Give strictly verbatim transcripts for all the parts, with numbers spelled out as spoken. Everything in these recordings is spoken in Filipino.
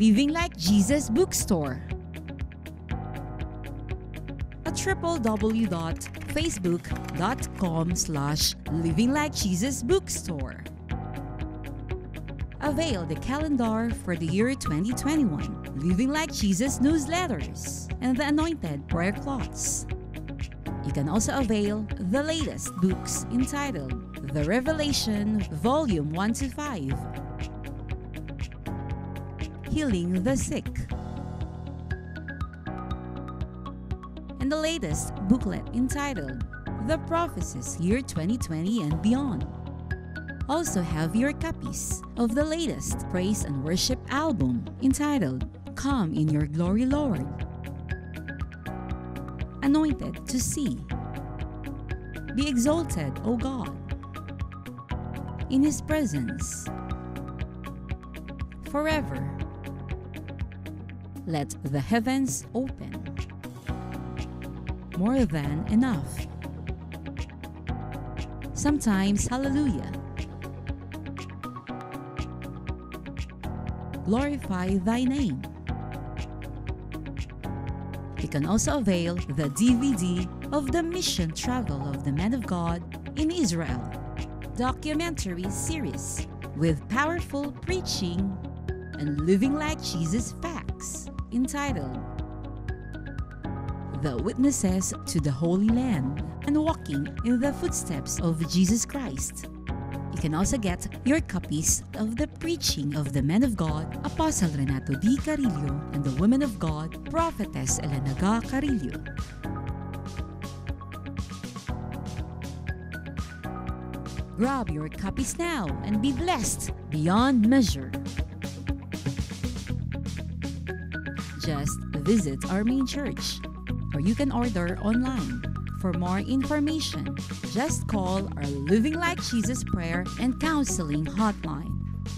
Living Like Jesus Bookstore at w w w dot facebook dot com slash Living Like Jesus Bookstore. Avail the calendar for the year twenty twenty-one, Living Like Jesus newsletters, and the anointed prayer cloths. You can also avail the latest books entitled The Revelation Volume one to five, Healing the Sick, and the latest booklet entitled The Prophecies Year twenty twenty and Beyond. Also have your copies of the latest praise and worship album entitled Come in Your Glory, Lord, Anointed to See, Be Exalted, O God, In His Presence, Forever, Let the Heavens Open, More Than Enough, Sometimes Hallelujah, Glorify Thy Name. You can also avail the D V D of the Mission Travel of the Man of God in Israel documentary series with powerful preaching and living like Jesus facts entitled The Witnesses to the Holy Land and Walking in the Footsteps of Jesus Christ. You can also get your copies of the preaching of the men of God, Apostle Renato D. Carillo, and the women of God, Prophetess Elena Ga Carillo. Grab your copies now and be blessed beyond measure. Just visit our main church, or you can order online. For more information, just call our Living Like Jesus Prayer and Counseling Hotline.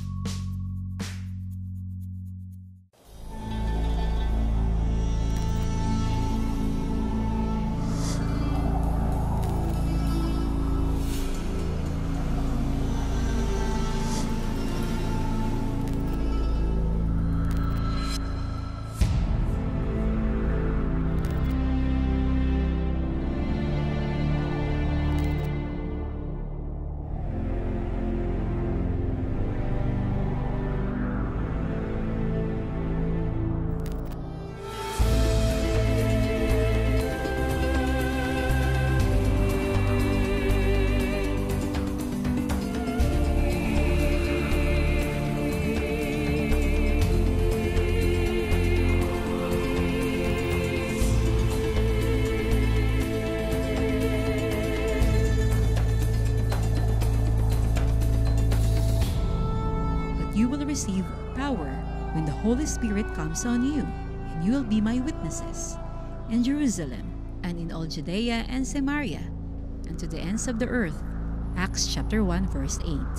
You will receive power when the Holy Spirit comes on you, and you will be my witnesses in Jerusalem and in all Judea and Samaria and to the ends of the earth. Acts chapter one verse eight.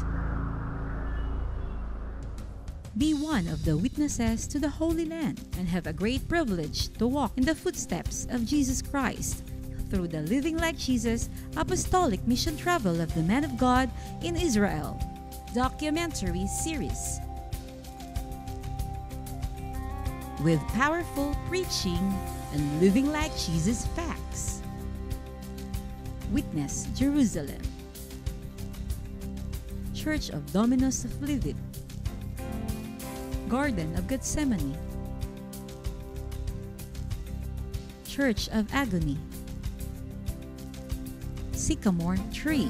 Be one of the witnesses to the Holy Land and have a great privilege to walk in the footsteps of Jesus Christ through the Living Like Jesus Apostolic Mission Travel of the Man of God in Israel documentary series with powerful preaching and living like Jesus facts. Witness Jerusalem, Church of Dominus Flevit, Garden of Gethsemane, Church of Agony, Sycamore Tree,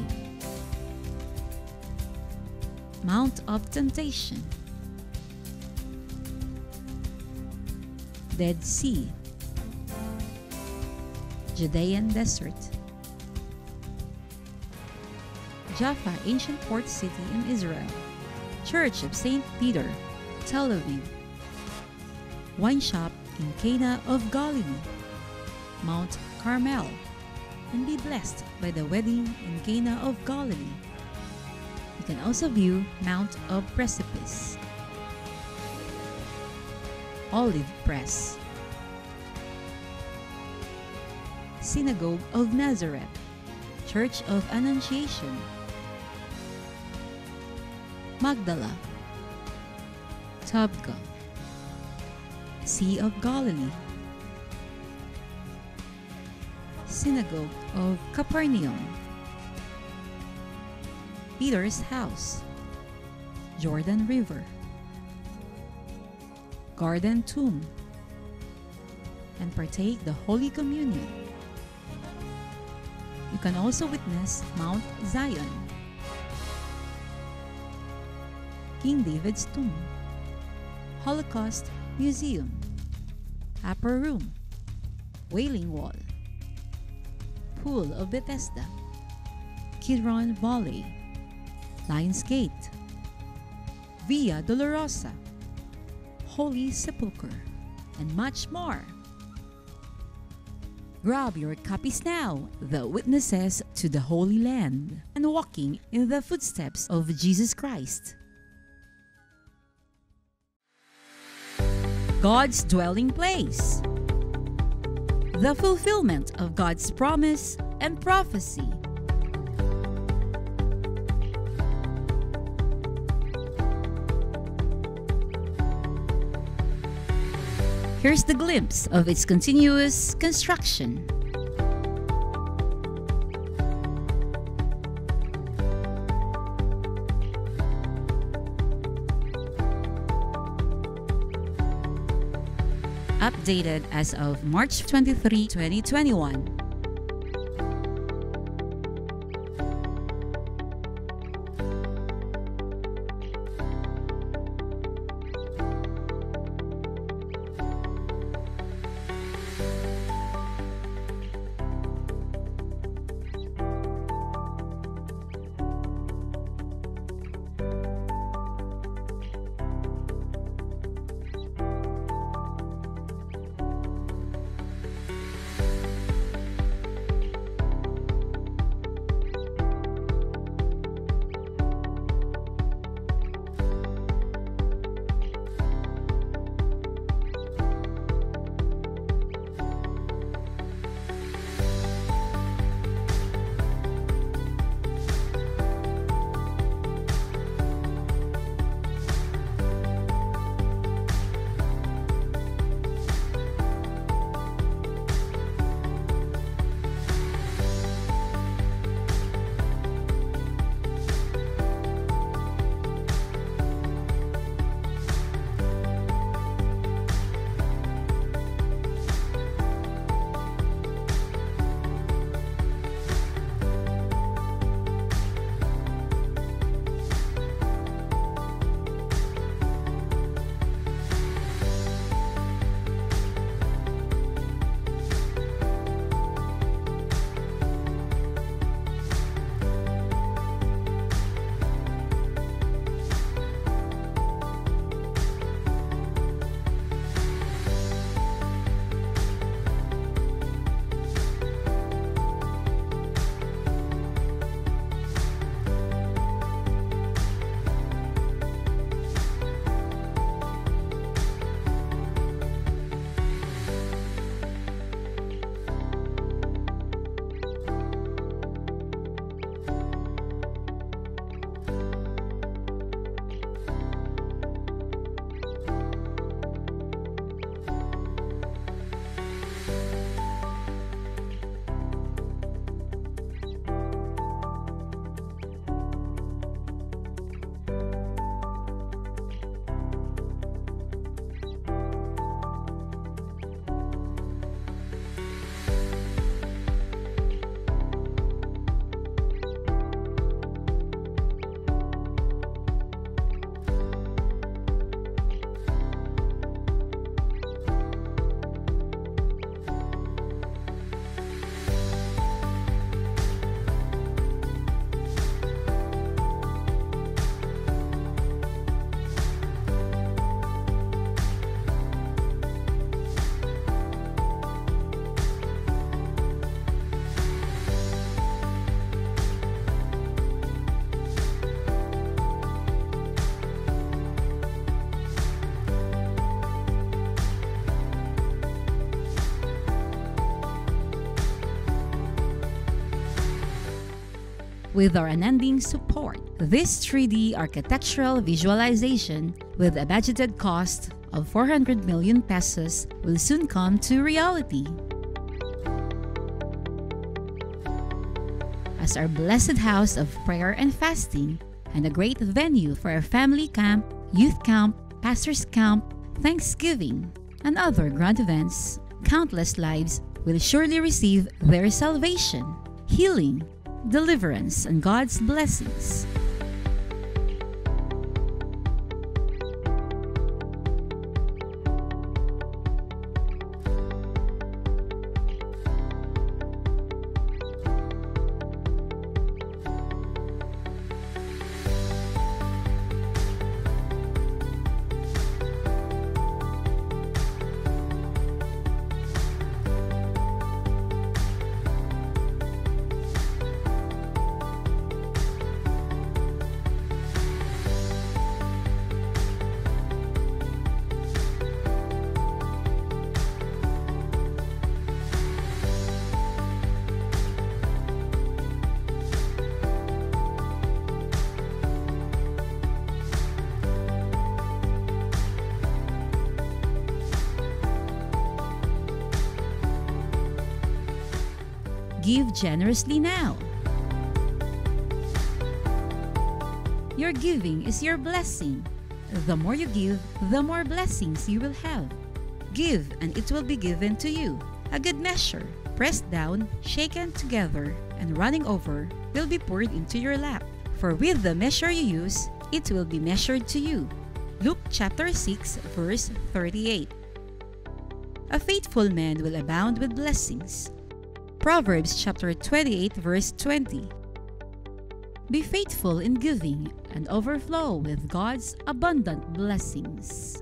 Mount of Temptation, Dead Sea, Judean Desert, Jaffa Ancient Port City in Israel, Church of Saint Peter, Tel Aviv, Wine Shop in Cana of Galilee, Mount Carmel, and be blessed by the wedding in Cana of Galilee. You can also view Mount of Precipice, Olive Press, Synagogue of Nazareth, Church of Annunciation, Magdala, Tabgha, Sea of Galilee, Synagogue of Capernaum, Peter's house, Jordan River, Garden Tomb, and partake the Holy Communion. You can also witness Mount Zion, King David's tomb, Holocaust Museum, Upper Room, Wailing Wall, Pool of Bethesda, Kidron Valley, Lions Gate, Via Dolorosa, Holy Sepulchre, and much more. Grab your copies now, The Witnesses to the Holy Land, and walking in the footsteps of Jesus Christ. God's dwelling place. The fulfillment of God's promise and prophecy. Here's the glimpse of its continuous construction. Updated as of March twenty-third, twenty twenty-one. with our unending support. This three D architectural visualization with a budgeted cost of four hundred million pesos will soon come to reality. As our blessed house of prayer and fasting, and a great venue for our family camp, youth camp, pastor's camp, Thanksgiving, and other grand events, countless lives will surely receive their salvation, healing, deliverance, and God's blessings. Give generously now. Your giving is your blessing. The more you give, the more blessings you will have. Give, and it will be given to you. A good measure, pressed down, shaken together, and running over, will be poured into your lap. For with the measure you use, it will be measured to you. Luke chapter six, verse thirty-eight. A faithful man will abound with blessings. Proverbs chapter twenty-eight, verse twenty. Be faithful in giving and overflow with God's abundant blessings.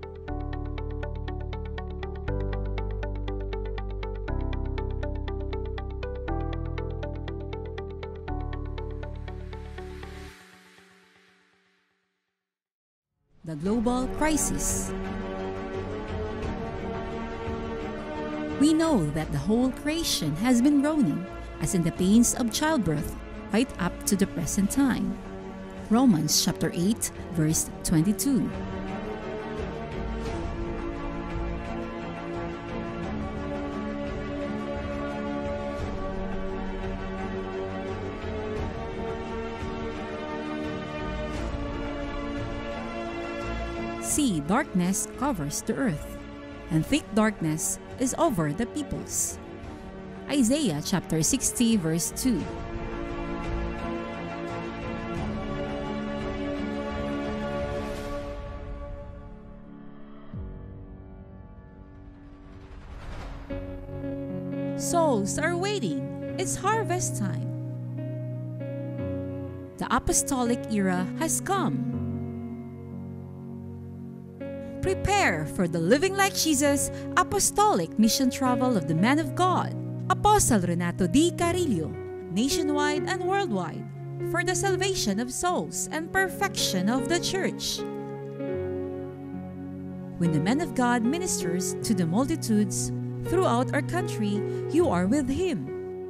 The global crisis. We know that the whole creation has been groaning, as in the pains of childbirth, right up to the present time. Romans chapter eight, verse twenty-two. See, darkness covers the earth, and thick darkness is over the peoples. Isaiah chapter sixty, verse two. Souls are waiting. It's harvest time. The apostolic era has come. Prepare for the Living Like Jesus apostolic mission travel of the man of God, Apostle Renato D. Carillo, nationwide and worldwide, for the salvation of souls and perfection of the church. When the man of God ministers to the multitudes throughout our country, you are with him.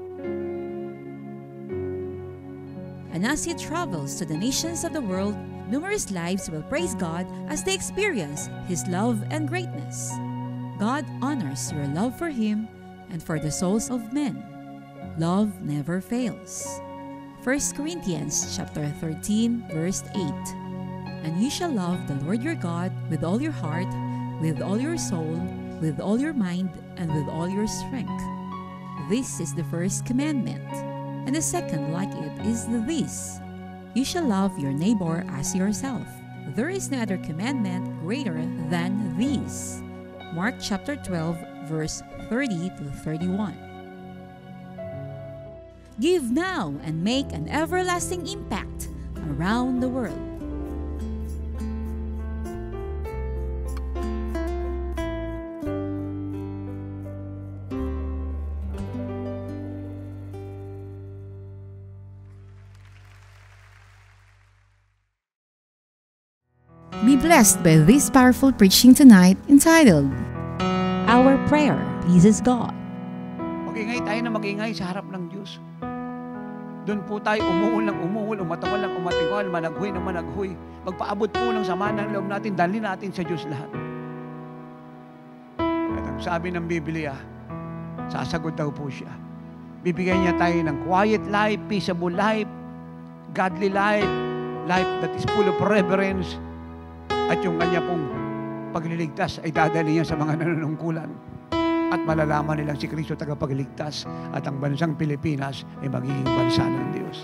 And as he travels to the nations of the world, numerous lives will praise God as they experience His love and greatness. God honors your love for Him and for the souls of men. Love never fails. First Corinthians chapter thirteen, verse eight. And you shall love the Lord your God with all your heart, with all your soul, with all your mind, and with all your strength. This is the first commandment. And the second like it is this: you shall love your neighbor as yourself. There is no other commandment greater than this. Mark chapter twelve, verse thirty to thirty-one. Give now and make an everlasting impact around the world. Be blessed by this powerful preaching tonight entitled, Our Prayer Pleases God. Mag-ingay tayo na mag-ingay sa harap ng Diyos. Doon po tayo umuul ng umuul, umatawal ng umatiwal, managhoy ng managhoy. Magpaabot po ng sama ng loob natin, dalhin natin sa Diyos lahat. Ang sabi ng Biblia, sasagot daw po siya. Bibigyan niya tayo ng quiet life, peaceable life, godly life, life that is full of reverence, at yung kanya pong pagliligtas ay dadali niya sa mga nanunungkulan. At malalaman nilang si Kristo tagapagligtas at ang bansang Pilipinas ay magiging bansa ng Diyos.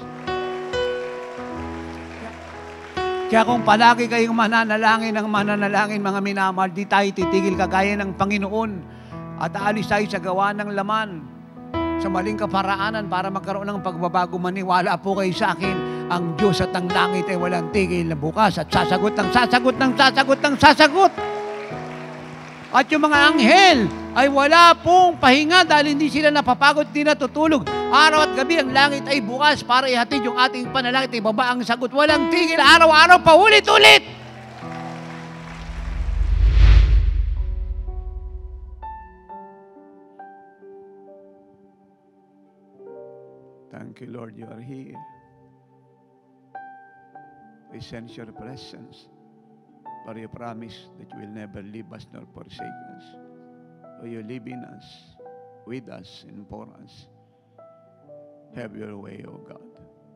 Kaya kung palagi kayong mananalangin ng mananalangin, mga minamahal, di tayo titigil kagaya ng Panginoon at aalis tayo sa gawa ng laman, sa maling kaparaanan para magkaroon ng pagbabago. Maniwala po kayo sa akin, ang Diyos at ang langit ay walang tigil na bukas at sasagot ng sasagot ng sasagot ng sasagot. At yung mga anghel ay wala pong pahinga dahil hindi sila napapagod, hindi natutulog. Araw at gabi ang langit ay bukas para ihatid yung ating panalangin, ibaba ang sagot. Walang tigil, araw-araw pa ulit-ulit. Thank you, Lord, you are here. We sense your presence. For you promise that you will never leave us nor forsake us. For you live in us, with us, and for us. Have your way, O God.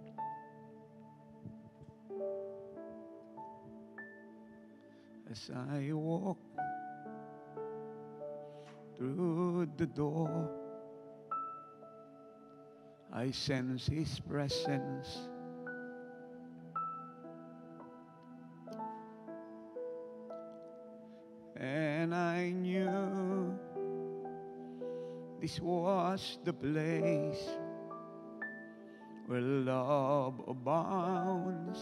As I walk through the door, I sense His presence. And I knew this was the place where love abounds.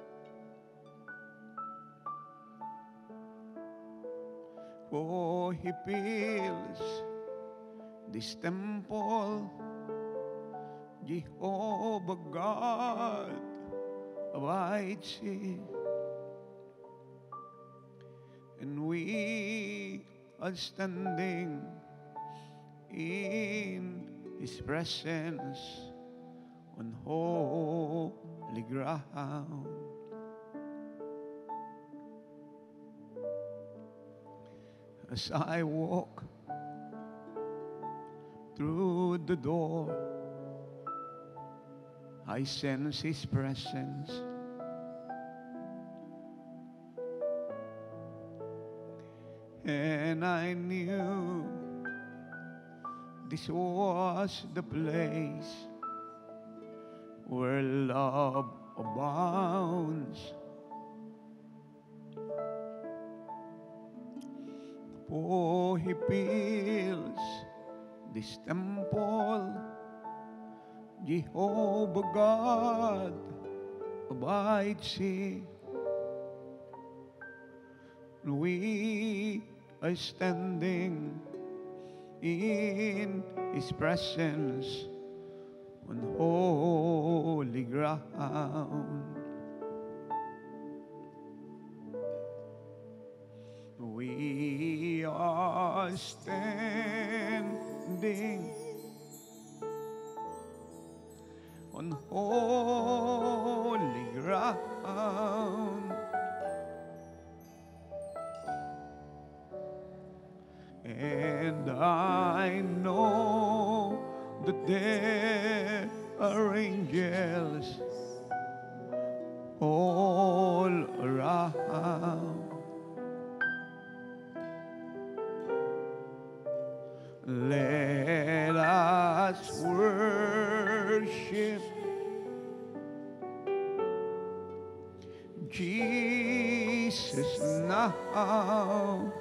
For He fills this temple, Jehovah God abides here. And we are standing in His presence on holy ground. As I walk through the door, I sense His presence. And I knew this was the place where love abounds. For He fills this temple, Jehovah God abides here. We are standing in His presence on holy ground. We are standing on holy ground. And I know that there are angels all around. Let us worship Jesus now.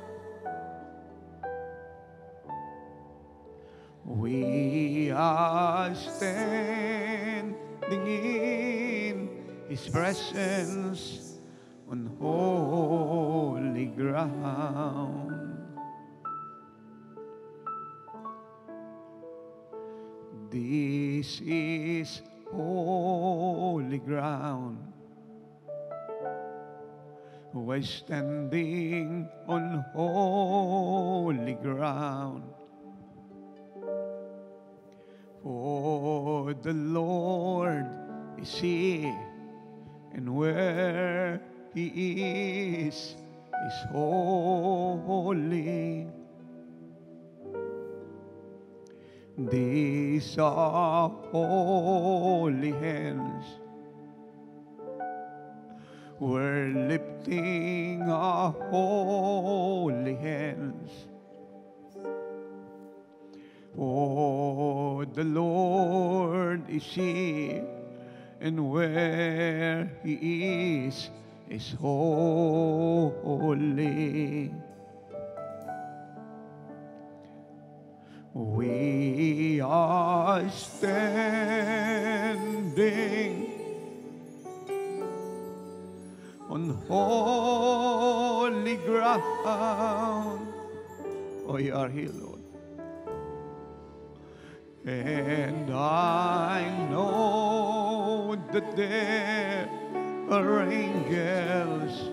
We are standing in His presence on holy ground. This is holy ground. We're standing on holy ground. For the Lord is here, and where He is, is holy. These are holy hands. We're lifting our holy hands. For the Lord is here, and where He is, is holy. We are standing on holy ground. Oh, you are here, Lord. And I know that there are angels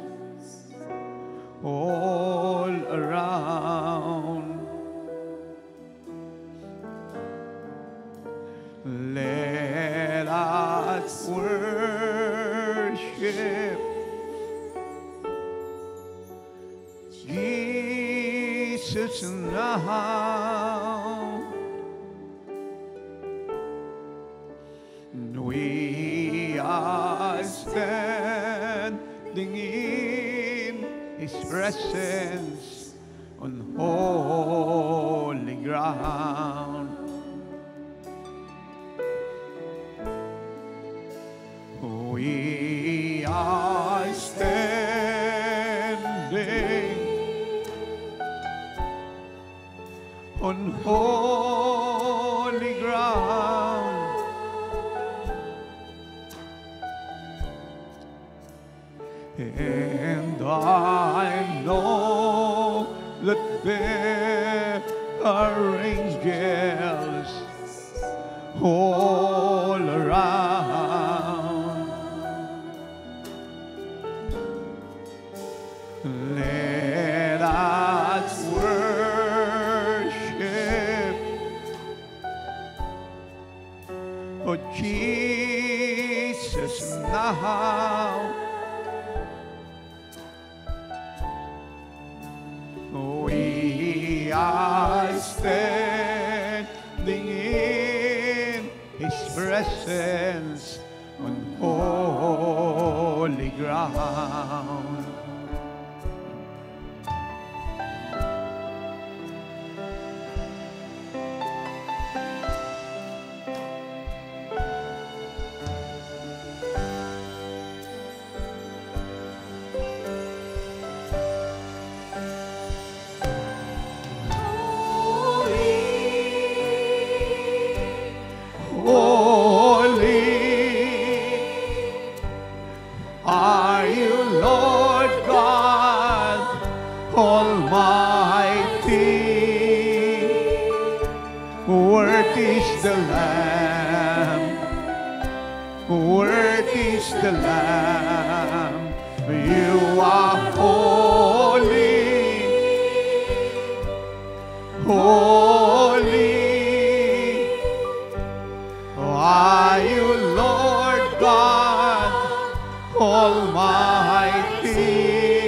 all around. Let us worship Jesus now. We are standing in His presence on holy ground. We are standing on holy ground. And I know that there are angels all around. Let us worship oh Jesus now. We are standing in His presence on holy ground. The Lamb, worthy is the Lamb. You are holy, holy. Are you Lord God Almighty?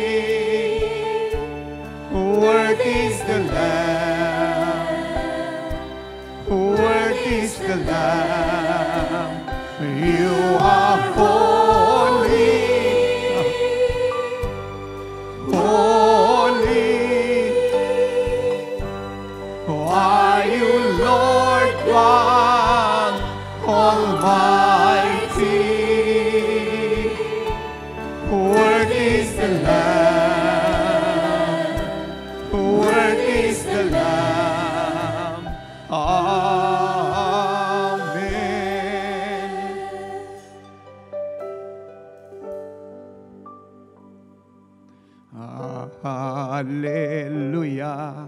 Worthy is the Lamb, worthy is the Lamb. You are holy, holy. Are you Lord God Almighty? Worthy is the Lamb, worthy is the Lamb. Amen. Hallelujah.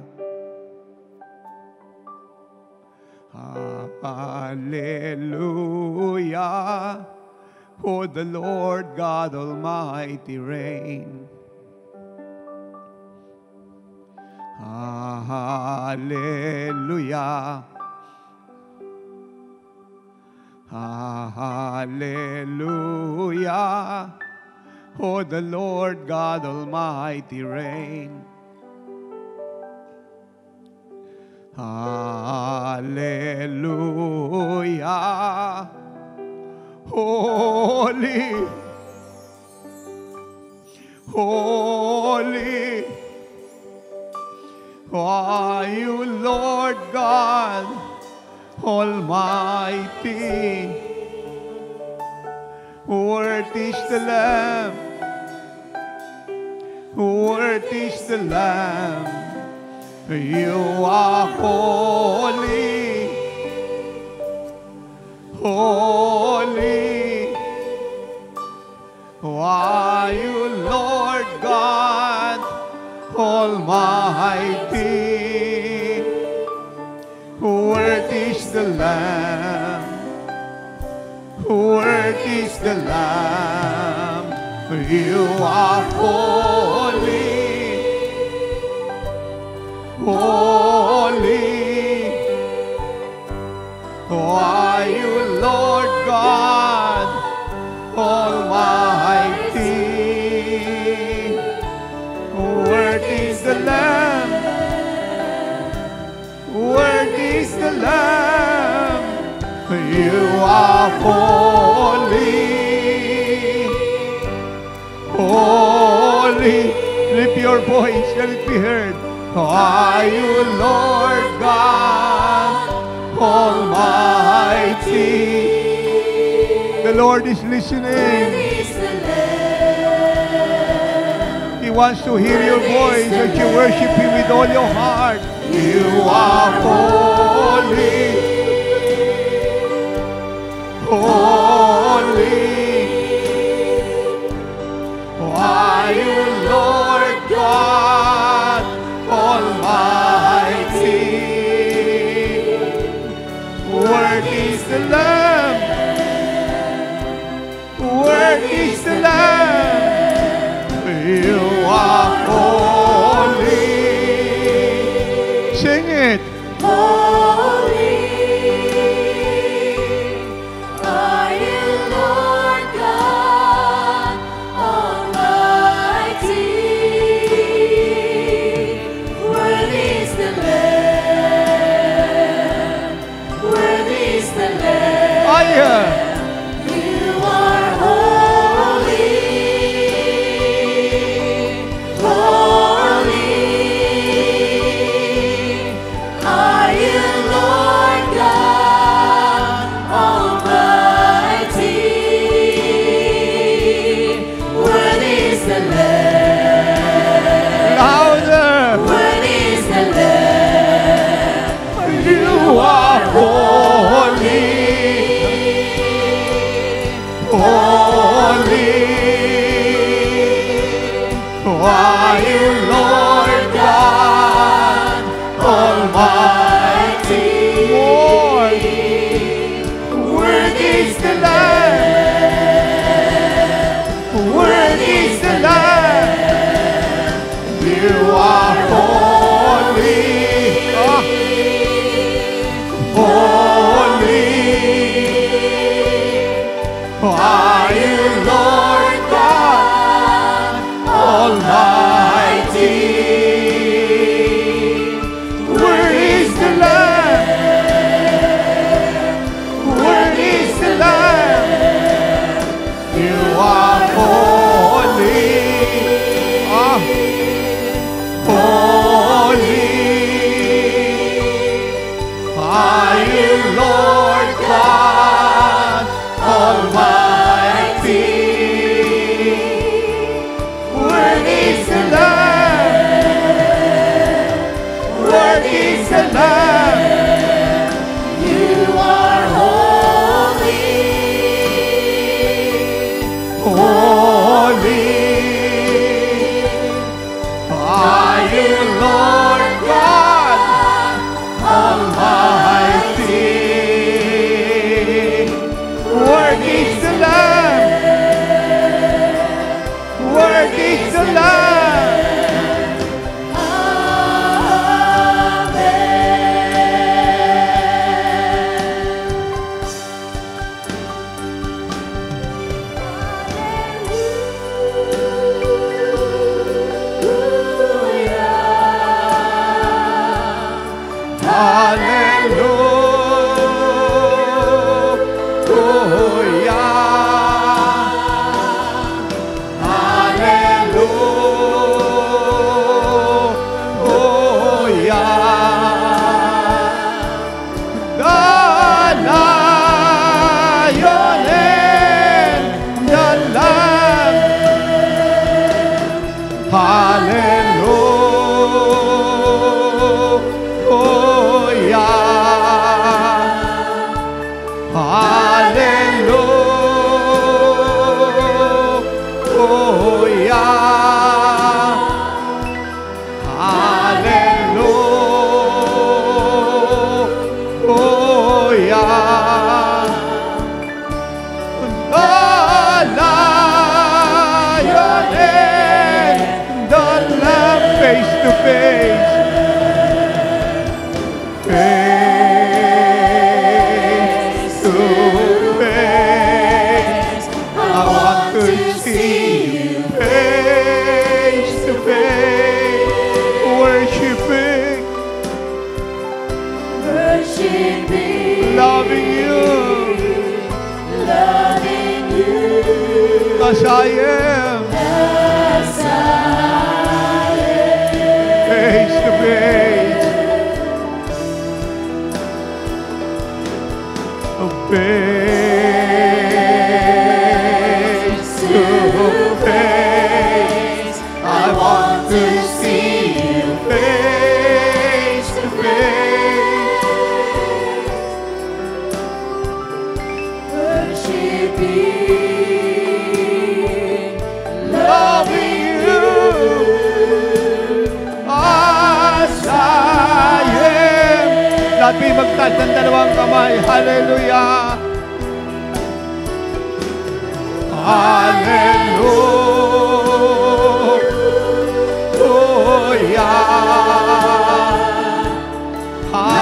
Hallelujah. For the Lord God Almighty reign. Hallelujah. Hallelujah. For the Lord God Almighty reign. Hallelujah. Holy, holy are you, Lord God Almighty. Worthy is the Lamb, worthy is the Lamb. You are holy, holy are you, Lord God Almighty. Worthy is the Lamb, worthy is the Lamb. You are holy, holy are you, Lord God Almighty. Worthy is the Lamb, worthy is the Lamb. You are holy, holy. Lift your voice, let it be heard. Are you, Lord God Almighty? The Lord is listening. He wants to hear your voice as you worship Him with all your heart. You are holy, holy are you, Lord God Almighty. Worthy is the Lamb, worthy is the Lamb. You are holy. Sing it. Holy are you, Lord God Almighty. Worthy is the Lamb, worthy is the Lamb. Higher. You are holy, holy are you, Lord God Almighty. Worthy is the Lamb, Louder. worthy is the Lamb. You are holy, holy are you, Lord God Almighty. Lord, worthy is the Lamb, worthy is the Lamb. You are holy, ah, holy are you, Lord God Almighty. Where is the Lamb? Where is the Lamb? You are holy, ah, holy are you, Lord God Almighty. Worthy is the Lamb, worthy is the Lamb. You are holy, Holy are you, Lord God Almighty. Worthy is the Lamb, worthy is the Lamb. Amen. Face to face. Face to face. I want to see you face to face. Worshiping, Worshiping, loving you, loving you, as I am. as I Face to face. Oh, face to face. I want to see you face to face. worshiping, Loving you as I am. Lahat may magtaas ng dalawang kamay. Hallelujah. Hallelujah.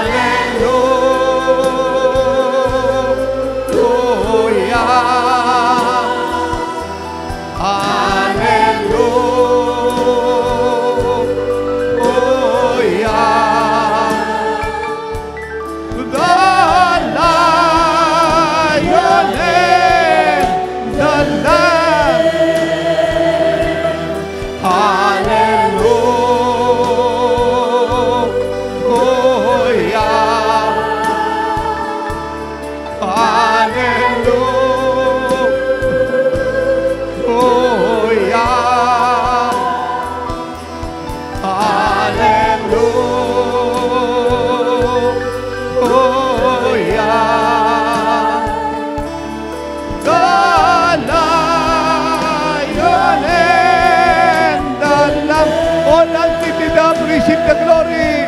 Receive the glory.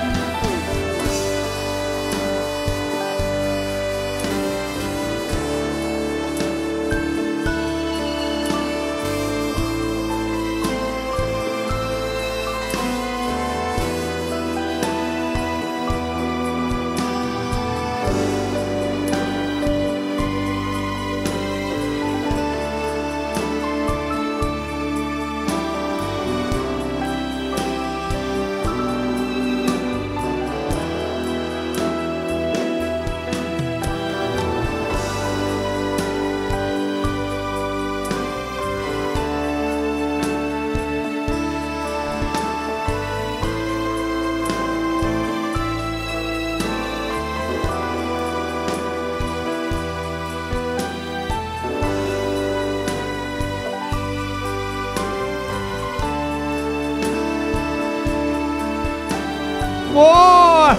More!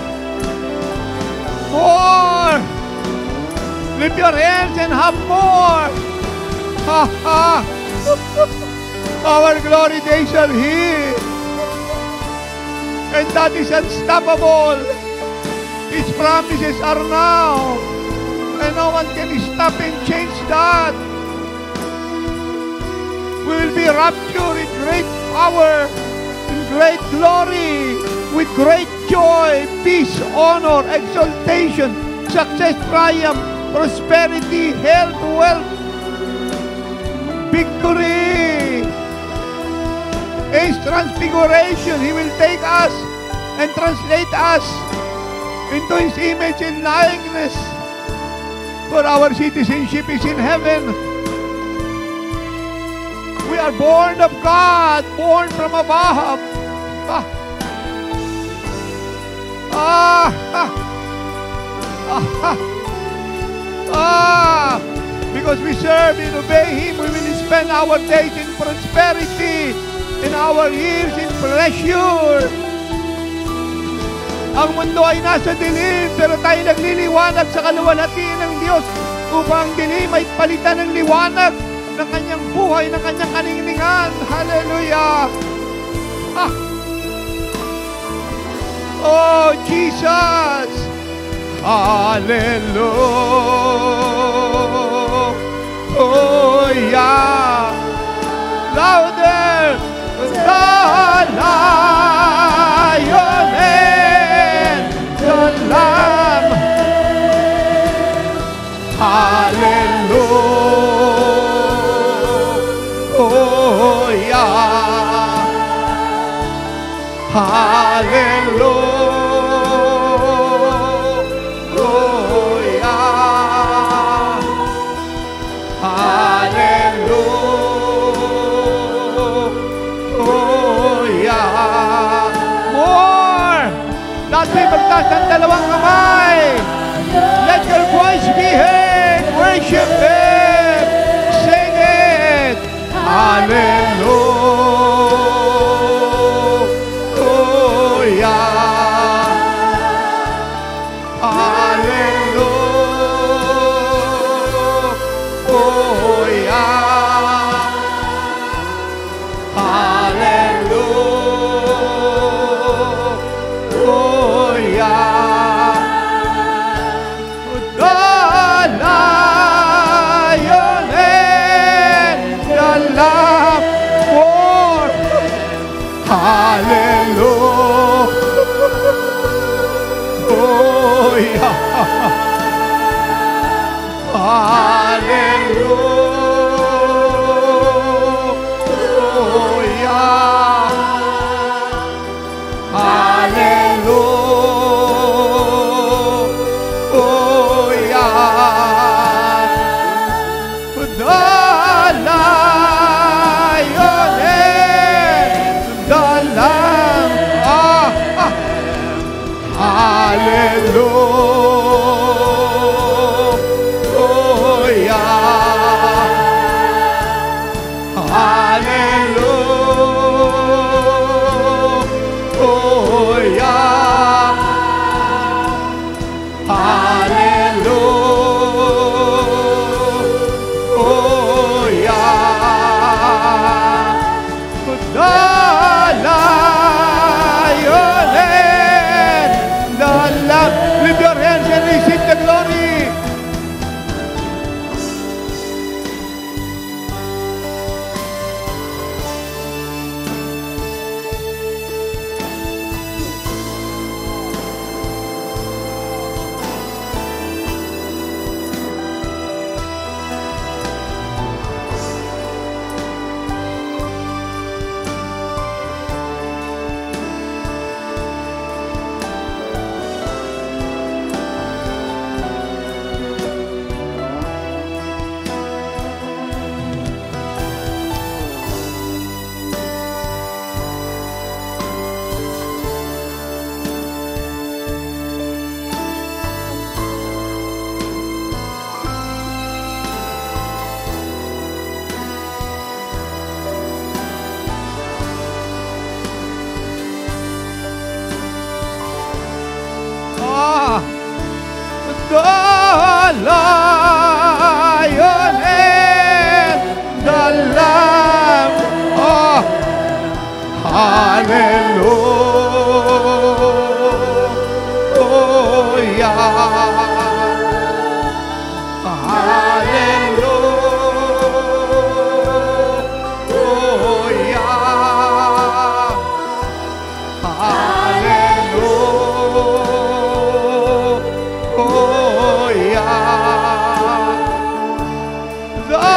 More! Lift your hands and have more! Ha ha! Our glory days are here! And that is unstoppable! His promises are now! And no one can stop and change that! We will be raptured in great power, in great glory, with great joy, peace, honor, exaltation, success, triumph, prosperity, health, wealth, victory, His transfiguration. He will take us and translate us into His image and likeness. For our citizenship is in heaven. We are born of God, born from above. Ah. Ah, ah, ah, ah. Because we serve and obey Him, we will spend our days in prosperity, our years in pleasure. Ang mundo ay nasa dilim, pero tayo nagliliwanag sa kaluwalhatian ng Diyos upang ang dilim ay palitan ng liwanag ng kanyang buhay, ng kanyang kaningningan. Hallelujah! Ah! Oh, Jesus! Hallelujah! Louder! The Lion and the Lamb. Hallelujah! Hallelujah! Hallelujah! More! Dati magtaas ang dalawang kamay. Let your voice be heard. Worship Him. Sing it. Hallelujah.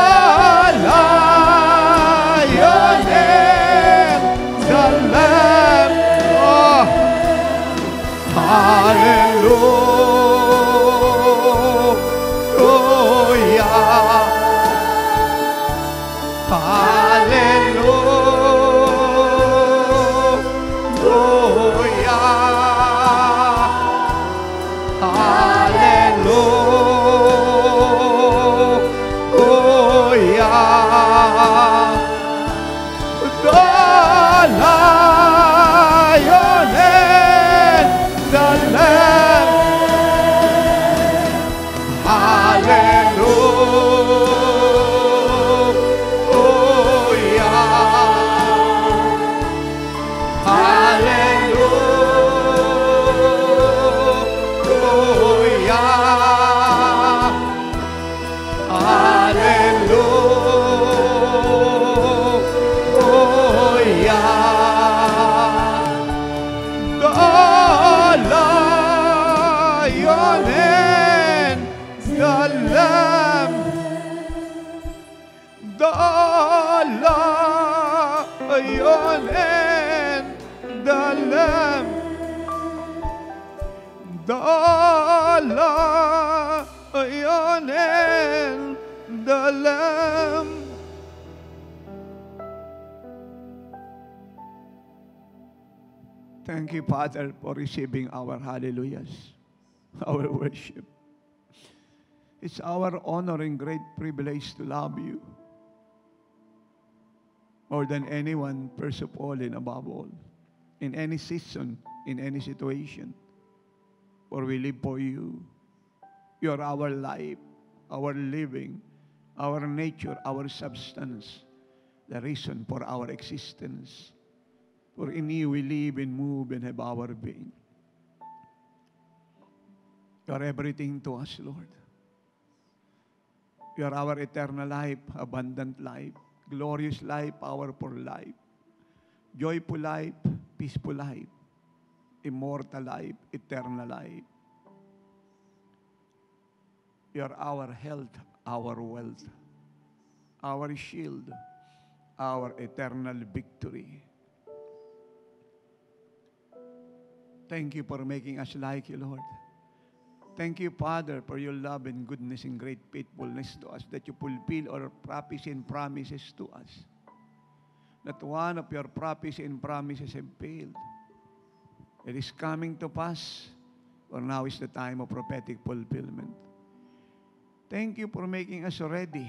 The Lion and the Lamb. Lion and the Lamb. The Lion and the Lamb. Thank you, Father, for receiving our hallelujahs, our worship. It's our honor and great privilege to love you more than anyone, first of all and above all, in any season, in any situation. For we live for you. You are our life, our living, our nature, our substance, the reason for our existence. For in you we live and move and have our being. You are everything to us, Lord. You are our eternal life, abundant life, glorious life, powerful life, joyful life, peaceful life, immortal life, eternal life. You are our health, our wealth, our shield, our eternal victory. Thank you for making us like you, Lord. Thank you, Father, for your love and goodness and great faithfulness to us, that you fulfill our prophecies and promises to us. Not one of your prophecies and promises have failed. It is coming to pass, for now is the time of prophetic fulfillment. Thank you for making us ready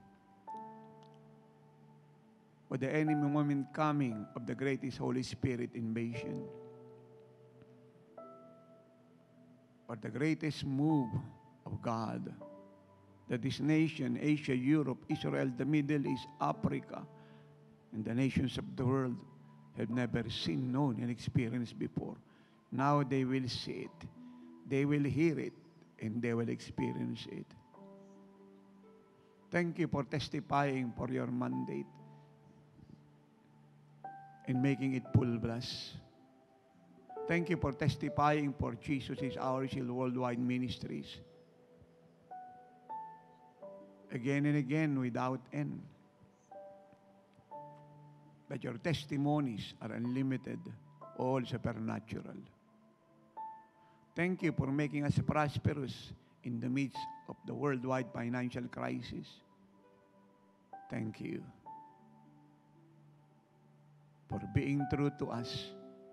for the enemy moment coming of the greatest Holy Spirit invasion. For the greatest move of God that this nation, Asia, Europe, Israel, the Middle East, Africa, and the nations of the world have never seen, known, and experienced before. Now they will see it, they will hear it, and they will experience it. Thank you for testifying for your mandate and making it full blast. Thank you for testifying for Jesus is our shield worldwide ministries. Again and again without end. But your testimonies are unlimited, all supernatural. Thank you for making us prosperous in the midst of the worldwide financial crisis. Thank you for being true to us.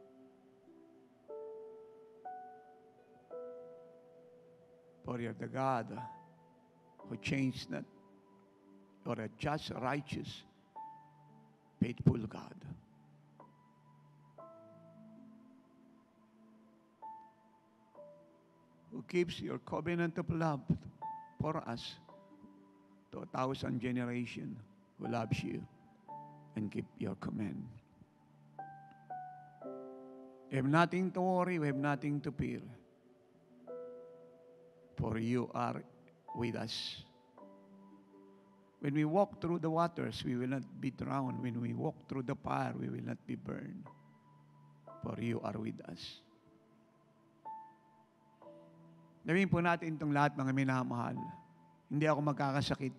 For you're the God who changed not. You're a just, righteous, faithful God. Who keeps your covenant of love for us to a thousand generations, who loves you and keep your command. We have nothing to worry, we have nothing to fear. For you are with us. When we walk through the waters, we will not be drowned. When we walk through the fire, we will not be burned. For you are with us. Gawin po natin itong lahat, mga minamahal. Hindi ako magkakasakit.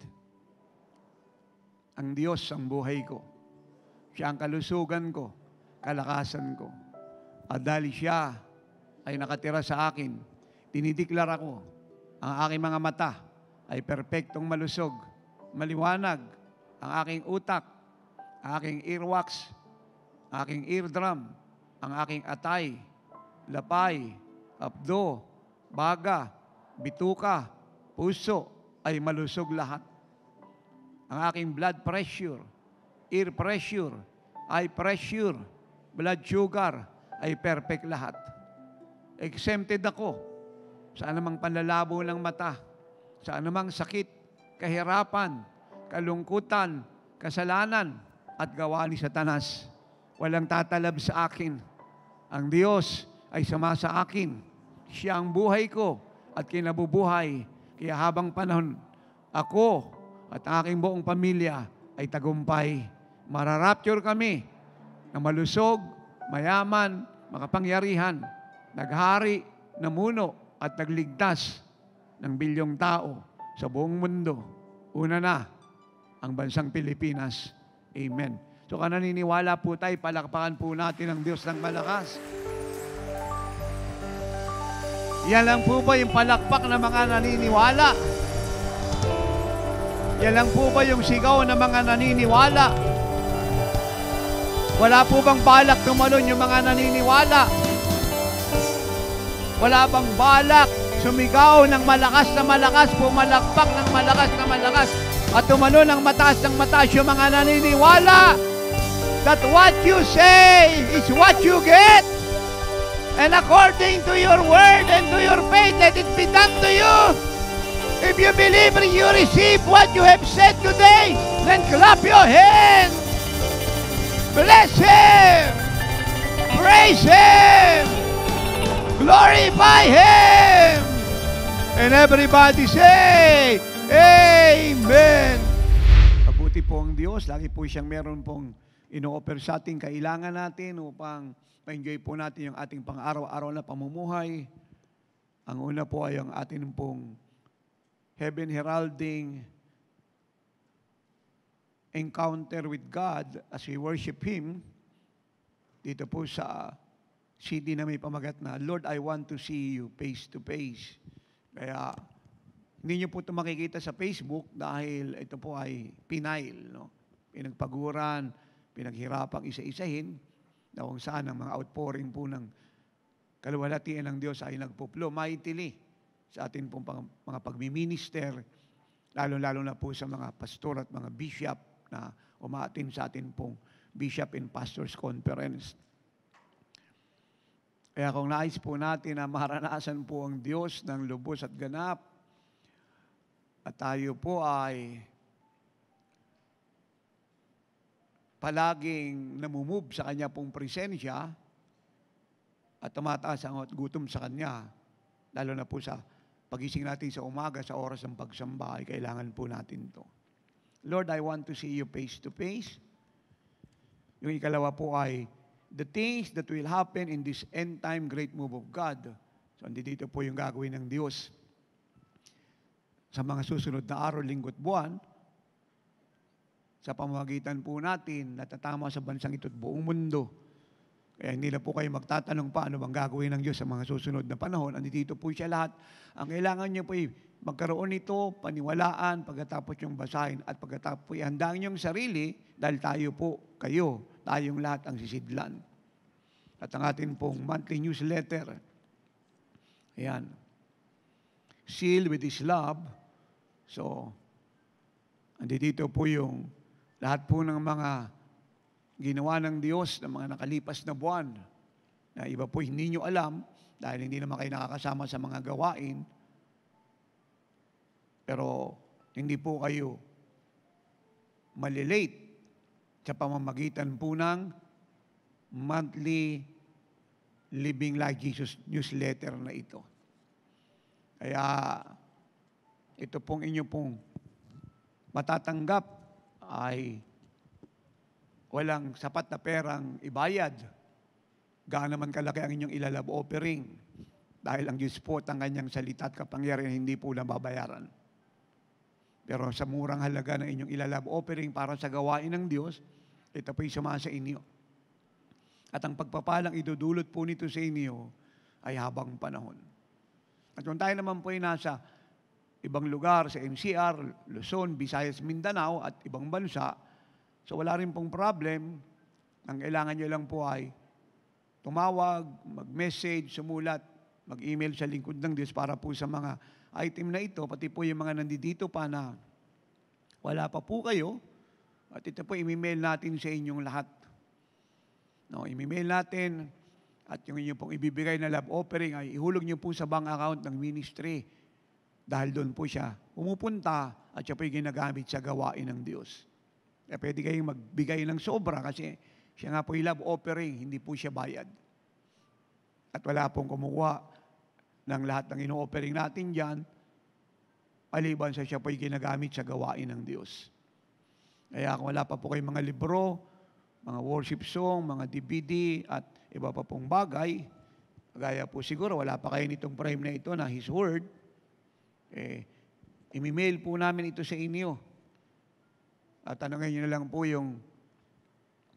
Ang Diyos ang buhay ko. Siya ang kalusugan ko, kalakasan ko. At dahil siya ay nakatira sa akin, dinideklara ko, ang aking mga mata ay perpektong malusog, maliwanag, ang aking utak, ang aking earwax, ang aking eardrum, ang aking atay, lapay, abdo, baga, bituka, puso ay malusog lahat. Ang aking blood pressure, ear pressure, eye pressure, blood sugar ay perfect lahat. Exempted ako sa anumang panlalabo ng mata, sa anumang sakit, kahirapan, kalungkutan, kasalanan, at gawa ni Satanas. Walang tatalab sa akin. Ang Diyos ay sama sa akin. Siya ang buhay ko at kinabubuhay. Kaya habang panahon, ako at aking buong pamilya ay tagumpay. Mararapture kami na malusog, mayaman, makapangyarihan, naghari, namuno, at nagligtas ng bilyong tao sa buong mundo. Una na, ang bansang Pilipinas. Amen. So kung naniniwala po tayo, palakpakan po natin ang Diyos ng malakas. Yan lang po ba yung palakpak ng mga naniniwala? Yan lang po ba yung sigaw ng mga naniniwala? Wala po bang balak tumalon yung mga naniniwala? Wala bang balak sumigaw ng malakas na malakas, pumalakpak ng malakas na malakas, at tumalon ng mataas ng mataas yung mga naniniwala? That what you say is what you get. And according to your word and to your faith, let it be done to you. If you believe and you receive what you have said today, then clap your hands. Bless Him. Praise Him. Glorify Him. And everybody say, Amen. Mabuti po ang Diyos. Lagi po siyang meron pong ino-offer sa ating kailangan natin upang ma-enjoy po natin yung ating pang-araw-araw na pamumuhay. Ang una po ay ang ating pong heaven heralding encounter with God as we worship Him. Dito po sa C D na may pamagat na, Lord, I want to see you face to face. Kaya hindi nyo po ito makikita sa Facebook dahil ito po ay pinail, no? Pinagpaguran, pinaghirapang isa-isahin, na kung saan ang mga outpouring po ng kaluwalhatian ng Diyos ay nagpuplo mightily sa atin pong pang, mga pagmiminister, lalo-lalo na po sa mga pastor at mga bishop na umaatin sa atin pong Bishop and Pastors Conference. Kaya kung nais po natin na maranasan po ang Diyos ng lubos at ganap, at tayo po ay palaging namumove sa Kanya pong presensya at tumataas ang gutom sa Kanya, lalo na po sa pagising natin sa umaga, sa oras ng pagsamba, ay kailangan po natin to. Lord, I want to see you face to face. Yung ikalawa po ay the things that will happen in this end time great move of God. So, dito po yung gagawin ng Diyos sa mga susunod na araw, linggo at buwan, sa pamamagitan po natin na tatama sa bansang ito at buong mundo. Kaya hindi na po kayo magtatanong pa ano bang gagawin ng Diyos sa mga susunod na panahon. Andito po siya lahat. Ang kailangan niyo po ay magkaroon nito, paniwalaan, pagkatapos yung basahin, at pagkatapos po ihandaan niyong sarili dahil tayo po, kayo, tayong lahat ang sisidlan. At ang atin pong monthly newsletter, ayan, sealed with His love. So, andito po yung lahat po ng mga ginawa ng Diyos ng mga nakalipas na buwan na iba po hindi nyo alam dahil hindi naman kayo nakakasama sa mga gawain. Pero hindi po kayo malilate sa pamamagitan po ng monthly Living Like Jesus newsletter na ito. Kaya ito pong inyo pong matatanggap ay walang sapat na perang ibayad. Gaano naman kalaki ang inyong ilalab offering. Dahil ang Diyos po at ang kanyang salita at kapangyarihan hindi po nababayaran. Pero sa murang halaga ng inyong ilalab offering para sa gawain ng Diyos, ito po'y sumasa inyo. At ang pagpapalang idudulot po nito sa inyo ay habang panahon. At kung tayo naman po ay nasa ibang lugar, sa N C R, Luzon, Visayas, Mindanao, at ibang bansa, so wala rin pong problem. Ang kailangan nyo lang po ay tumawag, mag-message, sumulat, mag-email sa lingkod ng Diyos para po sa mga item na ito, pati po yung mga nandito pa na wala pa po kayo, at ito po i-mail natin sa inyong lahat. No, i-mail natin, at yung inyong pong ibibigay na love offering ay ihulog nyo po sa bank account ng ministry. Dahil doon po siya pumupunta at siya po yung ginagamit sa gawain ng Diyos. Kaya pwede kayong magbigay ng sobra kasi siya nga po yung love offering, hindi po siya bayad. At wala pong kumukuha ng lahat ng ino-offering natin dyan, maliban sa siya po yung ginagamit sa gawain ng Diyos. Kaya kung wala pa po kayong mga libro, mga worship song, mga D V D, at iba pa pong bagay, gaya po siguro, wala pa kayo nitong frame na ito na His Word, eh, imi-mail po namin ito sa inyo. At tanongin nyo na lang po yung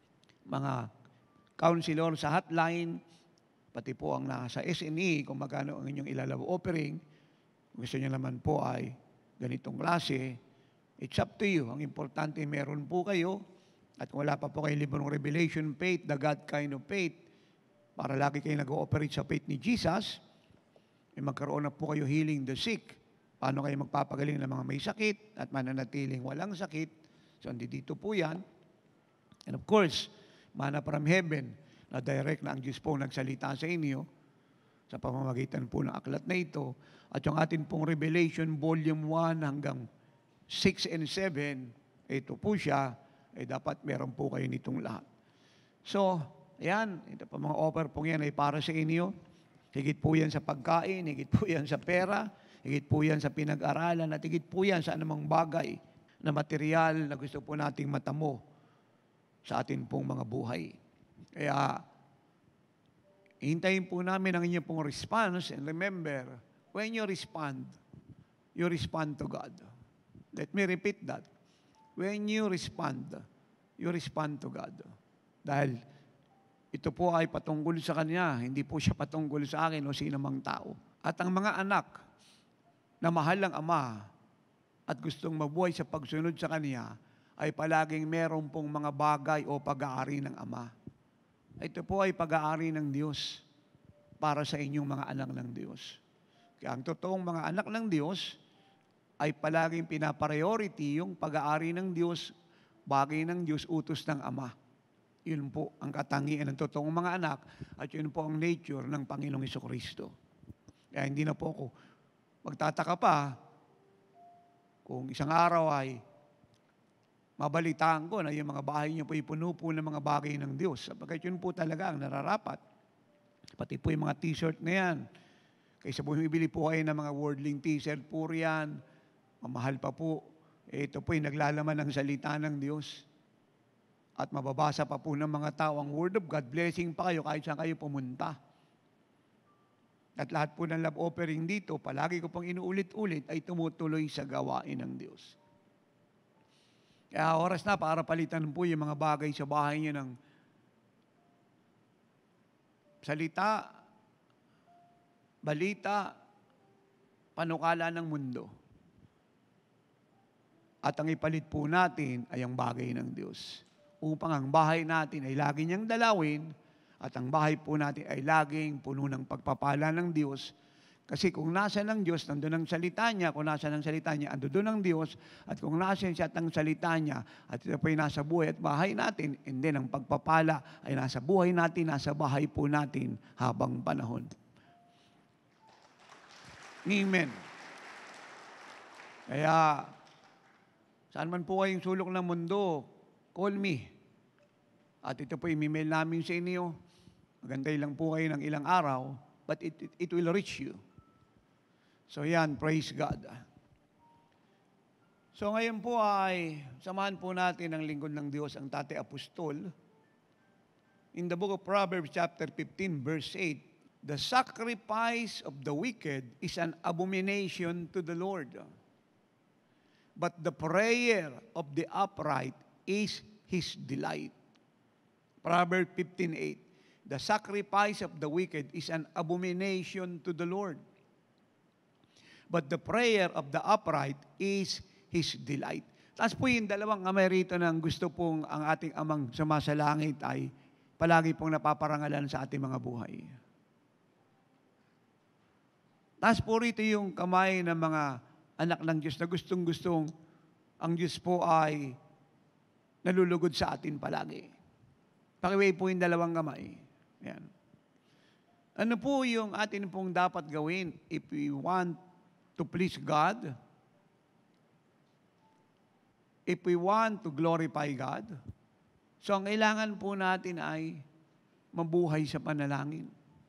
mga counselor sa hotline, pati po ang nasa S N E, kung magkano ang inyong ilalab offering. Gusto niyo naman po ay ganitong klase, it's up to you. Ang importante, meron po kayo. At kung wala pa po kayo librong Revelation Faith, the God kind of faith, para lagi kayo nag-ooperate sa faith ni Jesus, ay magkaroon na po kayo healing the sick. Paano kayo magpapagaling ng mga may sakit at mananatiling walang sakit. So, dito po yan. And of course, mana from heaven, na direct na ang Diyos po nagsalita sa inyo sa pamamagitan po ng aklat na ito. At yung atin pong Revelation Volume one hanggang six and seven, ito po siya, ay dapat meron po kayo nitong lahat. So, ayan, ito pa mga offer po yan ay para sa inyo. Higit po yan sa pagkain, higit po yan sa pera, higit po yan sa pinag-aralan, at higit po yan sa anumang bagay na material na gusto po nating matamo sa atin pong mga buhay. Kaya, hintayin po namin ang inyong pong response, and remember, when you respond, you respond to God. Let me repeat that. When you respond, you respond to God. Dahil ito po ay patungkol sa Kanya, hindi po siya patungkol sa akin o sino mang tao. At ang mga anak na mahal ng Ama at gustong mabuhay sa pagsunod sa Kanya, ay palaging meron pong mga bagay o pag-aari ng Ama. Ito po ay pag-aari ng Diyos para sa inyong mga anak ng Diyos. Kaya ang totoong mga anak ng Diyos ay palaging pinapriority yung pag-aari ng Diyos, bagay ng Diyos, utos ng Ama. Yun po ang katangian ng totoong mga anak at yun po ang nature ng Panginoong Jesucristo. Kaya hindi na po ako magtataka pa kung isang araw ay mabalitaan ko na yung mga bahay niyo po ipuno po ng mga bagay ng Diyos. Sapagkat yun po talaga ang nararapat. Pati po yung mga t-shirt na yan. Kaysa bumibili po kayo ng mga worldling t-shirt po riyan, mamahal pa po. Eh, ito po yung naglalaman ng salita ng Diyos. At mababasa pa po ng mga tao ang Word of God. Blessing pa kayo kahit saan kayo pumunta. At lahat po ng love offering dito, palagi ko pong inuulit-ulit, ay tumutuloy sa gawain ng Diyos. Kaya oras na para palitan po yung mga bagay sa bahay niyo ng salita, balita, panukala ng mundo. At ang ipalit po natin ay ang bagay ng Diyos. Upang ang bahay natin ay lagi niyang dalawin at ang bahay po natin ay laging puno ng pagpapala ng Diyos. Kasi kung nasa ng Diyos, nandun ang salita niya. Kung nasa ng salita niya, ando doon ang Diyos. At kung nasa siya at ang salita niya, at ito po ay nasa buhay at bahay natin, and then ang pagpapala ay nasa buhay natin, nasa bahay po natin habang panahon. Amen. Kaya, saan man po kayong sulok ng mundo, call me. At ito po i-mail namin sa inyo. Magantay lang po kayo ng ilang araw, but it, it, it will reach you. So yan, praise God. So ngayon po ay, samahan po natin ang lingkod ng Diyos, ang Tatay Apostol. In the book of Proverbs chapter fifteen, verse eight, the sacrifice of the wicked is an abomination to the Lord. But the prayer of the upright is His delight. Proverbs fifteen eight, the sacrifice of the wicked is an abomination to the Lord. But the prayer of the upright is His delight. Tapos po yung dalawang amay rito ng gusto pong ang ating amang sumasalangit ay palagi pong napaparangalan sa ating mga buhay. Tapos po rito yung kamay ng mga anak ng Diyos na gustong-gustong ang Diyos po ay nalulugod sa atin palagi. Pakiway po yung dalawang kamay. Yan. Ano po yung atin pong dapat gawin if we want to please God? If we want to glorify God? So ang kailangan po natin ay mabuhay sa panalangin.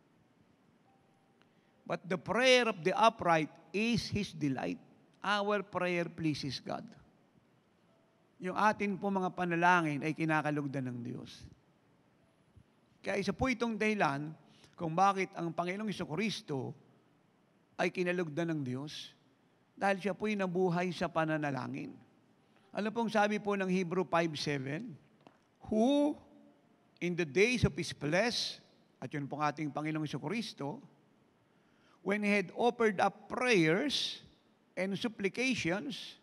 But the prayer of the upright is His delight. Our prayer pleases God. Yung atin po mga panalangin ay kinakalugdan ng Diyos. Kaya isa po itong dahilan kung bakit ang Panginoong Jesucristo ay kinalugdan ng Diyos dahil siya po'y nabuhay sa pananalangin. Ano pong sabi po ng Hebrew five seven? Who in the days of His flesh, at yun pong ating Panginoong Jesucristo, when He had offered up prayers and supplications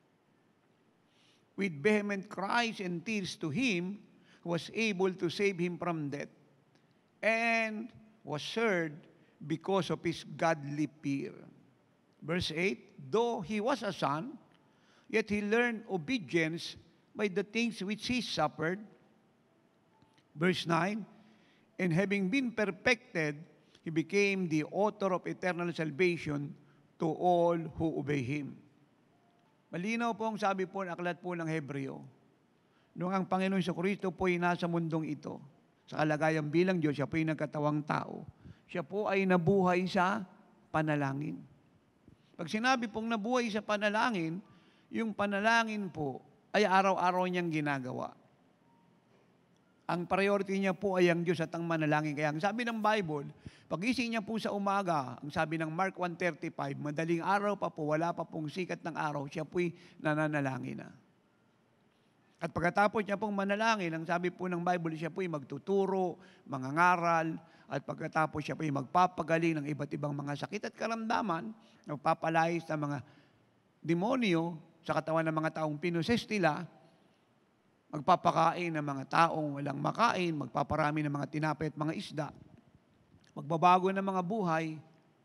with vehement cries and tears to Him who was able to save him from death, and was heard because of His godly fear. Verse eight, though He was a son, yet He learned obedience by the things which He suffered. Verse nine, and having been perfected, He became the author of eternal salvation to all who obey Him. Malinaw po ang sabi po ng aklat po ng Hebreo. Noong ang Panginoon Jesucristo po ay nasa mundong ito, sa kalagayan bilang Diyos, siya po ay nagkatawang tao. Siya po ay nabuhay sa panalangin. Pag sinabi pong nabuhay sa panalangin, yung panalangin po ay araw-araw niyang ginagawa. Ang priority niya po ay ang Diyos at ang manalangin. Kaya ang sabi ng Bible, pagising niya po sa umaga, ang sabi ng Mark one thirty-five, madaling araw pa po, wala pa pong sikat ng araw, siya po'y nananalangin na. At pagkatapos niya pong manalangin, ang sabi po ng Bible, siya po'y magtuturo, mangangaral, at pagkatapos siya po'y magpapagaling ng iba't ibang mga sakit at karamdaman, magpapalayas ng mga demonyo sa katawan ng mga taong pinoses nila, magpapakain ng mga taong walang makain, magpaparami ng mga tinapay at mga isda, magbabago ng mga buhay.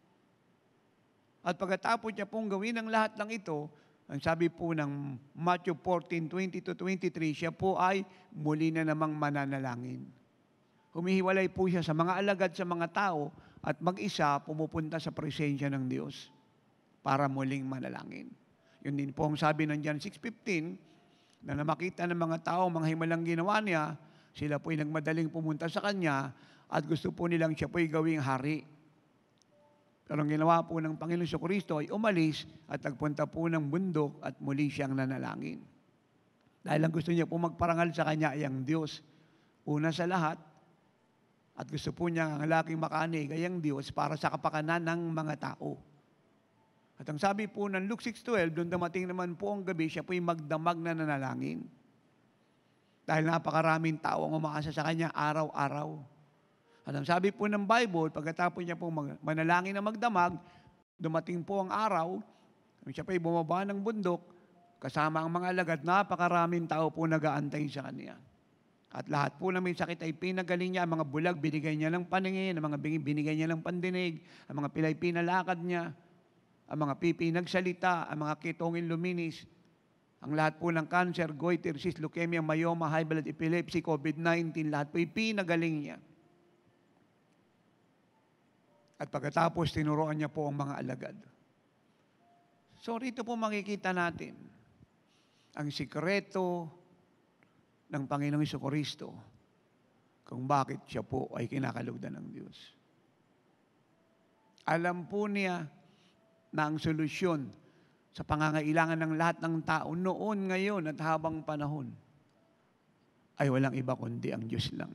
At pagkatapos niya pong gawin ang lahat ng ito, ang sabi po ng Matthew fourteen, twenty to twenty-three, siya po ay muli na namang mananalangin. Humihiwalay po siya sa mga alagad sa mga tao at mag-isa pumupunta sa presensya ng Diyos para muling manalangin. Yun din po ang sabi ng John six fifteen, na namakita ng mga tao, mga himalang ginawa niya, sila po ay nagmadaling pumunta sa Kanya at gusto po nilang siya po ay gawing hari. Pero ang ginawa po ng Panginoon Jesucristo ay umalis at nagpunta po ng bundok at muli siyang nanalangin. Dahil ang gusto niya po magparangal sa Kanya ay ang Diyos. Una sa lahat, at gusto po niya ang laking makanig ay ang Diyos para sa kapakanan ng mga tao. At ang sabi po ng Luke six twelve, doon dumating naman po ang gabi, siya po ay magdamag na nanalangin. Dahil napakaraming tao ang umaasa sa Kanya araw-araw. At ang sabi po ng Bible, pagkatapos niya po manalangin na magdamag, dumating po ang araw, siya pa ay bumaba ng bundok, kasama ang mga alagad, napakaraming tao po nag-aantay sa Kanya. At lahat po na may sakit ay pinagaling niya, ang mga bulag binigay niya ng paningin, ang mga bingi binigay niya ng pandinig, ang mga pilay pinalakad niya, ang mga pipi nagsalita, ang mga kitongin luminis, ang lahat po ng cancer, goiter, cyst, leukemia, myoma, high blood, epilepsy, COVID nineteen, lahat po ay pinagaling niya. At pagkatapos, tinuruan niya po ang mga alagad. So, rito po makikita natin ang sikreto ng Panginoong Jesucristo kung bakit siya po ay kinakalugdan ng Diyos. Alam po niya na ang solusyon sa pangangailangan ng lahat ng tao noon, ngayon, at habang panahon ay walang iba kundi ang Diyos lang.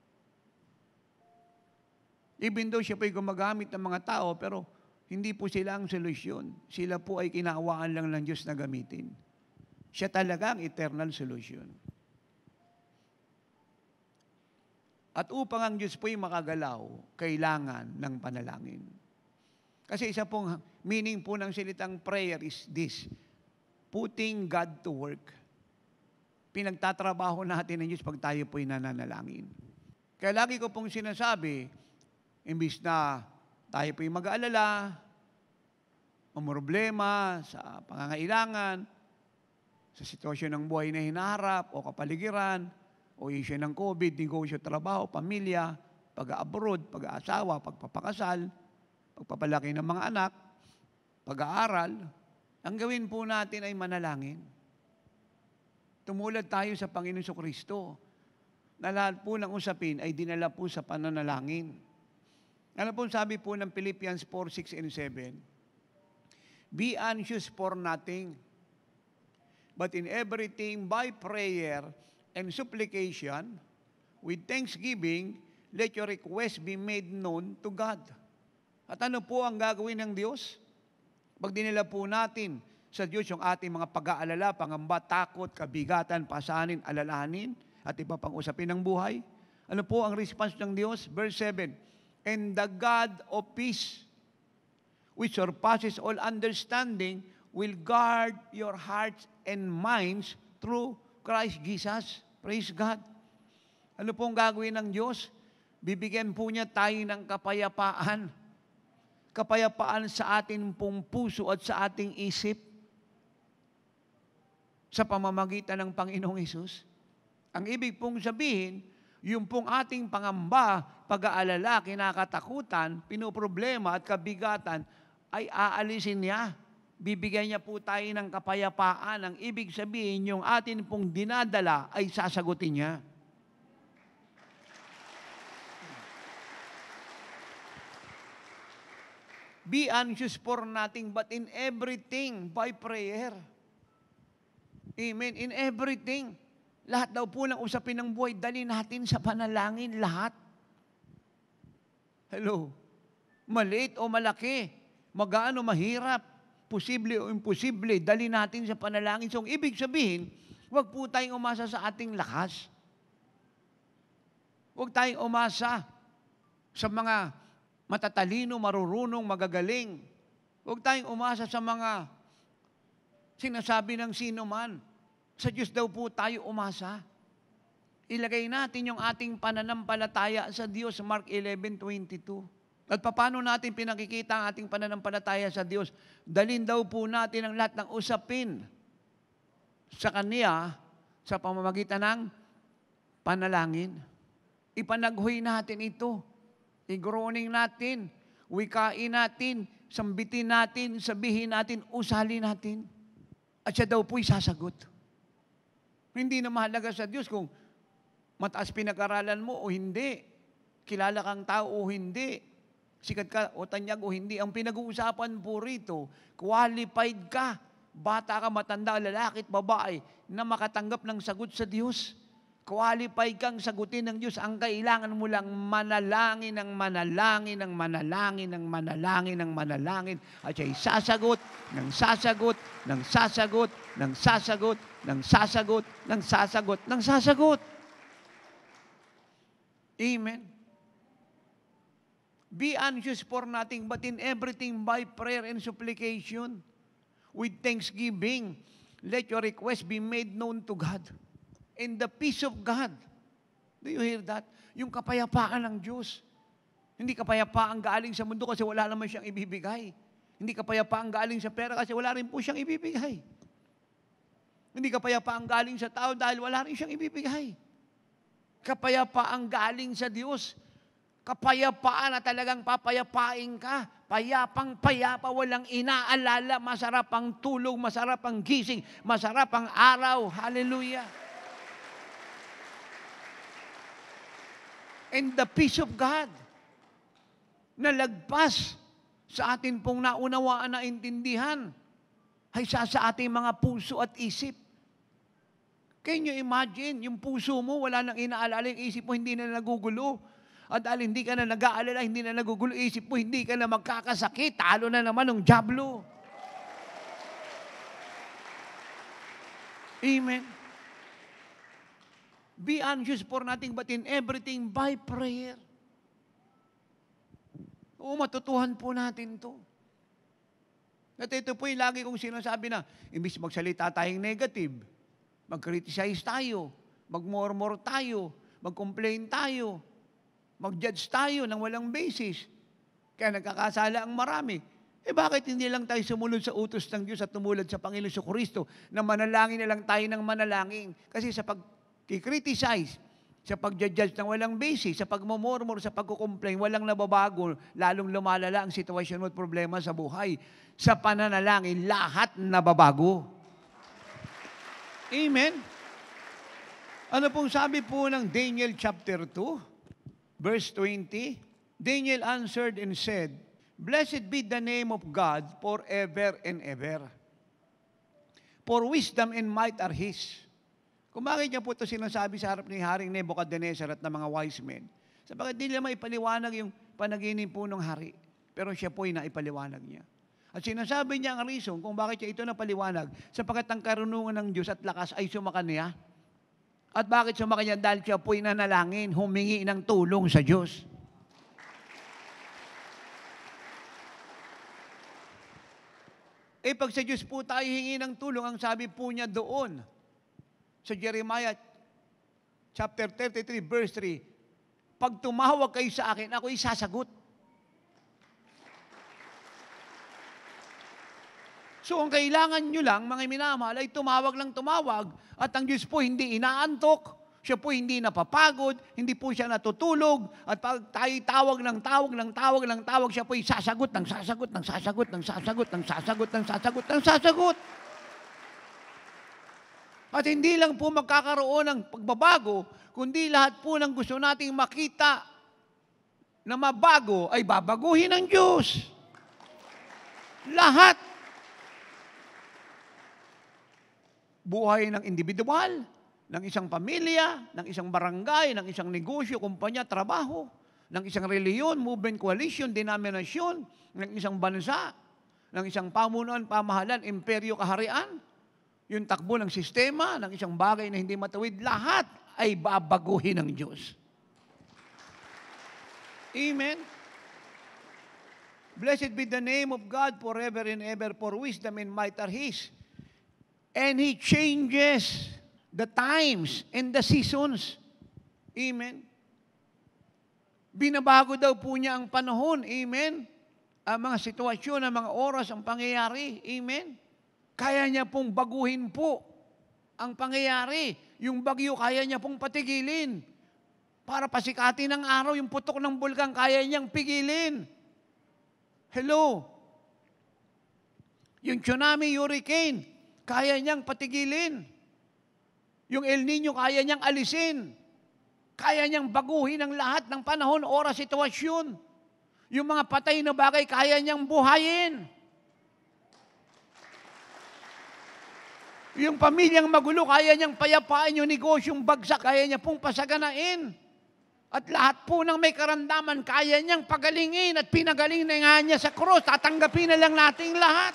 Even though siya po'y gumagamit ng mga tao, pero hindi po sila ang solusyon. Sila po ay kinaawaan lang ng Diyos na gamitin. Siya talaga ang eternal solution. At upang ang Diyos po'y makagalaw, kailangan ng panalangin. Kasi isa pong meaning po ng silitang prayer is this, putting God to work. Pinagtatrabaho natin ng Diyos pag tayo po'y nananalangin. Kaya lagi ko pong sinasabi, imbis na tayo po'y mag-aalala, mamroblema sa pangangailangan, sa sitwasyon ng buhay na hinaharap o kapaligiran, o issue ng COVID, negosyo, trabaho, pamilya, pag-abroad, pag-aasawa, pagpapakasal, pagpapalaki ng mga anak, pag-aaral, ang gawin po natin ay manalangin. Tumulad tayo sa Panginoon Jesucristo, na lahat po ng usapin ay dinala po sa pananalangin. Ano po sabi po ng Philippians four, six, and seven? Be anxious for nothing, but in everything by prayer and supplication, with thanksgiving, let your request be made known to God. At ano po ang gagawin ng Diyos? Pag dinila po natin sa Diyos yung ating mga pag-aalala, pangamba, takot, kabigatan, pasanin, alalahanin, at iba pang usapin ng buhay, Ano po ang response ng Diyos? Verse seven, and the God of peace, which surpasses all understanding, will guard your hearts and minds through Christ Jesus. Praise God. Ano pong gagawin ng Diyos? Bibigyan po niya tayo ng kapayapaan. Kapayapaan sa ating pong puso at sa ating isip sa pamamagitan ng Panginoong Hesus. Ang ibig pong sabihin, yung pong ating pangamba, pag-aalala, kinakatakutan, pinoproblema at kabigatan, ay aalisin niya. Bibigyan niya po tayo ng kapayapaan. Ang ibig sabihin, yung atin pong dinadala ay sasagutin niya. Be anxious for nothing, but in everything by prayer. Amen. In everything. Lahat daw po ng usapin ng buhay, dali natin sa panalangin, lahat. Hello? Maliit o malaki, magaano mahirap, posible o imposible, dali natin sa panalangin. So, ang ibig sabihin, huwag po tayong umasa sa ating lakas. Huwag tayong umasa sa mga matatalino, marurunong, magagaling. Huwag tayong umasa sa mga sinasabi ng sino man. Sa Diyos daw po tayo umasa. Ilagay natin yung ating pananampalataya sa Diyos, Mark eleven twenty-two. At paano natin pinakikita ang ating pananampalataya sa Diyos? Dalhin daw po natin ang lahat ng usapin sa Kanya sa pamamagitan ng panalangin. Ipanaghoy natin ito. I-groaning natin. Wikain natin. Sambitin natin. Sabihin natin. Usali natin. At siya daw po'y sasagot. Hindi na mahalaga sa Diyos kung mataas pinag-aralan mo o hindi. Kilala kang tao o hindi. Sikat ka o tanyag o hindi. Ang pinag-uusapan po rito, qualified ka. Bata ka, matanda, lalaki at babae na makatanggap ng sagot sa Diyos. Qualified kang sagutin ng Diyos. Ang kailangan mo lang manalangin ng manalangin ng manalangin ng manalangin ng manalangin. At siya'y sasagot, ng sasagot, ng sasagot, ng sasagot, ng sasagot, ng sasagot, ng sasagot. Amen. Be anxious for nothing, but in everything by prayer and supplication, with thanksgiving, let your request be made known to God. And the peace of God. Do you hear that? Yung kapayapaan ng Diyos. Hindi kapayapaan galing sa mundo kasi wala naman siyang ibibigay. Hindi kapayapaan galing sa pera kasi wala rin po siyang ibibigay. Hindi kapayapaan galing sa tao dahil wala rin siyang ibibigay. Kapayapaan galing sa Diyos. Kapayapaan na talagang papayapain ka. Payapang payapa, walang inaalala. Masarap ang tulog, masarap ang gising, masarap ang araw. Hallelujah. And the peace of God na lagpas sa atin pong naunawaan na intindihan ay sa sa ating mga puso at isip. Can you imagine, yung puso mo, wala nang inaalala, yung isip mo hindi na nagugulo. At dahil hindi ka na nag-aalala, hindi na nagugulo, isip mo, hindi ka na magkakasakit, talo na naman ng diablo. Amen. Be anxious for nothing but in everything by prayer. Oo, matutuhan po natin to. At ito po yung lagi kong sinasabi na, imbis magsalita tayong negative, mag-criticize tayo, mag-murmur tayo, mag-complain tayo, mag-judge tayo ng walang basis. Kaya nagkakasala ang marami. Eh bakit hindi lang tayo sumunod sa utos ng Diyos at tumulad sa Panginoon sa Kristo na manalangin na lang tayo ng manalangin? Kasi sa pag i-criticize, sa pag-judge ng walang basis, sa pagmumurmur, sa pagkukomplain, walang nababago, lalong lumalala ang sitwasyon mo at problema sa buhay. Sa pananalangin, lahat nababago. Amen? Ano pong sabi po ng Daniel chapter two, verse twenty? Daniel answered and said, Blessed be the name of God forever and ever. For wisdom and might are His. Kung bakit niya po ito sinasabi sa harap ni Haring Nebuchadnezzar at ng mga wise men, sapagkat di nila maipaliwanag yung panaginip po ng hari, pero siya po ay naipaliwanag niya. At sinasabi niya ang reason kung bakit siya ito napaliwanag, sapagkat ang karunungan ng Diyos at lakas ay sumakanya. At bakit sumakanya? Dahil siya po'y nanalangin, humingi ng tulong sa Diyos. Eh pag sa Diyos po tayo hingi ng tulong, ang sabi po niya doon, sa Jeremiah chapter thirty-three, verse three, pag tumawag kayo sa akin, ako isasagot. So ang kailangan nyo lang, mga minamahal, ay tumawag lang tumawag at ang Diyos po hindi inaantok, siya po hindi napapagod, hindi po siya natutulog at pag tayo tawag ng tawag ng tawag ng tawag, siya po ay sasagot ng sasagot ng sasagot ng sasagot ng sasagot ng sasagot ng sasagot. At hindi lang po magkakaroon ng pagbabago, kundi lahat po ng gusto nating makita na mabago ay babaguhin ng Diyos. Lahat. Buhay ng individual, ng isang pamilya, ng isang barangay, ng isang negosyo, kumpanya, trabaho, ng isang reliyon, movement, coalition, denominasyon, ng isang bansa, ng isang pamunuan, pamahalan, imperyo, kaharian, yung takbo ng sistema, ng isang bagay na hindi matawid, lahat ay babaguhin ng Diyos. Amen? Blessed be the name of God forever and ever, for wisdom and might are His. And He changes the times and the seasons. Amen? Binabago daw po niya ang panahon. Amen? Ang mga sitwasyon, ang mga oras, ang pangyayari. Amen? Kaya niya pong baguhin po ang pangyayari. Yung bagyo, kaya niya pong patigilin. Para pasikatin ng araw, yung putok ng bulkan, kaya niyang pigilin. Hello? Yung tsunami, hurricane, kaya niyang patigilin. Yung El Nino, kaya niyang alisin. Kaya niyang baguhin ang lahat ng panahon, oras, sitwasyon. Yung mga patay na bagay, kaya niyang buhayin. Yung pamilyang magulo, kaya niyang payapain. Yung negosyong bagsak, kaya niya pong pasaganain. At lahat po ng may karamdaman, kaya niyang pagalingin at pinagaling na nga niya sa krus. Tatanggapin na lang nating lahat.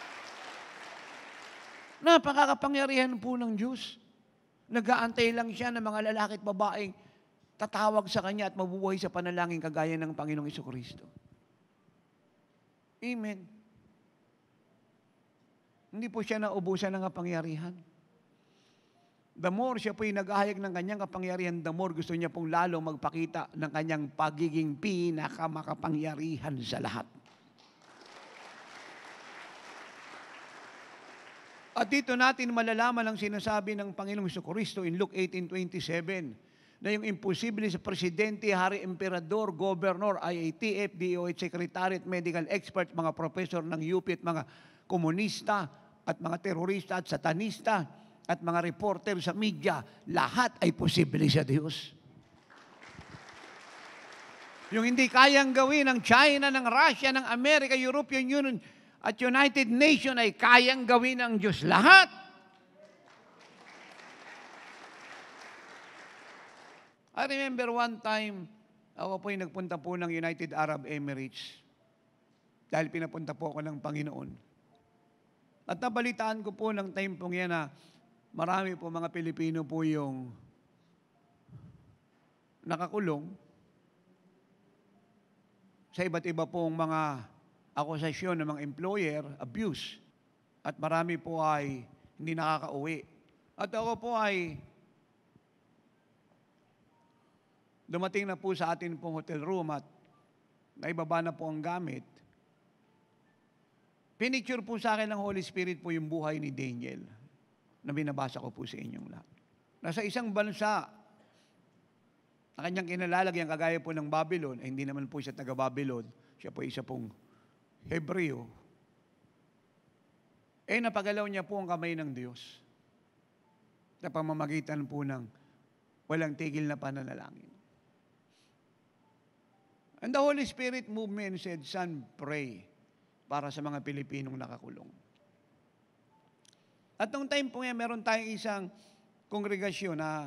Napakakapangyarihan po ng Diyos. Nag-aantay lang siya ng mga lalaki at babaeng tatawag sa Kanya at mabubuhay sa panalangin kagaya ng Panginoong Jesucristo. Amen. Hindi po siya naubusan ng kapangyarihan. The more siya po'y naghahayag ng kanyang kapangyarihan, the more gusto niya pong lalo magpakita ng kanyang pagiging pinakamakapangyarihan sa lahat. At dito natin malalaman ang sinasabi ng Panginoong Jesucristo in Luke eighteen twenty-seven na yung imposible sa presidente, hari, emperador, governor, I A T F, D O H, secretariat, medical expert, mga professor ng U P at mga komunista at mga terorista at satanista at mga reporter sa media, lahat ay posible sa Diyos. Yung hindi kayang gawin ng China, ng Russia, ng America, European Union, at United Nations ay kayang gawin ng Diyos lahat. I remember one time, ako po yung nagpunta po ng United Arab Emirates dahil pinapunta po ako ng Panginoon. At nabalitaan ko po ng time pong yan na marami po mga Pilipino po yung nakakulong sa iba't iba pong mga akusasyon ng mga employer, abuse. At marami po ay hindi nakakauwi. At ako po ay dumating na po sa atin pong hotel room at naibaba na po ang gamit. Pinicture po sa akin ng Holy Spirit po yung buhay ni Daniel na binabasa ko po sa inyong lahat. Nasa isang bansa na kanyang kinalalagyan kagaya po ng Babylon, eh, hindi naman po siya taga-Babylon, siya po isa pong Hebreo, eh napagalaw niya po ang kamay ng Diyos sa pamamagitan po ng walang tigil na pananalangin. And the Holy Spirit moved me and said, "Son, pray para sa mga Pilipinong nakakulong." At nung time po yan, meron tayong isang kongregasyon na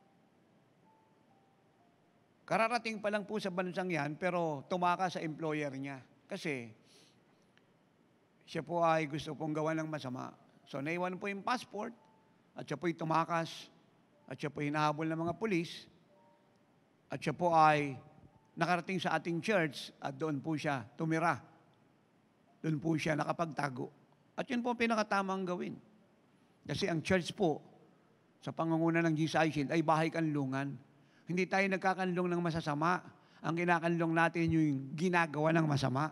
kararating pa lang po sa bansang yan, pero tumaka sa employer niya. Kasi siya po ay gusto pong gawa ng masama. So naiwan po yung passport at siya po'y tumakas at siya po hinahabol ng mga pulis, at siya po ay nakarating sa ating church at doon po siya tumira. Doon po siya nakapagtago. At yun po ang pinakatamang gawin. Kasi ang church po, sa pangunguna ng Jesus Shield, ay bahay kanlungan. Hindi tayo nagkakanlong ng masasama. Ang kinakanlong natin yung ginagawa ng masama.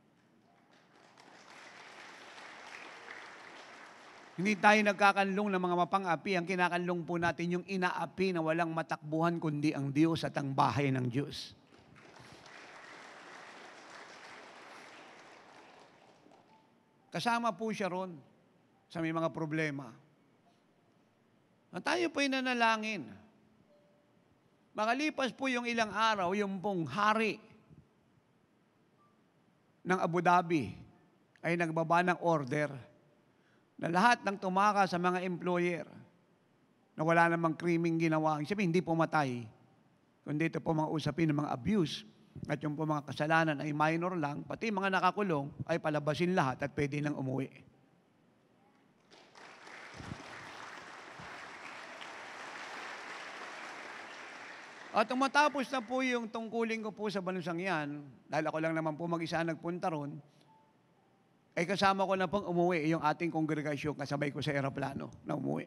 Hindi tayo nagkakanlong ng mga mapang-api. Ang kinakanlong po natin yung inaapi na walang matakbuhan kundi ang Diyos at ang bahay ng Diyos. Kasama po siya ron sa may mga problema. At tayo po'y nanalangin. Makalipas po yung ilang araw, yung pong hari ng Abu Dhabi ay nagbaba ng order na lahat ng tumaka sa mga employer na wala namang krimeng ginawa. Sabi, hindi pumatay. Kundi ito po mga usapin ng mga abuse. At yung po mga kasalanan ay minor lang, pati mga nakakulong ay palabasin lahat at pwede nang umuwi. At matapos na po yung tungkulin ko po sa bansang yan, dahil ako lang naman po mag-isa nagpunta ron, ay kasama ko na pong umuwi yung ating kongregasyon, kasabay ko sa aeroplano na umuwi.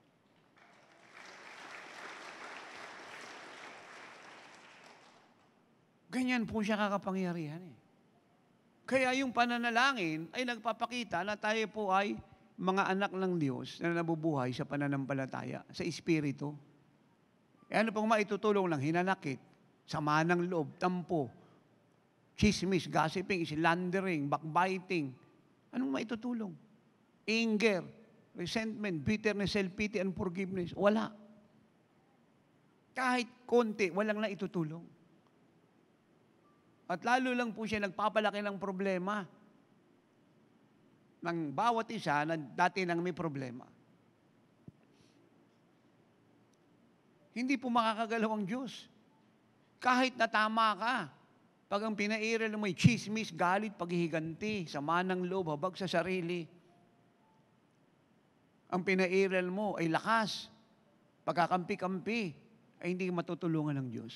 Ganyan po siya kakapangyarihan eh. Kaya yung pananalangin ay nagpapakita na tayo po ay mga anak ng Diyos na nabubuhay sa pananampalataya, sa Espiritu. E ano pong maitutulong ng hinanakit, sama ng loob, tampo, chismis, gossiping, slandering, backbiting. Anong maitutulong? Anger, resentment, bitterness, self-pity, unforgiveness. Wala. Kahit konti, walang naitutulong. At lalo lang po siya nagpapalaki ng problema ng bawat isa na dati nang may problema. Hindi po makakagalaw ang Diyos. Kahit natama ka, pag ang pinairal mo ay chismis, galit, paghihiganti, sama ng loob, habag sa sarili. Ang pinairal mo ay lakas, pagkakampi-kampi, ay hindi matutulungan ng Diyos.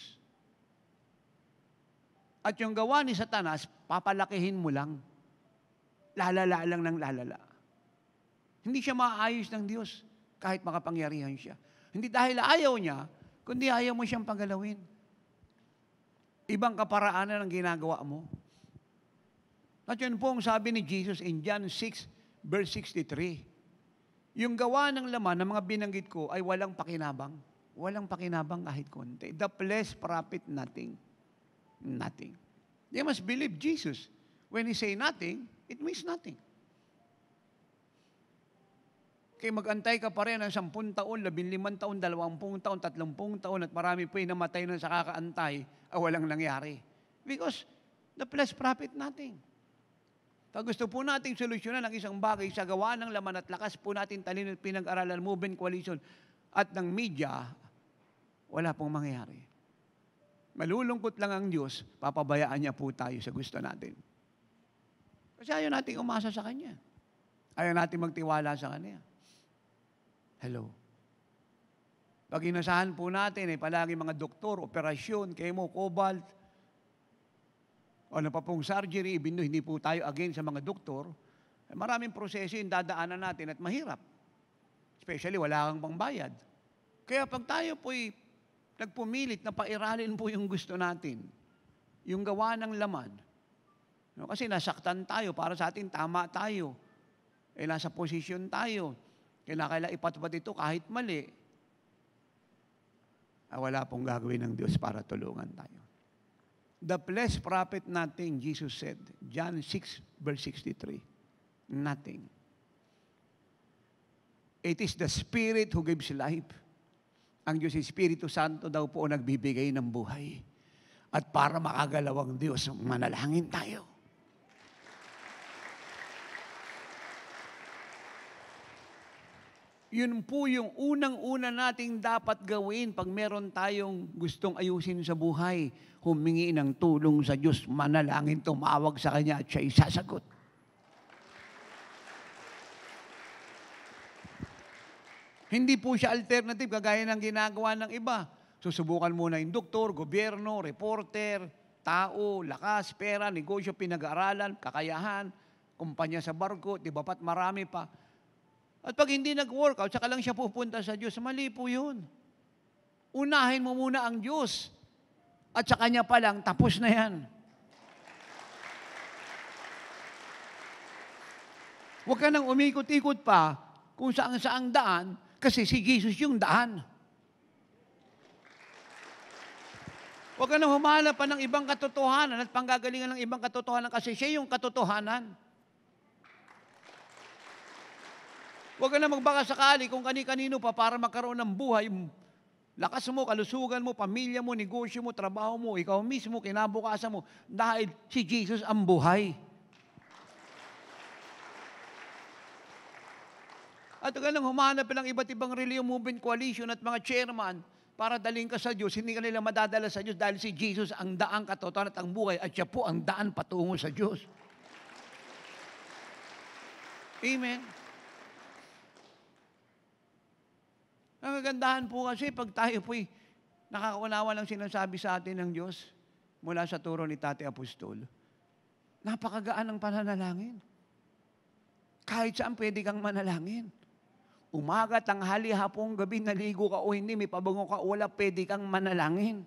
At yung gawa ni Satanas, papalakihin mo lang. Lalala lang ng lalala. Hindi siya maayos ng Diyos kahit makapangyarihan siya. Hindi dahil ayaw niya, kundi ayaw mo siyang pagalawin. Ibang kaparaanan ang ginagawa mo. At yun po ang sabi ni Jesus in John six, verse sixty-three. Yung gawa ng laman ng mga binanggit ko ay walang pakinabang. Walang pakinabang kahit konti. The flesh profit nothing. Nothing. They must believe Jesus. When He say nothing, it means nothing. Kaya mag-antay ka pa rin ng sampung taon, labing limang taon, dalawampung taon, tatlumpung taon, at marami po yung namatay na sa kakaantay, ah, walang nangyari. Because the flesh profit nothing. Pag gusto po nating solusyonan ang isang bagay sa gawa ng laman at lakas po natin talino at pinag-aralan, movement, coalition, at ng media, wala pong mangyayari. Malulungkot lang ang Diyos, papabayaan niya po tayo sa gusto natin. Kasi ayaw natin umasa sa Kanya. Ayaw natin magtiwala sa Kanya. Hello. Pag inasahan po natin ay palagi mga doktor, operasyon, chemo, cobalt, o ano pa pong surgery, even though hindi po tayo against sa mga doktor, maraming proseso yung dadaanan natin at mahirap. Especially wala kang pangbayad. Kaya pag tayo po'y nagpumilit na pairalin po yung gusto natin, yung gawa ng laman. No, kasi nasaktan tayo, para sa atin, tama tayo. Eh, nasa posisyon tayo. Kailangan ipatupad ito kahit mali. Ah, wala pong gagawin ng Diyos para tulungan tayo. The flesh profit nothing, Jesus said. John six, verse sixty-three. Nothing. It is the Spirit who gives life. Ang Diyos, Espiritu Santo daw po nagbibigay ng buhay. At para makagalaw ang Diyos, manalangin tayo. Yun po yung unang-una nating dapat gawin pag meron tayong gustong ayusin sa buhay. Humingi ng tulong sa Diyos, manalangin, tumawag sa Kanya at siya isasagot. Hindi po siya alternative kagaya ng ginagawa ng iba. Susubukan muna yung doktor, gobyerno, reporter, tao, lakas, pera, negosyo, pinag-aaralan, kakayahan, kumpanya sa barko, di ba pat marami pa. At pag hindi nag-workout, saka lang siya pupunta sa Diyos, mali po yun. Unahin mo muna ang Diyos. At sa Kanya pa lang, tapos na yan. Huwag ka nang umikot-ikot pa kung saan-saang daan, kasi si Jesus yung daan. Huwag ka nang humahanap pa ng ibang katotohanan at panggagalingan ng ibang katotohanan kasi siya yung katotohanan. Huwag ka na magbaka sakali kung kani-kanino pa para magkaroon ng buhay. Lakas mo, kalusugan mo, pamilya mo, negosyo mo, trabaho mo, ikaw mismo, kinabukasan mo. Dahil si Jesus ang buhay. At huwag ka nang humanap ng iba't ibang religion movement coalition at mga chairman para dalhin ka sa Diyos. Hindi ka nila madadala sa Diyos dahil si Jesus ang daang katotohanan at ang buhay at siya po ang daan patungo sa Diyos. Amen. Ang kagandahan po kasi pag tayo po'y nakakaunawa ng sinasabi sa atin ng Diyos mula sa turo ni Tate Apostol, napakagaan ng pananalangin. Kahit saan pwede kang manalangin. Umaga, tanghali, hapong, gabi, naligo ka o hindi, may pabango ka o wala, pwede kang manalangin.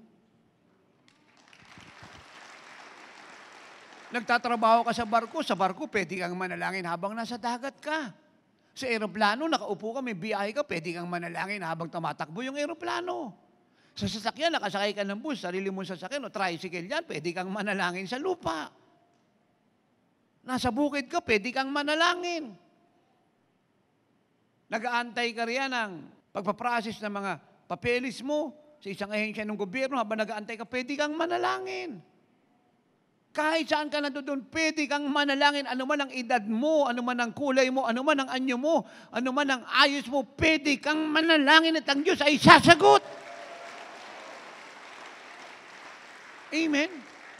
Nagtatrabaho ka sa barko, sa barko pwede kang manalangin habang nasa dagat ka. Sa eroplano, nakaupo ka, may biyahe ka, pwede kang manalangin habang tumatakbo yung eroplano. Sa sasakyan, nakasakay ka ng bus, sarili mong sasakyan o tricycle yan, pwede kang manalangin sa lupa. Nasa bukid ka, pwede kang manalangin. Nag-aantay ka riyan ng pagpaprocess ng mga papeles mo sa isang ahensya ng gobyerno, habang nag-aantay ka, pwede kang manalangin. Kahit saan ka na doon, pwede kang manalangin. Ano man ang edad mo, ano man ang kulay mo, ano man ang anyo mo, ano man ang ayos mo, pwede kang manalangin at ang Diyos ay sasagot. Amen?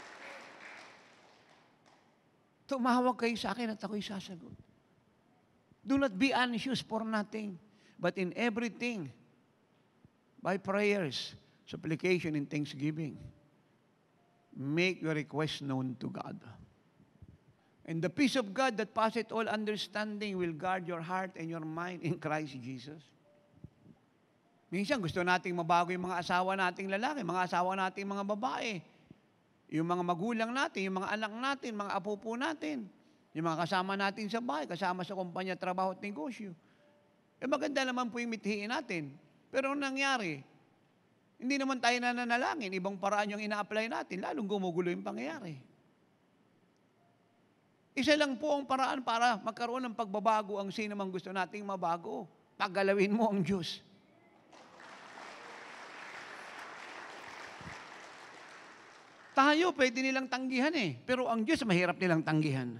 Tumawag kayo sa akin at ako'y sasagot. Do not be anxious for nothing, but in everything, by prayers, supplication, and thanksgiving, make your request known to God. And the peace of God that passeth all understanding will guard your heart and your mind in Christ Jesus. Minsan gusto nating mabago yung mga asawa nating lalaki, mga asawa nating mga babae, yung mga magulang natin, yung mga anak natin, mga apo po natin, yung mga kasama natin sa bahay, kasama sa kumpanya, trabaho at negosyo. Eh maganda naman po yung mithiin natin. Pero ang nangyari, hindi naman tayo nananalangin, ibang paraan yung ina-apply natin, lalong gumugulo yung pangyayari. Isa lang po ang paraan para magkaroon ng pagbabago ang sino mang gusto nating mabago. Paggalawin mo ang Diyos. Tayo, pwede nilang tanggihan eh. Pero ang Diyos, mahirap nilang tanggihan.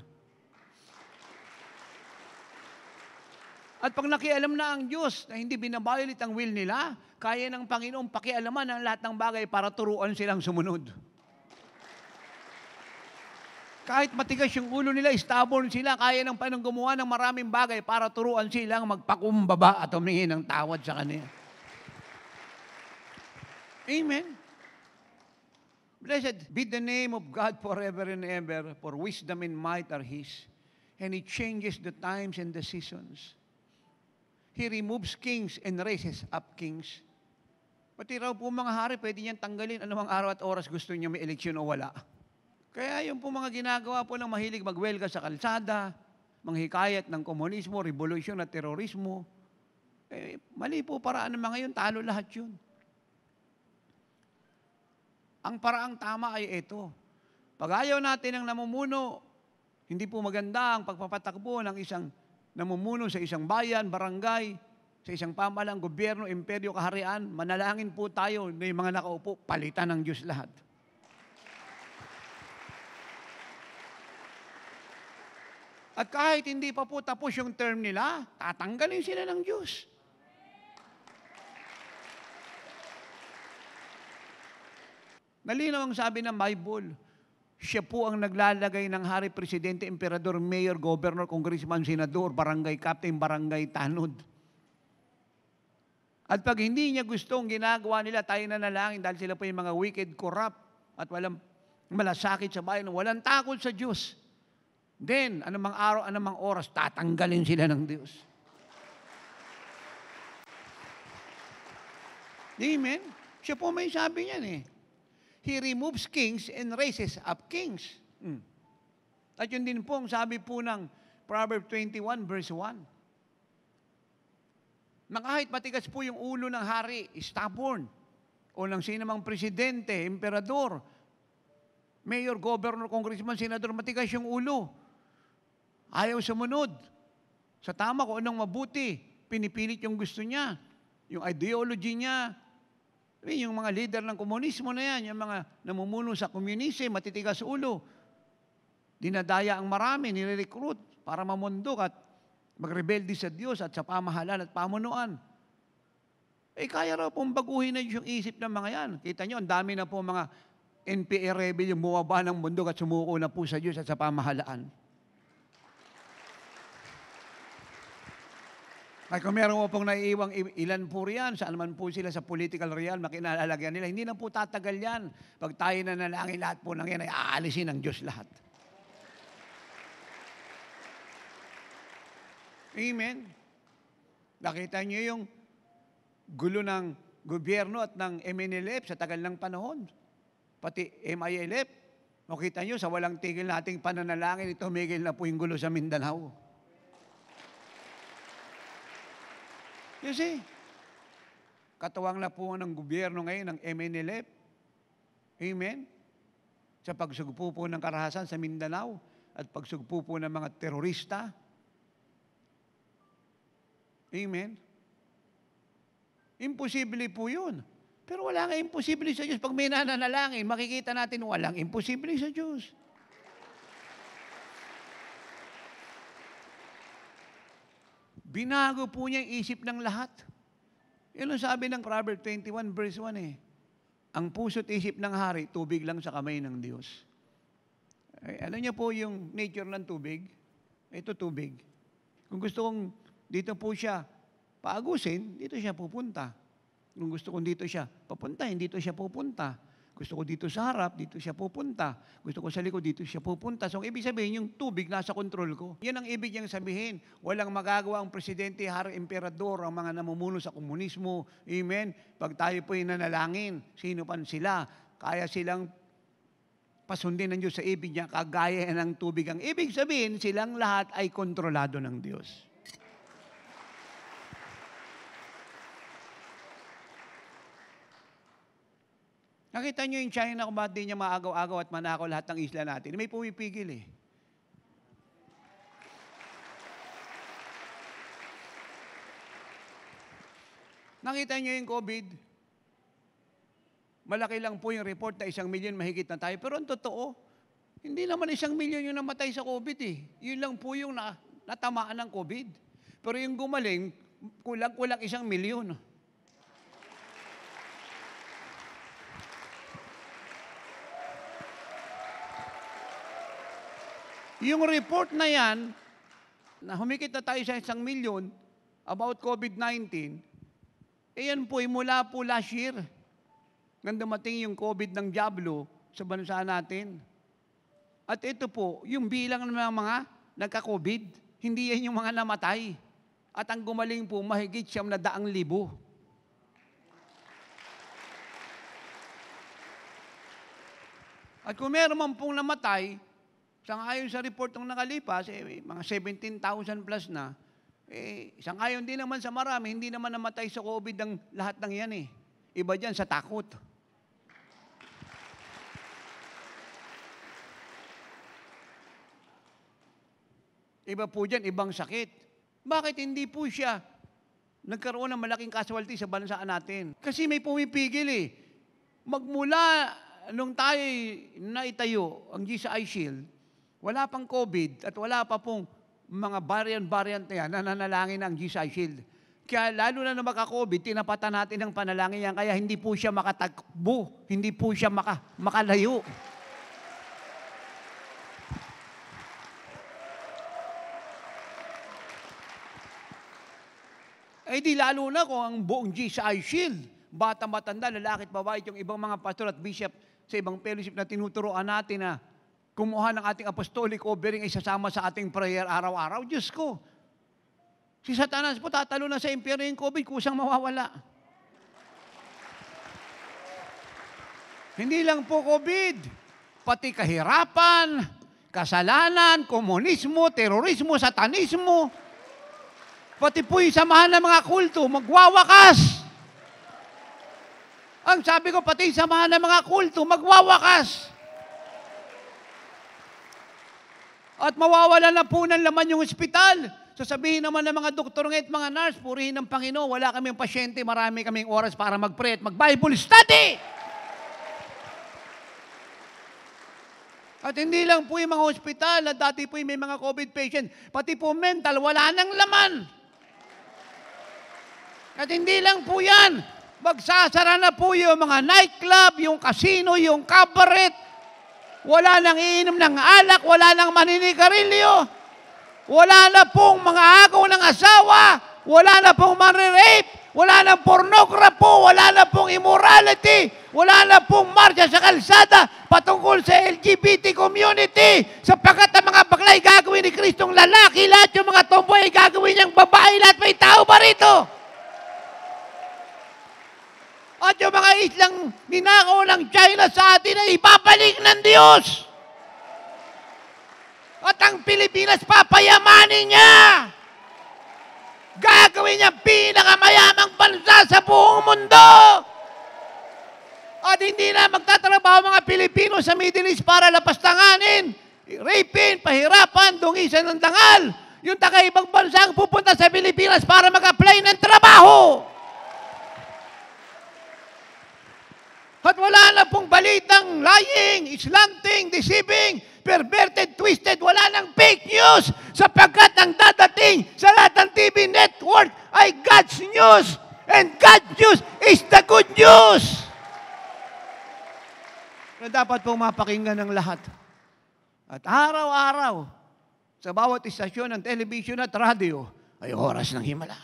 At pag nakialam na ang Diyos na hindi binabayolit ang will nila, kaya ng Panginoon pakialaman ang lahat ng bagay para turuan silang sumunod. Kahit matigas yung ulo nila, stubborn sila, kaya ng Panginoon gumawa ng maraming bagay para turuan silang magpakumbaba at humingi ng tawad sa Kanya. Amen. Blessed be the name of God forever and ever, for wisdom and might are His, and He changes the times and the seasons. He removes kings and raises up kings. Pati raw po mga hari, pwede niyan tanggalin anumang araw at oras gusto niya may eleksyon o wala. Kaya yung po mga ginagawa po ng mahilig magwelga sa kalsada, manghikayat ng komunismo, revolusyon at terorismo, eh, mali po paraan ng mga yun, talo lahat yun. Ang paraang tama ay ito. Pag ayaw natin ng namumuno, hindi po maganda ang pagpapatakbo ng isang namumuno sa isang bayan, barangay, sa isang pamahalang, gobyerno, imperyo, kaharian, manalangin po tayo na yung mga nakaupo, palitan ng Diyos lahat. At kahit hindi pa po tapos yung term nila, tatanggalin sila ng Diyos. Malinaw ang sabi ng Bible, siya po ang naglalagay ng hari, presidente, emperador, mayor, governor, congressman, senador, barangay captain, barangay tanod. At pag hindi niya gustong ginagawa nila, tayo nanalangin dahil sila po yung mga wicked, corrupt, at walang malasakit sa bayan, walang takot sa Diyos. Then, anumang araw, anumang oras, tatanggalin sila ng Diyos. Amen? Siya po may sabi niyan eh. He removes kings and raises up kings. Hmm. At yun din po ang sabi po ng Proverbs twenty-one verse one. Na kahit matigas po yung ulo ng hari, stubborn, o ng sinamang presidente, emperador, mayor, governor, congressman, senador, matigas yung ulo. Ayaw sumunod. Sa tama kung anong mabuti, pinipilit yung gusto niya, yung ideology niya. Yung mga leader ng komunismo na yan, yung mga namumuno sa communism, matitigas ulo. Dinadaya ang marami, nire-recruit para mamundok at magrebelde sa Diyos at sa pamahalaan at pamunuan. Eh, kaya raw pong baguhin na yung isip ng mga yan. Kita nyo, ang dami na po mga N P A rebel yung bumaba ng bundok at sumuko na po sa Diyos at sa pamahalaan. Ay kung meron mo pong naiiwang ilan po riyan, saan man po sila sa political realm, makinalagyan nila, hindi na po tatagal yan. Pag tayo na nalangin, lahat po ng yan ay aalisin ng Diyos lahat. Amen. Nakita niyo yung gulo ng gobyerno at ng M N L F sa tagal ng panahon. Pati M I L F. Makita niyo sa walang tigil nating pananalangin, ito tumigil na po yung gulo sa Mindanao. You see, katuwang na po ng gobyerno ngayon ng M N L F. Amen. Sa pagsugpo po ng karahasan sa Mindanao at pagsugpo po ng mga terorista. Amen? Imposible po yun. Pero wala nga imposible sa Diyos. Pag may nananalangin, makikita natin walang imposible sa Diyos. Binago po niya yung isip ng lahat. Yun ang sabi ng Proverbs twenty-one verse one eh. Ang puso't isip ng hari, tubig lang sa kamay ng Diyos. Ay, alam niyo po yung nature ng tubig? Ito tubig. Kung gusto kong dito po siya paagusin, dito siya pupunta. Kung gusto kong dito siya papuntahin, dito siya pupunta. Gusto ko dito sa harap, dito siya pupunta. Gusto ko sa likod, dito siya pupunta. So, ibig sabihin, yung tubig nasa kontrol ko. Yan ang ibig niyang sabihin. Walang magagawa ang presidente, hari, emperador, ang mga namumuno sa komunismo. Amen? Pag tayo po'y nanalangin, sino pan sila? Kaya silang pasundin ng Diyos sa ibig niya, kagaya ng tubig. Ang ibig sabihin, silang lahat ay kontrolado ng Diyos. Nakita nyo yung China kung bakit di niya maagaw-agaw at manakaw lahat ng isla natin. May pumipigil eh. Nakita nyo yung COVID? Malaki lang po yung report na isang milyon mahigit na tayo. Pero ang totoo, hindi naman isang milyon yung namatay sa COVID eh. Yun lang po yung na, natamaan ng COVID. Pero yung gumaling, kulang-kulang isang milyon. Yung report na yan, na humikit na tayo sa isang milyon about COVID nineteen, eh yan po, mula po last year, nang dumating yung COVID ng Diablo sa bansa natin. At ito po, yung bilang ng mga nagka-COVID, hindi yan yung mga namatay. At ang gumaling po, mahigit siyam na daang libo. At kung meron man pong namatay, sangayon sa report ng nakalipas, eh, mga seventeen thousand plus na, eh, sangayon din naman sa marami, hindi naman namatay sa COVID ang lahat ng yan eh. Iba dyan sa takot. Iba po dyan, ibang sakit. Bakit hindi po siya nagkaroon ng malaking casualty sa bansa natin? Kasi may pumipigil eh. Magmula nung tayo naitayo, ang G C I Shield, wala pang COVID at wala pa pong mga variant-variant na yan, nananalangin ang G C I Shield. Kaya lalo na na maka-COVID, tinapatan natin ang panalangin yan, kaya hindi po siya makatakbo, hindi po siya maka, makalayo. Eh di lalo na kung ang buong G C I Shield, bata, matanda, lalaki at babae, yung ibang mga pastor at bishop sa ibang fellowship na tinuturoan natin na kumuha ng ating apostolic offering ay sasama sa ating prayer araw-araw. Diyos ko, si Satanas po tatalo na sa impyerno yung COVID, kusang mawawala. Hindi lang po COVID, pati kahirapan, kasalanan, komunismo, terorismo, satanismo, pati po yung samahan ng mga kulto, magwawakas. Ang sabi ko, pati yung samahan ng mga kulto, magwawakas. At mawawala na po ng laman yung ospital. Sasabihin naman ng mga doktor at mga nurse, purihin ng Panginoon, wala kaming pasyente, marami kaming oras para mag-pray at mag-Bible study. At hindi lang po yung mga ospital, at dati po yung may mga COVID patient, pati po mental, wala nang laman. At hindi lang po yan, magsasara na po yung mga nightclub, yung casino, yung cabaret, wala nang iinom ng alak, wala nang maninigarilyo, wala na pong mga agaw ng asawa, wala na pong manre-rape, wala na pornography, wala na pong immorality, wala na pong marcha sa kalsada patungkol sa L G B T community, sapagkat ang mga baklay gagawin ni Kristong lalaki, lahat yung mga tomboy ay gagawin niyang babae, lahat may tao ba rito? At yung mga islang ninakaw ng China sa atin ay ipapalik ng Diyos. At ang Pilipinas papayamanin niya. Gagawin niya pinakamayamang bansa sa buong mundo. At hindi na magtatrabaho mga Pilipino sa Middle East para lapastanganin, rapin, pahirapan, dungisan ng dangal. Yung taga-ibang bansa ang pupunta sa Pilipinas para mag-apply ng trabaho. At wala na pong balitang lying, slanting, deceiving, perverted, twisted, wala nang fake news sapagkat ang dadating sa lahat ng T V network ay God's news. And God's news is the good news. Na dapat pong mapakinggan ng lahat. At araw-araw, sa bawat istasyon ng television at radio, ay oras ng himala.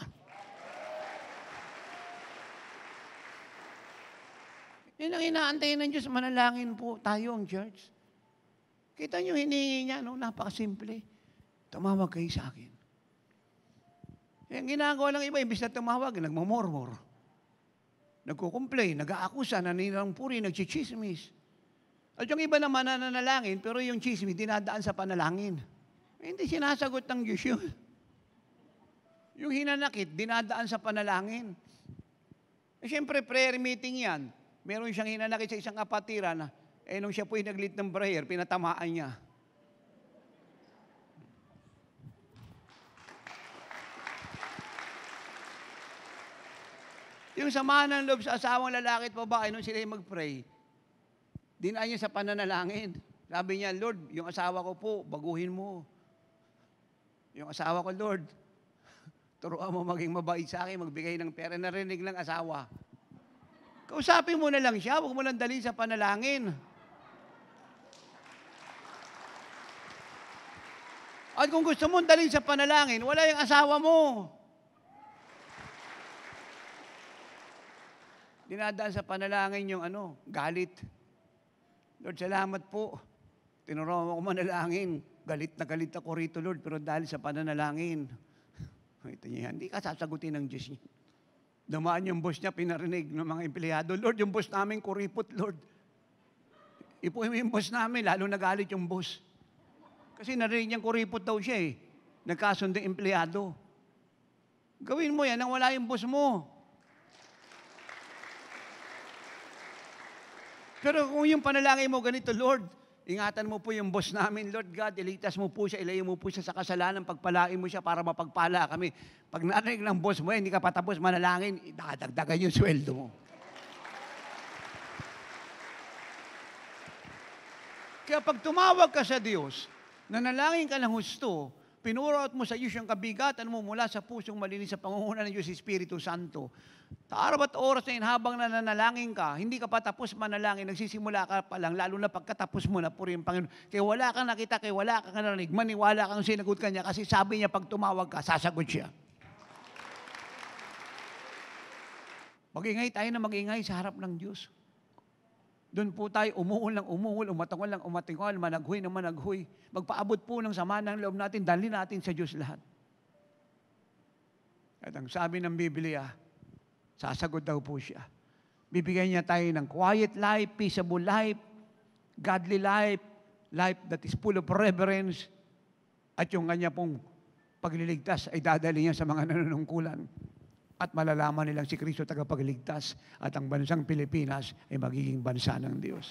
Yan ang inaantay ng Diyos, manalangin po tayo ang church. Kita niyo, hiningi niya, no? Napakasimple. Tumawag kayo sa akin. Yung ginagawa ng iba, imbis na tumawag, nagmamormor. Nagkukomplain, nag-aakusa, naninirang puri, nagchichismis. At yung iba naman nananalangin, pero yung chismis, dinadaan sa panalangin. Eh, hindi sinasagot ng Diyos yun. Yung hinanakit, dinadaan sa panalangin. Eh, siyempre, prayer meeting yan. Meron siyang hinanakit sa isang kapatiran, eh nung siya po'y nag-lead ng prayer, pinatamaan niya. Yung samahan ng loob sa asawang lalaki at babae, nung sila mag-pray, dinaan niya sa pananalangin. Sabi niya, Lord, yung asawa ko po, baguhin mo. Yung asawa ko, Lord, turuan mo maging mabait sa akin, magbigay ng pera. Narinig ng asawa. Kausapin mo na lang siya, huwag mo lang dalhin sa panalangin. At kung gusto mo dalhin sa panalangin, wala yung asawa mo. Dinadaan sa panalangin yung ano, galit. Lord, salamat po. Tinuruan mo ko manalangin. Galit na galit ako rito, Lord, pero dahil sa pananalangin. Ito niya, hindi ka sasagutin ng Diyos niya. Dumaan yung boss niya, pinarinig ng mga empleyado, Lord, yung boss namin kuripot, Lord. Ipuhin mo yung boss namin, lalo nagalit yung boss. Kasi narinig niyang kuripot daw siya eh. Nagkasundang empleyado. Gawin mo yan nang wala yung boss mo. Pero kung yung panalangin mo ganito, Lord, ingatan mo po yung boss namin, Lord God, iligtas mo po siya, ilayo mo po siya sa kasalanan, pagpalain mo siya para mapagpala kami. Pag narinig ng boss mo, hindi ka patapos manalangin, dadagdagan yung sweldo mo. Kaya pag tumawag ka sa Diyos, nanalangin ka ng husto, pinurot mo sa Diyos yung kabigatan mo mula sa pusong malinis sa pangunguna ng Diyos Espiritu Santo. Araw at oras na yun, habang nananalangin ka, hindi ka pa tapos manalangin, nagsisimula ka pa lang, lalo na pagkatapos mo na purihin Panginoon. Kaya wala kang nakita, kaya wala kang narinig, maniwala kang sinagot ka niya, kasi sabi niya pag tumawag ka, sasagot siya. Mag-ingay tayo na mag-ingay sa harap ng Diyos. Doon po tayo umuul ng umuul, umatangol lang umatangol, managhoy na managhoy. Magpaabot po ng sama ng loob natin, dalhin natin sa Diyos lahat. At ang sabi ng Biblia, sasagot daw po siya. Bibigyan niya tayo ng quiet life, peaceable life, godly life, life that is full of reverence, at yung kanya pong pagliligtas ay dadali niya sa mga nanunungkulan. At malalaman nilang si Kristo tagapagligtas at ang bansang Pilipinas ay magiging bansa ng Diyos.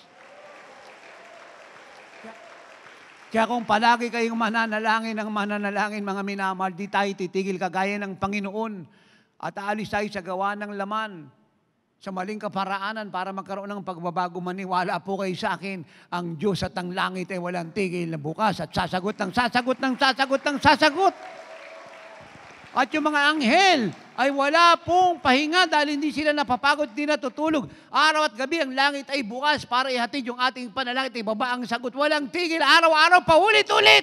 Kaya kung palagi kayong mananalangin ng mananalangin, mga minamahal, di tayo titigil kagaya ng Panginoon at aalis tayo sa gawa ng laman, sa maling kaparaanan para magkaroon ng pagbabago. Maniwala po kayo sa akin, ang Diyos at ang langit ay walang tigil na bukas at sasagot ng sasagot ng sasagot ng sasagot. At yung mga anghel ay wala pong pahinga dahil hindi sila napapagod, hindi natutulog. Araw at gabi ang langit ay bukas para ihatid yung ating panalangin, ibaba ang sagot. Walang tigil, araw-araw, paulit-ulit.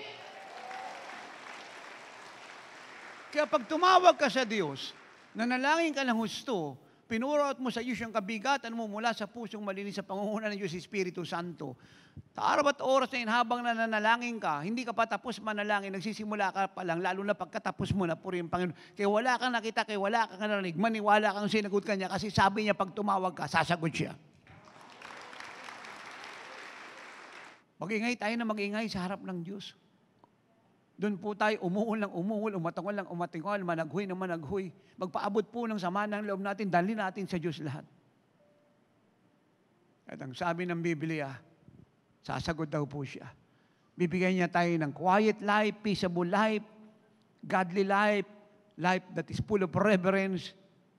Kaya pag tumawag ka sa Diyos, nanalangin ka ng husto, pinurot mo sa Diyos yung kabigatan mo mula sa pusong malinis sa pangunguna ng Diyos Espiritu Santo. Sa araw at oras na yun, habang nananalangin ka, hindi ka pa tapos manalangin, nagsisimula ka pa lang, lalo na pagkatapos mo na purihin Panginoon. Kaya wala kang nakita, kaya wala kang narinig, maniwala kang sinagot ka niya kasi sabi niya pag tumawag ka, sasagot siya. Mag-ingay tayo na mag-ingay sa harap ng Diyos. Doon po tayo umuul ng umuul, umatangol lang umatangol, managhoy na managhoy. Magpaabot po ng sama ng loob natin, dalhin natin sa Diyos lahat. At ang sabi ng Biblia, sasagot daw po siya. Bibigyan niya tayo ng quiet life, peaceable life, godly life, life that is full of reverence.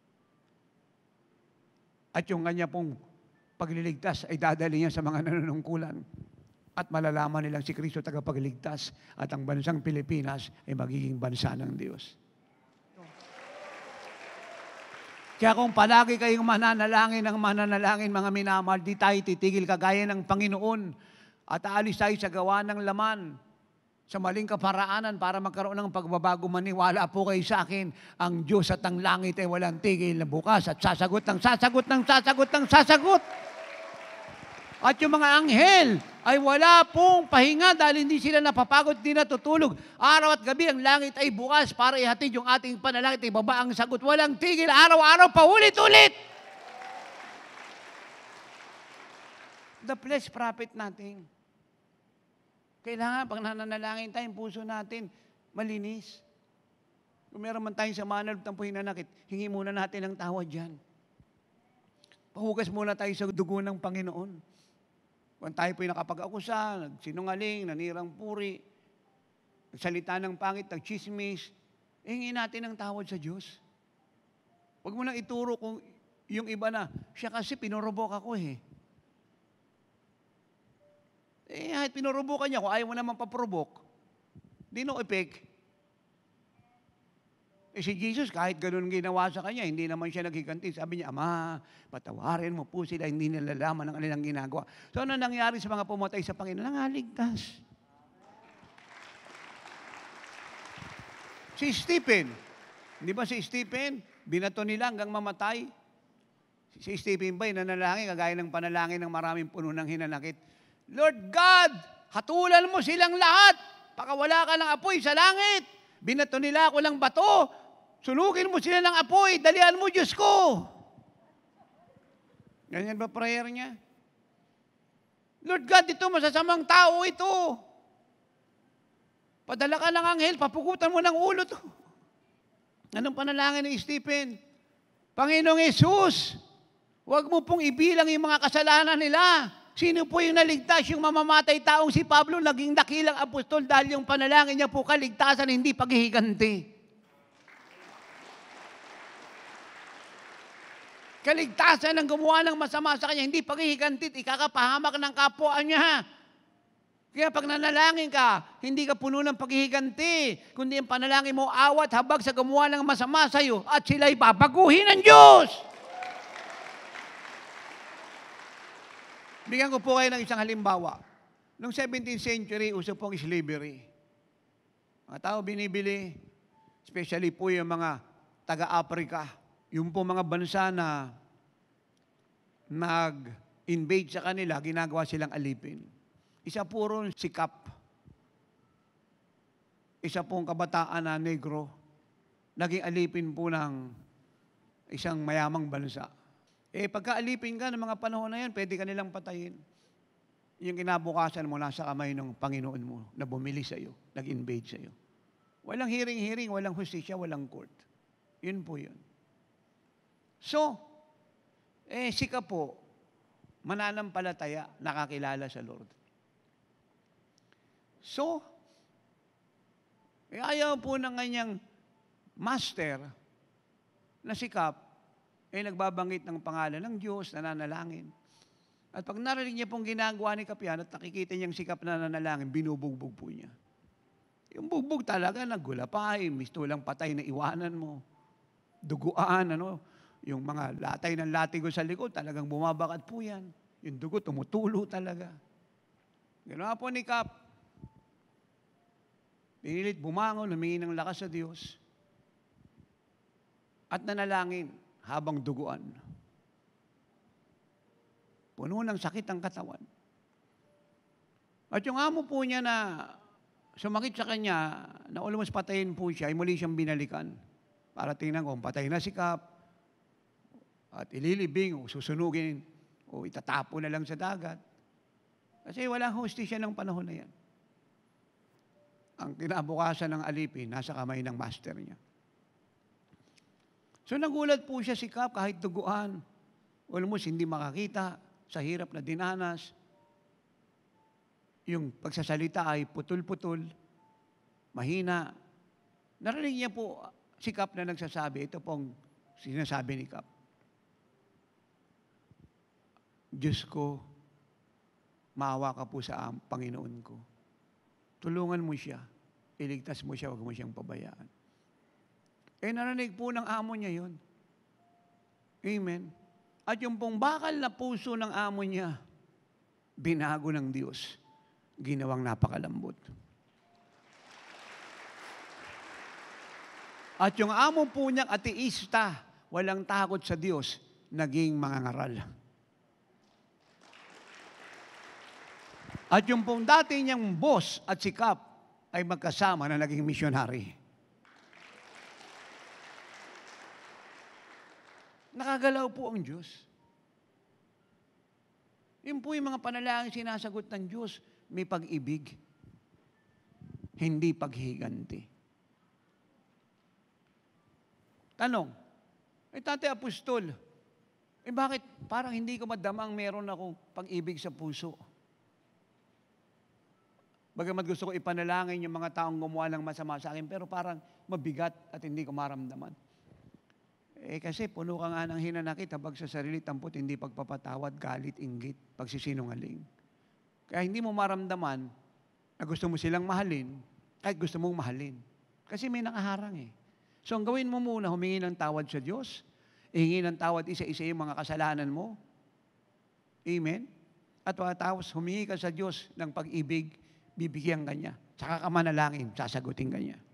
At yung kanya pong pagliligtas ay dadali niya sa mga nanunungkulan. At malalaman nilang si Kristo tagapagligtas at ang bansang Pilipinas ay magiging bansa ng Diyos. Kaya kung palagi kayong mananalangin ng mananalangin, mga minamahal, di tayo titigil kagaya ng Panginoon at aalis tayo sa gawa ng laman, sa maling kaparaanan para magkaroon ng pagbabago. Maniwala po kayo sa akin, ang Diyos at ang langit ay walang tigil na bukas at sasagot ng sasagot ng sasagot ng sasagot. At yung mga anghel ay wala pong pahinga dahil hindi sila napapagod, hindi natutulog. Araw at gabi ang langit ay bukas para ihatid yung ating panalangin, ibaba ang sagot. Walang tigil, araw-araw, paulit-ulit. The flesh profit natin. Kailangan pag nananalangin tayo, yung puso natin malinis. Kung meron man tayong sama na loob ng hinanakit, hingi muna natin ang tawad dyan. Pahugas muna tayo sa dugo ng Panginoon. Kung tayo po'y nakapag-akusa, nagsinungaling, nanirang puri, nagsalita ng pangit, nagchismis, eh, hingi natin ang tawad sa Diyos. Huwag mo nang ituro kung yung iba na, siya kasi pinurubok ako eh. Eh, kahit pinurubokan niya, kung ayaw mo naman paprobok, di no effect. Eh si Jesus, kahit ganun ginawa sa kanya, hindi naman siya naghiganti. Sabi niya, Ama, patawarin mo po sila, hindi nalalaman ang kanilang ginagawa. So ano nangyari sa mga pumatay sa Panginoon? Nangaligtas. Si Stephen, hindi ba si Stephen, binato nila hanggang mamatay? Si Stephen ba, nanalangin, kagaya ng panalangin ng maraming puno ng hinanakit. Lord God, hatulan mo silang lahat, pakawala ka ng apoy sa langit. Binato nila ako ng bato, sunugin mo sila ng apoy, dalian mo Diyos ko. Ganyan ba prayer niya? Lord God, ito masasamang tao ito. Padala ka ng anghel, papugutan mo ng ulo to. Anong panalangin ni Stephen? Panginoong Yesus, huwag mo pong ibilang yung mga kasalanan nila. Sino po yung naligtas? Yung mamamatay taong si Pablo, naging dakilang apostol dahil yung panalangin niya po kaligtasan, hindi paghihiganti. Kaligtasan ang gumawa ng masama sa kanya, hindi paghihiganti, ikakapahamak ng kapwa niya. Kaya pag nanalangin ka, hindi ka puno ng paghihiganti, kundi ang panalangin mo awat habag sa gumawa ng masama sa iyo at sila'y babaguhin ng Diyos. Bigyan ko po kayo ng isang halimbawa. Noong seventeenth century, uso pong slavery. Mga tao binibili, especially po yung mga taga-Africa, yung po mga bansa na nag-invade sa kanila, ginagawa silang alipin. Isa puro si Kap. Isa pong kabataan na negro, naging alipin po ng isang mayamang bansa. Eh, pagka-alipin ka ng mga panahon na yan, pwede ka nilang patayin. Yung kinabukasan mo, nasa kamay ng Panginoon mo na bumili sa iyo, nag-invade sa iyo. Walang hearing-hearing, walang hustisya, walang court. Yun po yun. So, eh, sika po, mananampalataya, nakakilala sa Lord. So, eh, ayaw po ng kanyang master na sikap, eh nagbabanggit ng pangalan ng Diyos, nananalangin. At pag narinig niya pong ginagawa ni Kapian at nakikita niyang sikap na nananalangin, binubugbog po niya. Yung bugbog talaga, naggulapay, mistulang patay na iwanan mo, duguan, ano, yung mga latay ng latigo sa likod, talagang bumabakat po yan. Yung dugo, tumutulo talaga. Ganoon po ni Kap. Pinilit bumangon, humingi ng lakas sa Diyos. At nanalangin habang duguan. Puno ng sakit ang katawan. At yung amo po niya na sumakit sa kanya, na almost patayin po siya, ay muli siyang binalikan. Para tingnan kung patay na si Kap, at ililibing, o susunugin, o itatapo na lang sa dagat. Kasi walang hustisya ng panahon na yan. Ang kinabukasan ng alipin, nasa kamay ng master niya. So nagulat po siya si Kap kahit duguan. Almost hindi makakita sa hirap na dinanas. Yung pagsasalita ay putol-putol, mahina. Narinig niya po si Kap na nagsasabi, ito pong sinasabi ni Kap. Diyos ko, maawa ka po sa Panginoon ko. Tulungan mo siya. Iligtas mo siya, huwag mo siyang pabayaan. Eh, narinig po ng amo niya yun. Amen. At yung pong bakal na puso ng amo niya, binago ng Diyos, ginawang napakalambot. At yung amo po niyang ateista, walang takot sa Diyos, naging mangangaral. At yung pong dati niyang boss at sikap, ay magkasama na naging misyonary. Nakagalaw po ang Diyos. Yun po yung mga panalangin sinasagot ng Diyos, may pag-ibig, hindi paghiganti. Tanong, eh Tate Apostol, eh bakit parang hindi ko madamang meron akong pag-ibig sa puso? Bagamat gusto ko ipanalangin yung mga taong gumawa ng masama sa akin, pero parang mabigat at hindi ko maramdaman. Eh kasi puno ka nga ng hinanakit, habag sa sarili, tampot, hindi pagpapatawad, galit, inggit, pagsisinungaling. Kaya hindi mo maramdaman na gusto mo silang mahalin, kahit gusto mong mahalin. Kasi may nakaharang eh. So ang gawin mo muna, humingi ng tawad sa Diyos, ihingi ng tawad isa-isa yung mga kasalanan mo. Amen? At tapos humingi ka sa Diyos ng pag-ibig, bibigyan ka niya. Tsaka ka manalangin, sasagutin ka niya.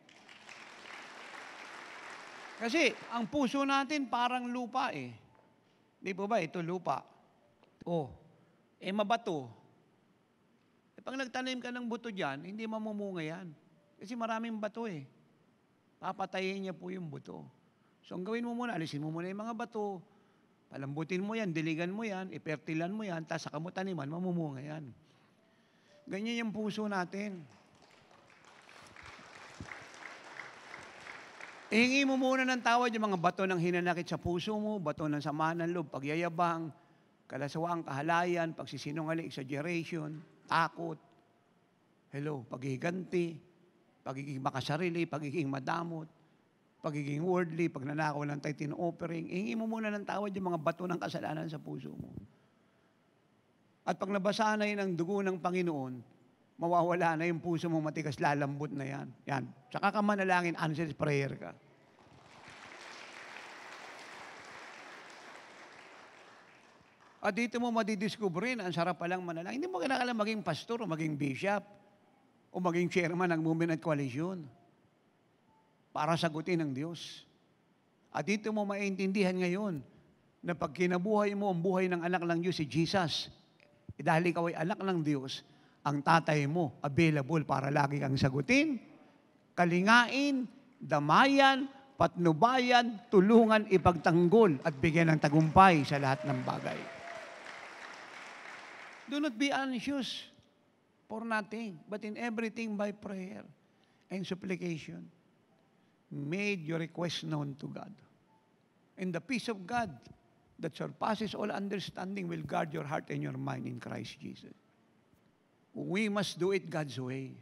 Kasi ang puso natin parang lupa eh. Di po ba? Ito lupa. Oh, eh mabato. Eh, pag nagtanim ka ng buto dyan, hindi mamumunga yan. Kasi maraming bato eh. Papatayin niya po yung buto. So ang gawin mo muna, alisin mo muna yung mga bato, palambutin mo yan, diligan mo yan, ipertilan mo yan, tapos saka mo taniman, mamumunga yan. Ganyan yung puso natin. Ihingi mo muna ng tawad yung mga bato ng hinanakit sa puso mo, bato ng samahan ng loob, pagyayabang, kalasawang, kahalayan, pagsisinungaling, exaggeration, takot, hello, paghiganti, pagiging makasarili, pagiging madamot, pagiging worldly, pagnanakaw ng tithe offering. Ihingi mo muna ng tawad yung mga bato ng kasalanan sa puso mo. At pag nabasa na yun ang dugo ng Panginoon, mawawala na yung puso mo matigas, lalambot na yan. Yan. Tsaka ka manalangin, answers prayer ka. At dito mo madidiscoverin, ang sarap palang manalangin. Hindi mo kailangan maging pastor o maging bishop o maging chairman ng Movement at Coalition para sagutin ng Diyos. At dito mo maintindihan ngayon na pag kinabuhay mo ang buhay ng anak ng Diyos, si Jesus, eh, dahil ikaw ay anak ng Diyos, ang tatay mo available para lagi kang sagutin, kalingain, damayan, patnubayan, tulungan, ipagtanggol at bigyan ng tagumpay sa lahat ng bagay. Do not be anxious for nothing, but in everything by prayer and supplication, made your request known to God. And the peace of God that surpasses all understanding will guard your heart and your mind in Christ Jesus. We must do it God's way.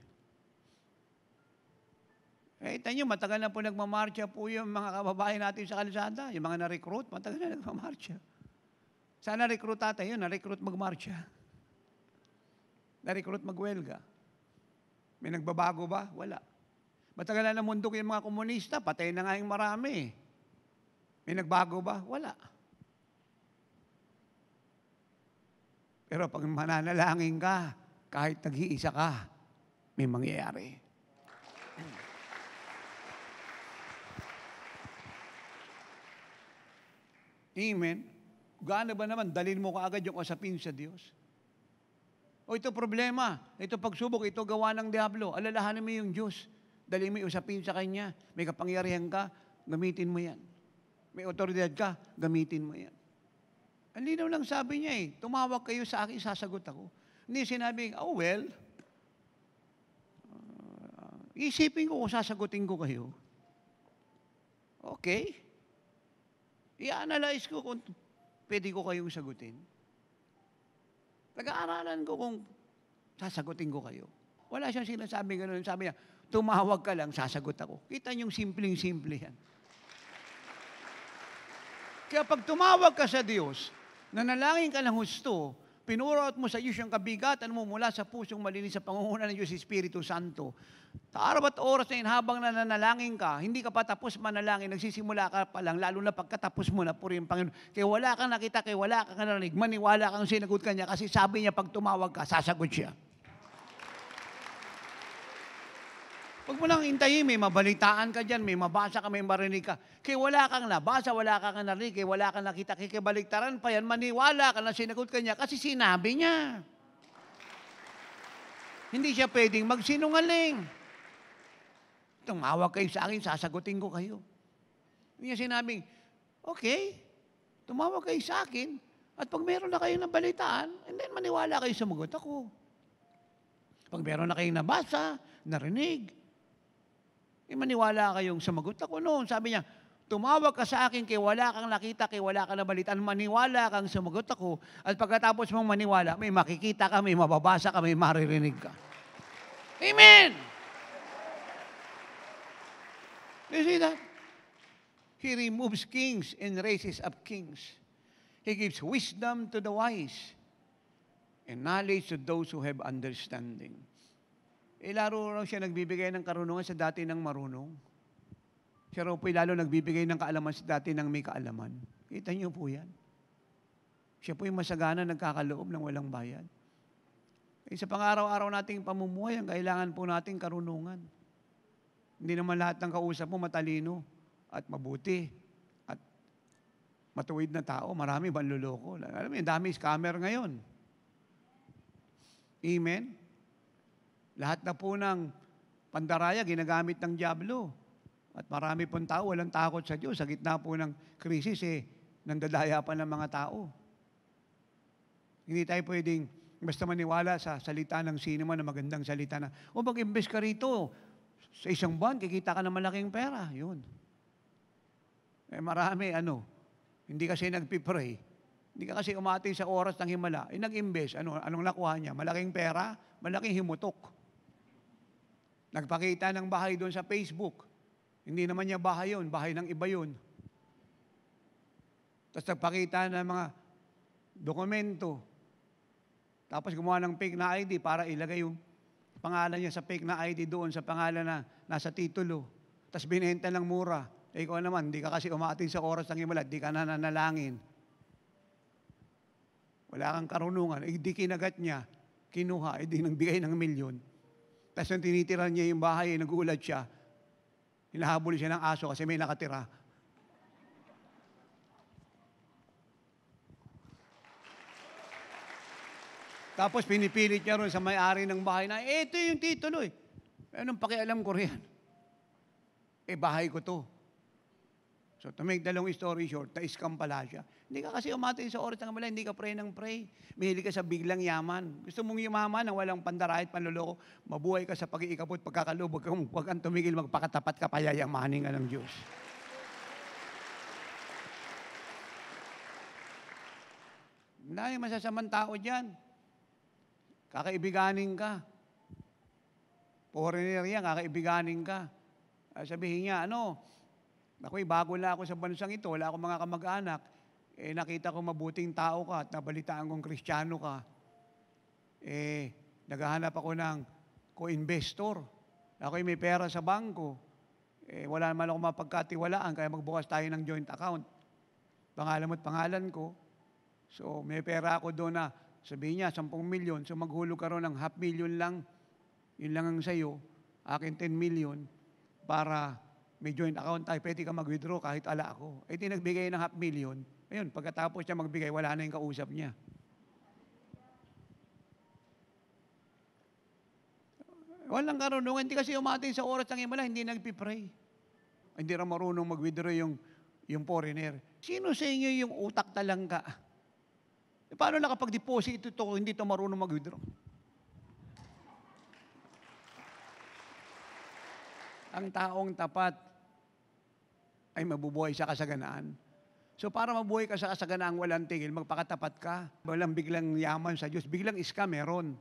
Eh, ito nyo, matagal na po nagmamarcha po yung mga kababayan natin sa kalsada. Yung mga na-recruit, matagal na nagmamarcha. Sana recruit tayo yun, na-recruit magmarcha. Na-recruit magwelga. May nagbabago ba? Wala. Matagal na namundok yung mga komunista, patay na nga yung marami. May nagbago ba? Wala. Pero pag mananalangin ka, kahit nag-iisa ka, may mangyayari. Amen. Gaano ba naman, dalhin mo kaagad yung usapin sa Diyos? O ito problema, ito pagsubok, ito gawa ng Diablo. Alalahanin mo yung Diyos. Dalhin mo yung usapin sa Kanya. May kapangyarihan ka, gamitin mo yan. May otoridad ka, gamitin mo yan. Ang linaw lang sabi niya eh, tumawag kayo sa akin, sasagot ako. Hindi sinabi, oh well, uh, isipin ko kung sasagutin ko kayo. Okay. I-analyze ko kung pwede ko kayong sagutin. Nag-aaralan ko kung sasagutin ko kayo. Wala siyang sinasabi gano'n. Sabi niya, tumawag ka lang, sasagot ako. Kita niyong simpleng-simple yan. Kaya pag tumawag ka sa Diyos, nanalangin ka ng husto, pinuraot mo sa Diyos yung kabigatan mo mula sa pusong malinis sa pangunguna ng Diyos Espiritu Santo. Araw at oras na yun, habang nananalangin ka, hindi ka pa tapos manalangin, nagsisimula ka pa lang, lalo na pagkatapos mo na purihin Panginoon. Kaya wala kang nakita, kaya wala kang narinig, maniwala kang sinagot ka niya, kasi sabi niya pag tumawag ka, sasagot siya. Huwag mo lang hintayin, may mabalitaan ka dyan, may mabasa ka, may marinig ka. Kaya wala kang nabasa, wala kang narinig, kaya wala kang nakita, kaya baliktaran pa yan, maniwala ka na sinagot ka niya, kasi sinabi niya. Hindi siya pwedeng magsinungaling. Tumawag kayo sa akin, sasagutin ko kayo. Hindi niya sinabing, okay, tumawag kayo sa akin, at pag meron na kayo nabalitaan, and then maniwala kayo sumagot ako. Pag meron na kayong nabasa, narinig, eh, maniwala kayong sumagot ako noon. Sabi niya, tumawag ka sa akin kay wala kang nakita, kay wala kang nabalitaan, maniwala kang sumagot ako, at pagkatapos mong maniwala, may makikita ka, may mababasa ka, may maririnig ka. Amen! You see that? He removes kings and raises up kings. He gives wisdom to the wise and knowledge to those who have understanding. Eh, laro raw siya nagbibigay ng karunungan sa dati ng marunong. Siya raw po lalo nagbibigay ng kaalaman sa dati ng may kaalaman. Kita niyo po yan. Siya po yung masagana nagkakaloob ng walang bayad. Eh, sa pang-araw-araw nating pamumuhay, ang kailangan po nating karunungan. Hindi naman lahat ng kausap mo matalino at mabuti at matuwid na tao. Marami banluloko. Alam mo, dami scammer ngayon. Amen? Lahat na po ng pandaraya ginagamit ng Diablo. At marami pong tao, walang takot sa Diyos. Sa gitna po ng krisis, eh, nandadaya pa ng mga tao. Hindi tayo pwedeng basta maniwala sa salita ng sino man na magandang salita na, o mag-invest ka rito, sa isang buwan, kikita ka ng malaking pera. Yun. Eh, marami, ano, hindi kasi nagpipray. Hindi ka kasi umati sa oras ng himala. Eh, nag-invest. Ano, anong nakuha niya? Malaking pera, malaking himutok. Nagpakita ng bahay doon sa Facebook. Hindi naman niya bahay yun, bahay ng iba yun. Tapos nagpakita ng mga dokumento. Tapos gumawa ng fake na I D para ilagay yung pangalan niya sa fake na I D doon sa pangalan na nasa titulo. Tapos binenta ng mura. Eh, ikaw naman, di ka kasi umatin sa oras ng himala, di ka nananalangin. Wala kang karunungan. Eh, di kinagat niya, kinuha, eh, di nagbigay ng milyon. Tapos nung tinitira niya yung bahay, nagulat siya. Hinahabol siya ng aso kasi may nakatira. Tapos pinipilit niya ron sa may-ari ng bahay na, eh, ito yung titulo eh. Eh, anong pakialam ko riyan? Eh, bahay ko to. So, to make the long story short, na-scam pala siya. Hindi ka kasi umatin sa oras ng mala, hindi ka pray ng pray. Mahilig ka sa biglang yaman. Gusto mong yumaman na walang pandarahit, panluloko, mabuhay ka sa pag-iikabot, pagkakalubog, huwag kang tumigil, magpakatapat ka, payayamanin ka ng Diyos. Dahil masasamang tao dyan. Kakaibiganin ka. Foreigner yan, kakaibiganin ka. Sabihin niya, ano, ako'y bago lang ako sa bansang ito, wala akong mga kamag-anak, eh nakita ko mabuting tao ka at nabalitaan kong Kristiyano ka. Eh, naghahanap ako ng co-investor. Ako'y may pera sa bangko. Eh, wala naman ako mapagkatiwalaan, kaya magbukas tayo ng joint account. Pangalan mo't pangalan ko. So, may pera ako doon na, sabihin niya, sampung milyon, so maghulog ka ron ng half million lang, yun lang ang sayo, akin ten million, para may joint account tayo, pwede ka mag-withdraw kahit ala ako. Eh, di nagbigay ng half million. Ayun, pagkatapos niya magbigay, wala na yung kausap niya. Walang karunungan. Hindi kasi umatin sa oras ng himala, hindi nagpipray. Hindi rin marunong mag-withdraw yung, yung foreigner. Sino sa inyo yung utak talangka? E, paano nakapag-deposit ito, hindi ito marunong mag-withdraw? Ang taong tapat ay mabubuhay sa kasaganaan. So para mabuhay ka sa kasaganaan, walang tigil, magpakatapat ka. Walang biglang yaman sa Diyos. Biglang iska meron.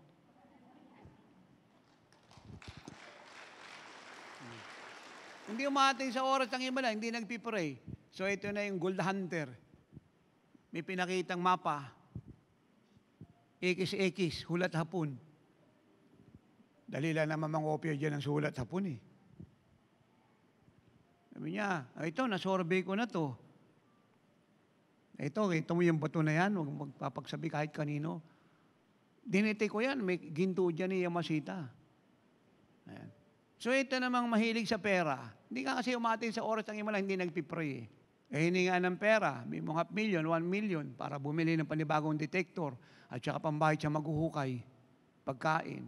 Hmm. Hindi umating sa oras ng himala, hindi nagpipray. So ito na yung gold hunter. May pinakitang mapa. Ekis-ekis, hulat hapon. Dali lang naman mangopya dyan ng sulat hapon eh. Sabi niya, ito, nasorbay ko na to. Ito, ito mo yung bato na yan, huwag magpapagsabi kahit kanino. Dinete ko yan, may ginto dyan ni Yamasita. Ayan. So ito namang mahilig sa pera. Hindi ka kasi umatin sa oras ng himala, hindi nagpipray eh. Eh, hininga ng pera, may mga half million, one million, para bumili ng panibagong detector at saka pambahit siya maghuhukay, pagkain.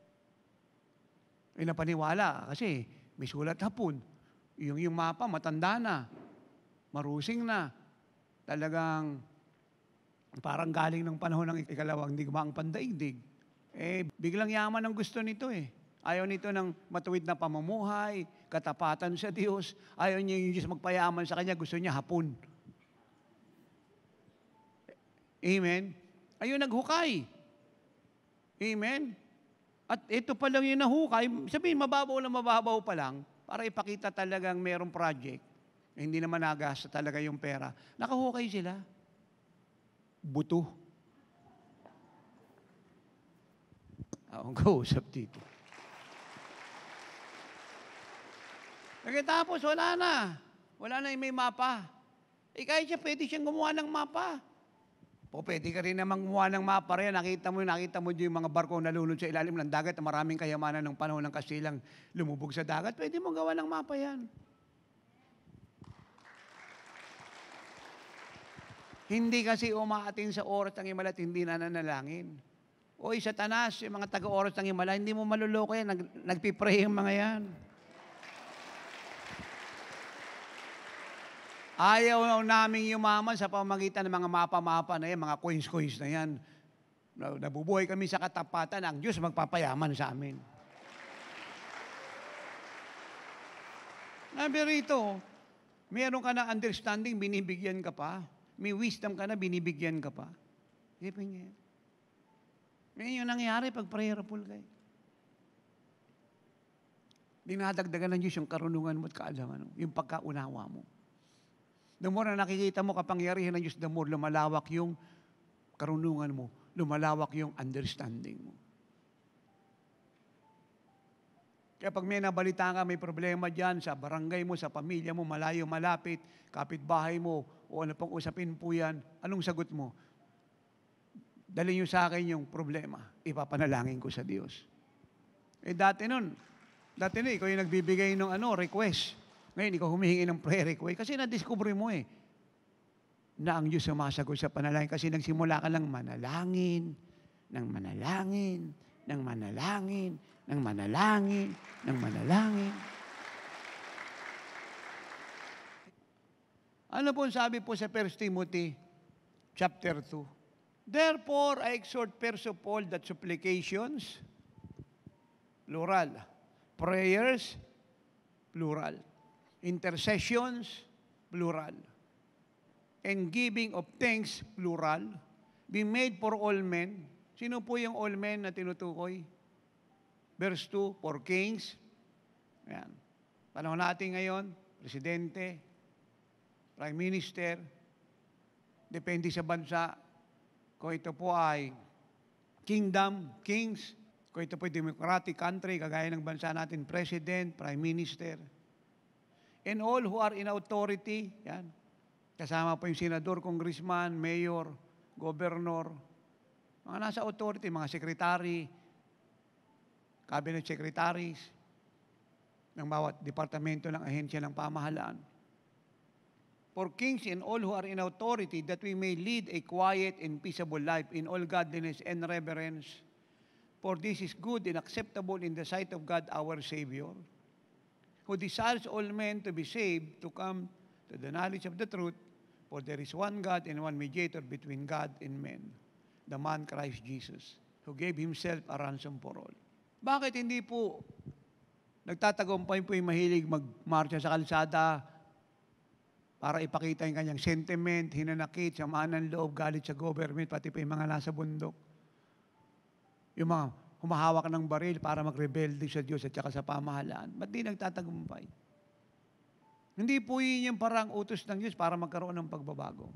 Eh, napaniwala kasi may sulat hapon. Yung, yung mapa, matanda na, marusing na, talagang parang galing ng panahon ng ikalawang digmaang pandaigdig. Eh, biglang yaman ang gusto nito eh. Ayaw nito ng matuwid na pamumuhay, katapatan sa Diyos. Ayaw niya yung Diyos magpayaman sa kanya, gusto niya hapon. Amen? Ayaw naghukay. Amen? At ito pa lang yung nahukay, sabihin, mababaw lang mababaw pa lang, para ipakita talagang merong project, eh, hindi naman nagasa talaga yung pera. Nakahukay sila. Buto. Ako ang kausap dito. Pagkatapos, wala na. Wala na yung may mapa. Eh, kahit siya, pwede siyang gumawa ng mapa. O pwede ka rin namang gumawa ng mapa rin. Nakita mo, nakita mo yung mga barko nalulod sa ilalim ng dagat na maraming kayamanan ng panahon ng Kastilang lumubog sa dagat. Pwede mo gawa ng mapa yan. Hindi kasi umaatin sa oras ng himala at hindi nananalangin. O sa tanas, yung mga taga-oras ng himala, hindi mo maluloko yan. Nag, nagpipray yung mga yan. Ayaw naming yumaman sa pamagitan ng mga mapa-mapa na yan, mga coins-coins na yan. Nabubuhay kami sa katapatan, ang Diyos magpapayaman sa amin. Sabi rito, meron ka na understanding, binibigyan ka pa. May wisdom ka na, binibigyan ka pa. Isipin niya yan. Ngayon yung nangyari pag prayerful kayo. Dinadagdagan ng Diyos yung karunungan mo at kaalaman mo, yung pagkaunawa mo. The more na nakikita mo kapangyarihan ng Diyos, the more lumalawak yung karunungan mo, lumalawak yung understanding mo. Kaya pag may nabalita ka, may problema dyan sa barangay mo, sa pamilya mo, malayo, malapit, kapitbahay mo, o ano pang usapin po yan, anong sagot mo? Dali nyo sa akin yung problema, ipapanalangin ko sa Diyos. Eh dati nun, dati nun, ikaw yung nagbibigay ng ano, request. Ngayon, ikaw humihingi ng prayer request kasi na-discover mo eh na ang Diyos sumasagot sa panalangin kasi nagsimula ka lang manalangin, ng manalangin, ng manalangin, ng manalangin, ng manalangin. Ano po sabi po sa First Timothy chapter two? Therefore, I exhort first of all that supplications, plural, prayers, plural, intercessions, plural, and giving of thanks, plural, be made for all men. Sino po yung all men na tinutukoy? Verse two, for kings. Ayan. Panahon natin ngayon, presidente, prime minister, depende sa bansa, kung ito po ay kingdom, kings, kung ito po ay democratic country, kagaya ng bansa natin, president, prime minister, and all who are in authority, yan, kasama po yung senador, congressman, mayor, governor, mga nasa authority, mga secretary, cabinet secretaries, ng bawat departamento ng ahensya ng pamahalaan. For kings and all who are in authority, that we may lead a quiet and peaceable life in all godliness and reverence. For this is good and acceptable in the sight of God our Savior, who desires all men to be saved, to come to the knowledge of the truth. For there is one God and one mediator between God and men, the man Christ Jesus, who gave himself a ransom for all. Bakit hindi po nagtatagumpay po yung mahilig magmarcha sa kalsada para ipakita yung kanyang sentiment, hinanakit, samaan ng loob, galit sa government, pati pa yung mga nasa bundok. Yung mga humahawak ng baril para magrebelde sa Diyos at saka sa pamahalaan. Ba't di nagtatagumpay? Hindi po yun yung parang utos ng Diyos para magkaroon ng pagbabago.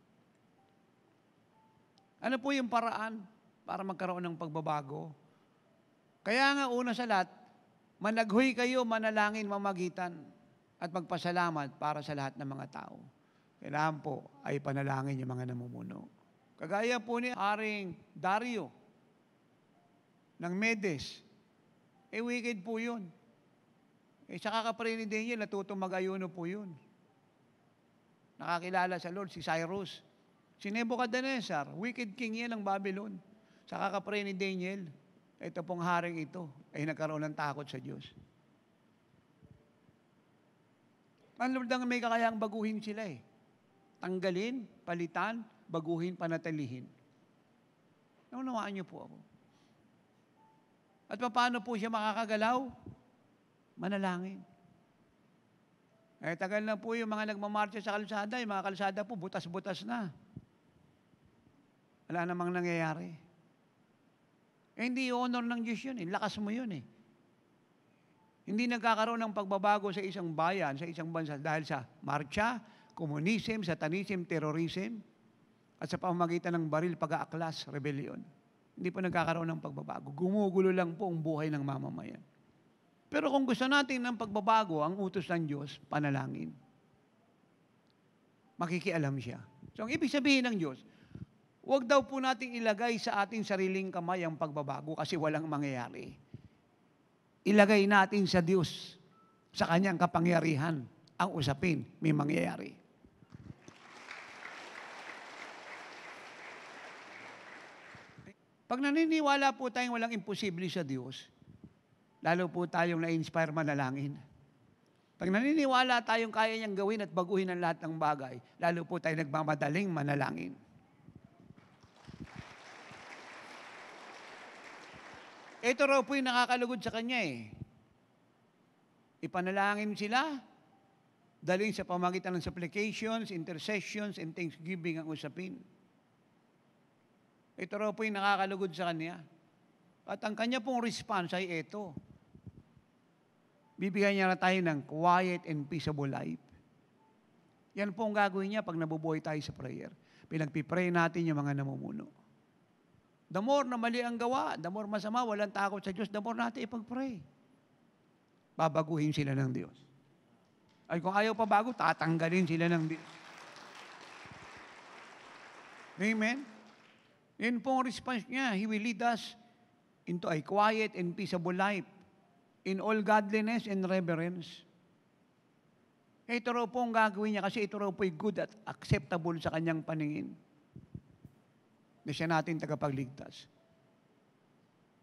Ano po yung paraan para magkaroon ng pagbabago? Kaya nga una sa lahat, managhoy kayo, manalangin, mamagitan, at magpasalamat para sa lahat ng mga tao. Kailangan po ay panalangin yung mga namumuno. Kagaya po ni Haring Dario ng Medes, eh wicked po yun. Eh sa kakapre ni Daniel, natutong mag-ayuno po yun. Nakakilala sa Lord, si Cyrus. Si Nebuchadnezzar, wicked king yan ng Babylon. Sa kakapre ni Daniel, ito pong haring ito, ay nagkaroon ng takot sa Diyos. Ang Lord ang may kakayang baguhin sila eh. Tanggalin, palitan, baguhin, panatilihin. Naunawaan niyo po ako. At paano po siya makakagalaw? Manalangin. Eh, tagal na po yung mga nagmamarcha sa kalsada, yung mga kalsada po, butas-butas na. Wala namang nangyayari. Eh, hindi honor ng Diyos yun eh. Lakas mo yun eh. Hindi nagkakaroon ng pagbabago sa isang bayan, sa isang bansa dahil sa marcha, komunism, satanism, terrorism, at sa pamamagitan ng baril, pag-aaklas, rebellion. Hindi po nagkakaroon ng pagbabago. Gumugulo lang po ang buhay ng mamamayan. Pero kung gusto natin ng pagbabago, ang utos ng Diyos, panalangin. Makikialam siya. So, ang ibig sabihin ng Diyos, huwag daw po natin ilagay sa ating sariling kamay ang pagbabago kasi walang mangyayari. Ilagay natin sa Diyos, sa Kanyang kapangyarihan, ang usapin, may mangyayari. Pag naniniwala po tayong walang imposible sa Diyos, lalo po tayong na-inspire manalangin. Pag naniniwala tayong kaya niyang gawin at baguhin ang lahat ng bagay, lalo po tayong nagmamadaling manalangin. Ito raw po yung nakakalugod sa kanya eh. Ipanalangin sila, dalhin sa pamagitan ng supplications, intercessions, and thanksgiving ang usapin. Ito raw po yung nakakalugod sa kanya. At ang kanya pong response ay ito. Bibigyan niya na tayo ng quiet and peaceable life. Yan po ang gagawin niya pag nabubuhay tayo sa prayer. Pinagpipray natin yung mga namumuno. The more na mali ang gawa, the more masama, walang takot sa Diyos, the more natin ipag-pray. Babaguhin sila ng Diyos. Ay kung ayaw pa bago, tatanggalin sila ng Diyos. Amen? Yun po ang response niya. He will lead us into a quiet and peaceable life in all godliness and reverence. Ito raw po ang gagawin niya kasi ito raw po ay good at acceptable sa kanyang paningin. Na siya natin tagapagligtas.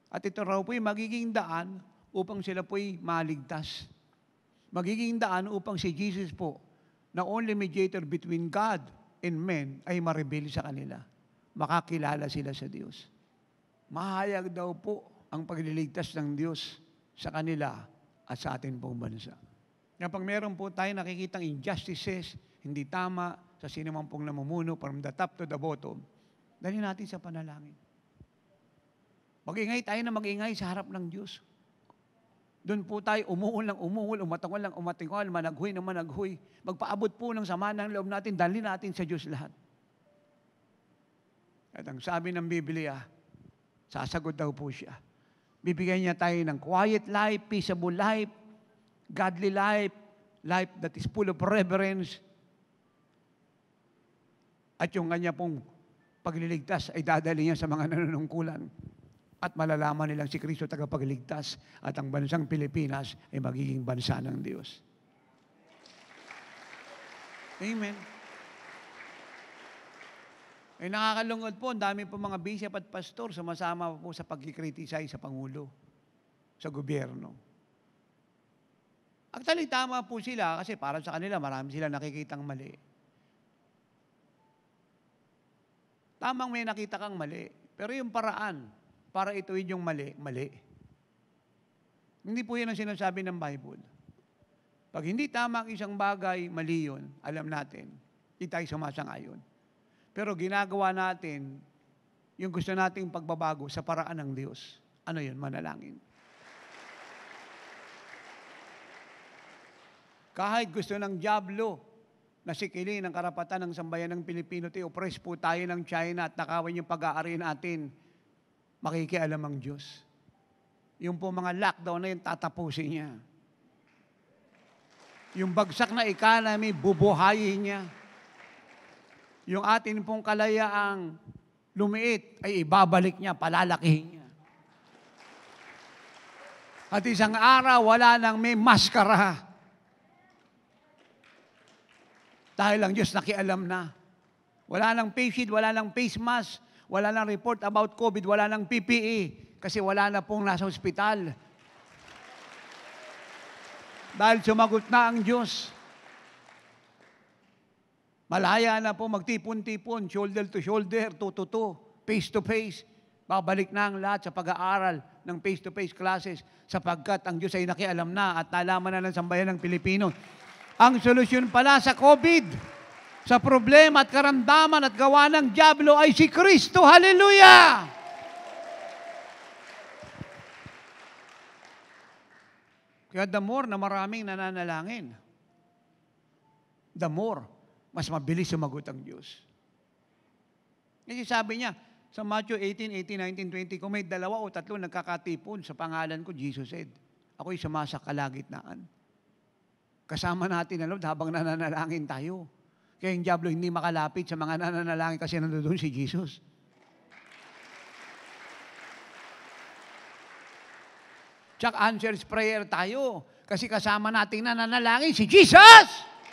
At ito raw po'y magiging daan upang sila po'y maligtas. Magiging daan upang si Jesus po, na only mediator between God and men, ay ma-reveal sa kanila. Makakilala sila sa Diyos. Mahayag daw po ang pagliligtas ng Diyos sa kanila at sa atin pong bansa. Kapag meron po tayo nakikitang injustices, hindi tama sa sinumang pong namumuno from the top to the bottom, dali natin sa panalangin. Mag-ingay tayo na mag-ingay sa harap ng Diyos. Doon po tayo umuul ng umuul, umatangol ng umatingol, managhoy ng managhoy. Magpaabot po ng sama ng loob natin, dali natin sa Diyos lahat. At ang sabi ng Biblia, sasagot daw po siya. Bibigyan niya tayo ng quiet life, peaceable life, godly life, life that is full of reverence. At yung kanya pong pagliligtas ay dadali niya sa mga nanunungkulan. At malalaman nilang si Kristo tagapagligtas at ang bansang Pilipinas ay magiging bansa ng Diyos. Amen. Ay nakakalungkot po, ang dami po mga bishop at pastor sumasama po sa pagkikriticize sa Pangulo, sa gobyerno. Actually, tama po sila kasi para sa kanila marami sila nakikitang mali. Tamang may nakita kang mali, pero yung paraan para ituwid yung mali, mali. Hindi po yan ang sinasabi ng Bible. Pag hindi tama ang isang bagay, mali yun, alam natin, hindi tayo sumasang-ayon. Pero ginagawa natin yung gusto nating pagbabago sa paraan ng Diyos. Ano yun? Manalangin. Kahit gusto ng dyablo na sikilin ang karapatan ng sambayan ng Pilipino, i-oppress po tayo ng China at nakawin yung pag-aari natin, makikialam ang Diyos. Yung po mga lockdown na yun, tatapusin niya. Yung bagsak na economy, bubuhayin niya. Yung atin pong kalayaang lumiit, ay ibabalik niya, palalakihin niya. At isang araw, wala nang may maskara. Dahil ang Diyos nakialam na. Wala nang face shield, wala nang face mask, wala nang report about COVID, wala nang P P E, kasi wala na pong nasa ospital. Dahil sumagot na ang Diyos. Malaya na po magtipon-tipon, shoulder to shoulder, two to two, face to face. Babalik na ang lahat sa pag-aaral ng face-to-face classes sapagkat ang Diyos ay nakialam na at nalaman na ng sambayan ng Pilipino. Ang solusyon pala sa COVID, sa problema at karamdaman at gawa ng dyablo ay si Kristo. Hallelujah! Kaya the more na maraming nananalangin, the more, mas mabilis sumagot ang Diyos. Kasi sabi niya, sa Matthew eighteen, eighteen, nineteen, twenty, kung may dalawa o tatlo nagkakatipon sa pangalan ko, Jesus said, ako'y sumasa kalagitnaan. Kasama natin ang Lord habang nananalangin tayo. Kaya yung dyablo hindi makalapit sa mga nananalangin kasi nandoon si Jesus. Tsaka answers prayer tayo kasi kasama natin nananalangin si Jesus!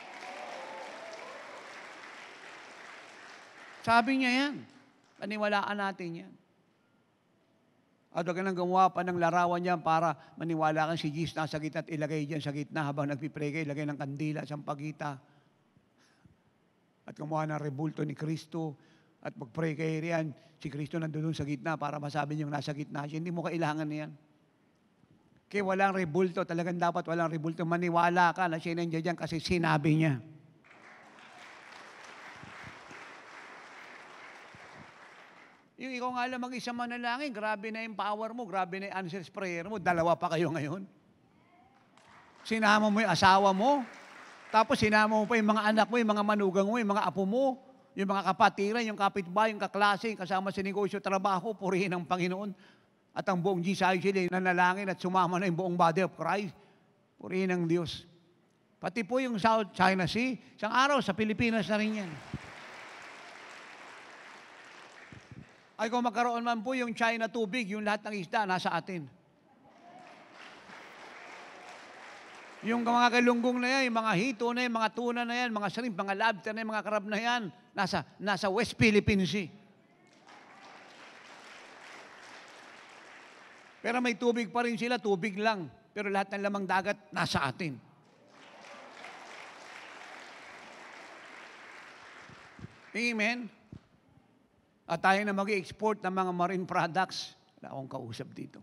Sabi niya yan. Paniwalaan natin yan. At huwag ka nang gumawa pa ng larawan niyan para maniwala kang si Jesus nasa gitna at ilagay dyan sa gitna habang nagpipray ka, ilagay ng kandila sa pagita. At gumawa ng rebulto ni Kristo at mag-pray kayo riyan, si Kristo nandun sa gitna para masabi niyong nasa gitna siya. Hindi mo kailangan niyan. Kaya walang rebulto, talagang dapat walang rebulto. Maniwala ka na siya nandiyan dyan kasi sinabi niya. Yung ikaw nga lang mag-isa manalangin, grabe na yung power mo, grabe na yung answers prayer mo, dalawa pa kayo ngayon. Sinama mo yung asawa mo, tapos sinama mo pa yung mga anak mo, yung mga manugang mo, yung mga apo mo, yung mga kapatiran, yung kapitbahay, yung kaklase, yung kasama sa negosyo, trabaho, purihin ng Panginoon. At ang buong G C I sila nanalangin at sumama na yung buong body of Christ. Purihin ng Diyos. Pati po yung South China Sea, isang araw sa Pilipinas na rin yan. Ay kung magkaroon man po yung China tubig, yung lahat ng isda nasa atin. Yung mga kalunggong na yan, yung mga hito na yan, mga tuna na yan, mga shrimp, mga lobster na yan, mga crab na yan, nasa, nasa West Philippine Sea. Pero may tubig pa rin sila, tubig lang. Pero lahat ng lamang dagat, nasa atin. Amen? At tayo na mag-export ng mga marine products. Wala akong kausap dito.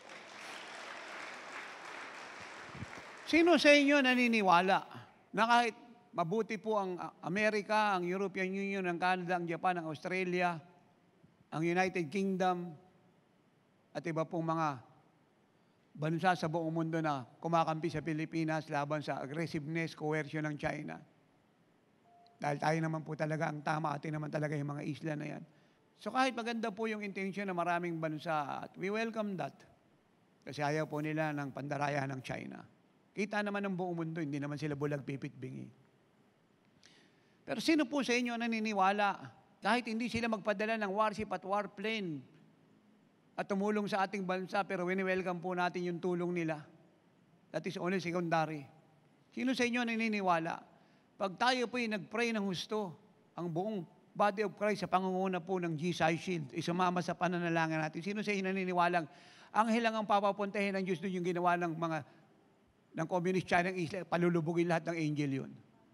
Sino sa inyo naniniwala na kahit mabuti po ang Amerika, ang European Union, ang Canada, ang Japan, ang Australia, ang United Kingdom, at iba pong mga bansa sa buong mundo na kumakampi sa Pilipinas laban sa aggressiveness, coercion ng China. Dahil tayo naman po talaga ang tama, atin naman talaga yung mga isla na yan. So kahit maganda po yung intention ng maraming bansa, at we welcome that. Kasi ayaw po nila ng pandaraya ng China. Kita naman ng buong mundo, hindi naman sila bulag pipit bingi. Pero sino po sa inyo naniniwala, kahit hindi sila magpadala ng warship at warplane, at tumulong sa ating bansa, pero wini-welcome po natin yung tulong nila. That is only secondary. Sino sa inyo naniniwala? Pag tayo po yung nag-pray ng husto, ang buong body of Christ sa pangunguna po ng G S I Shield, isumama sa pananalangin natin. Sino sa inyo naniniwalang anghel lang ang papapuntahin ng Diyos doon yung ginawa ng mga ng Communist China ng Isla, palulubugin lahat ng angel yun?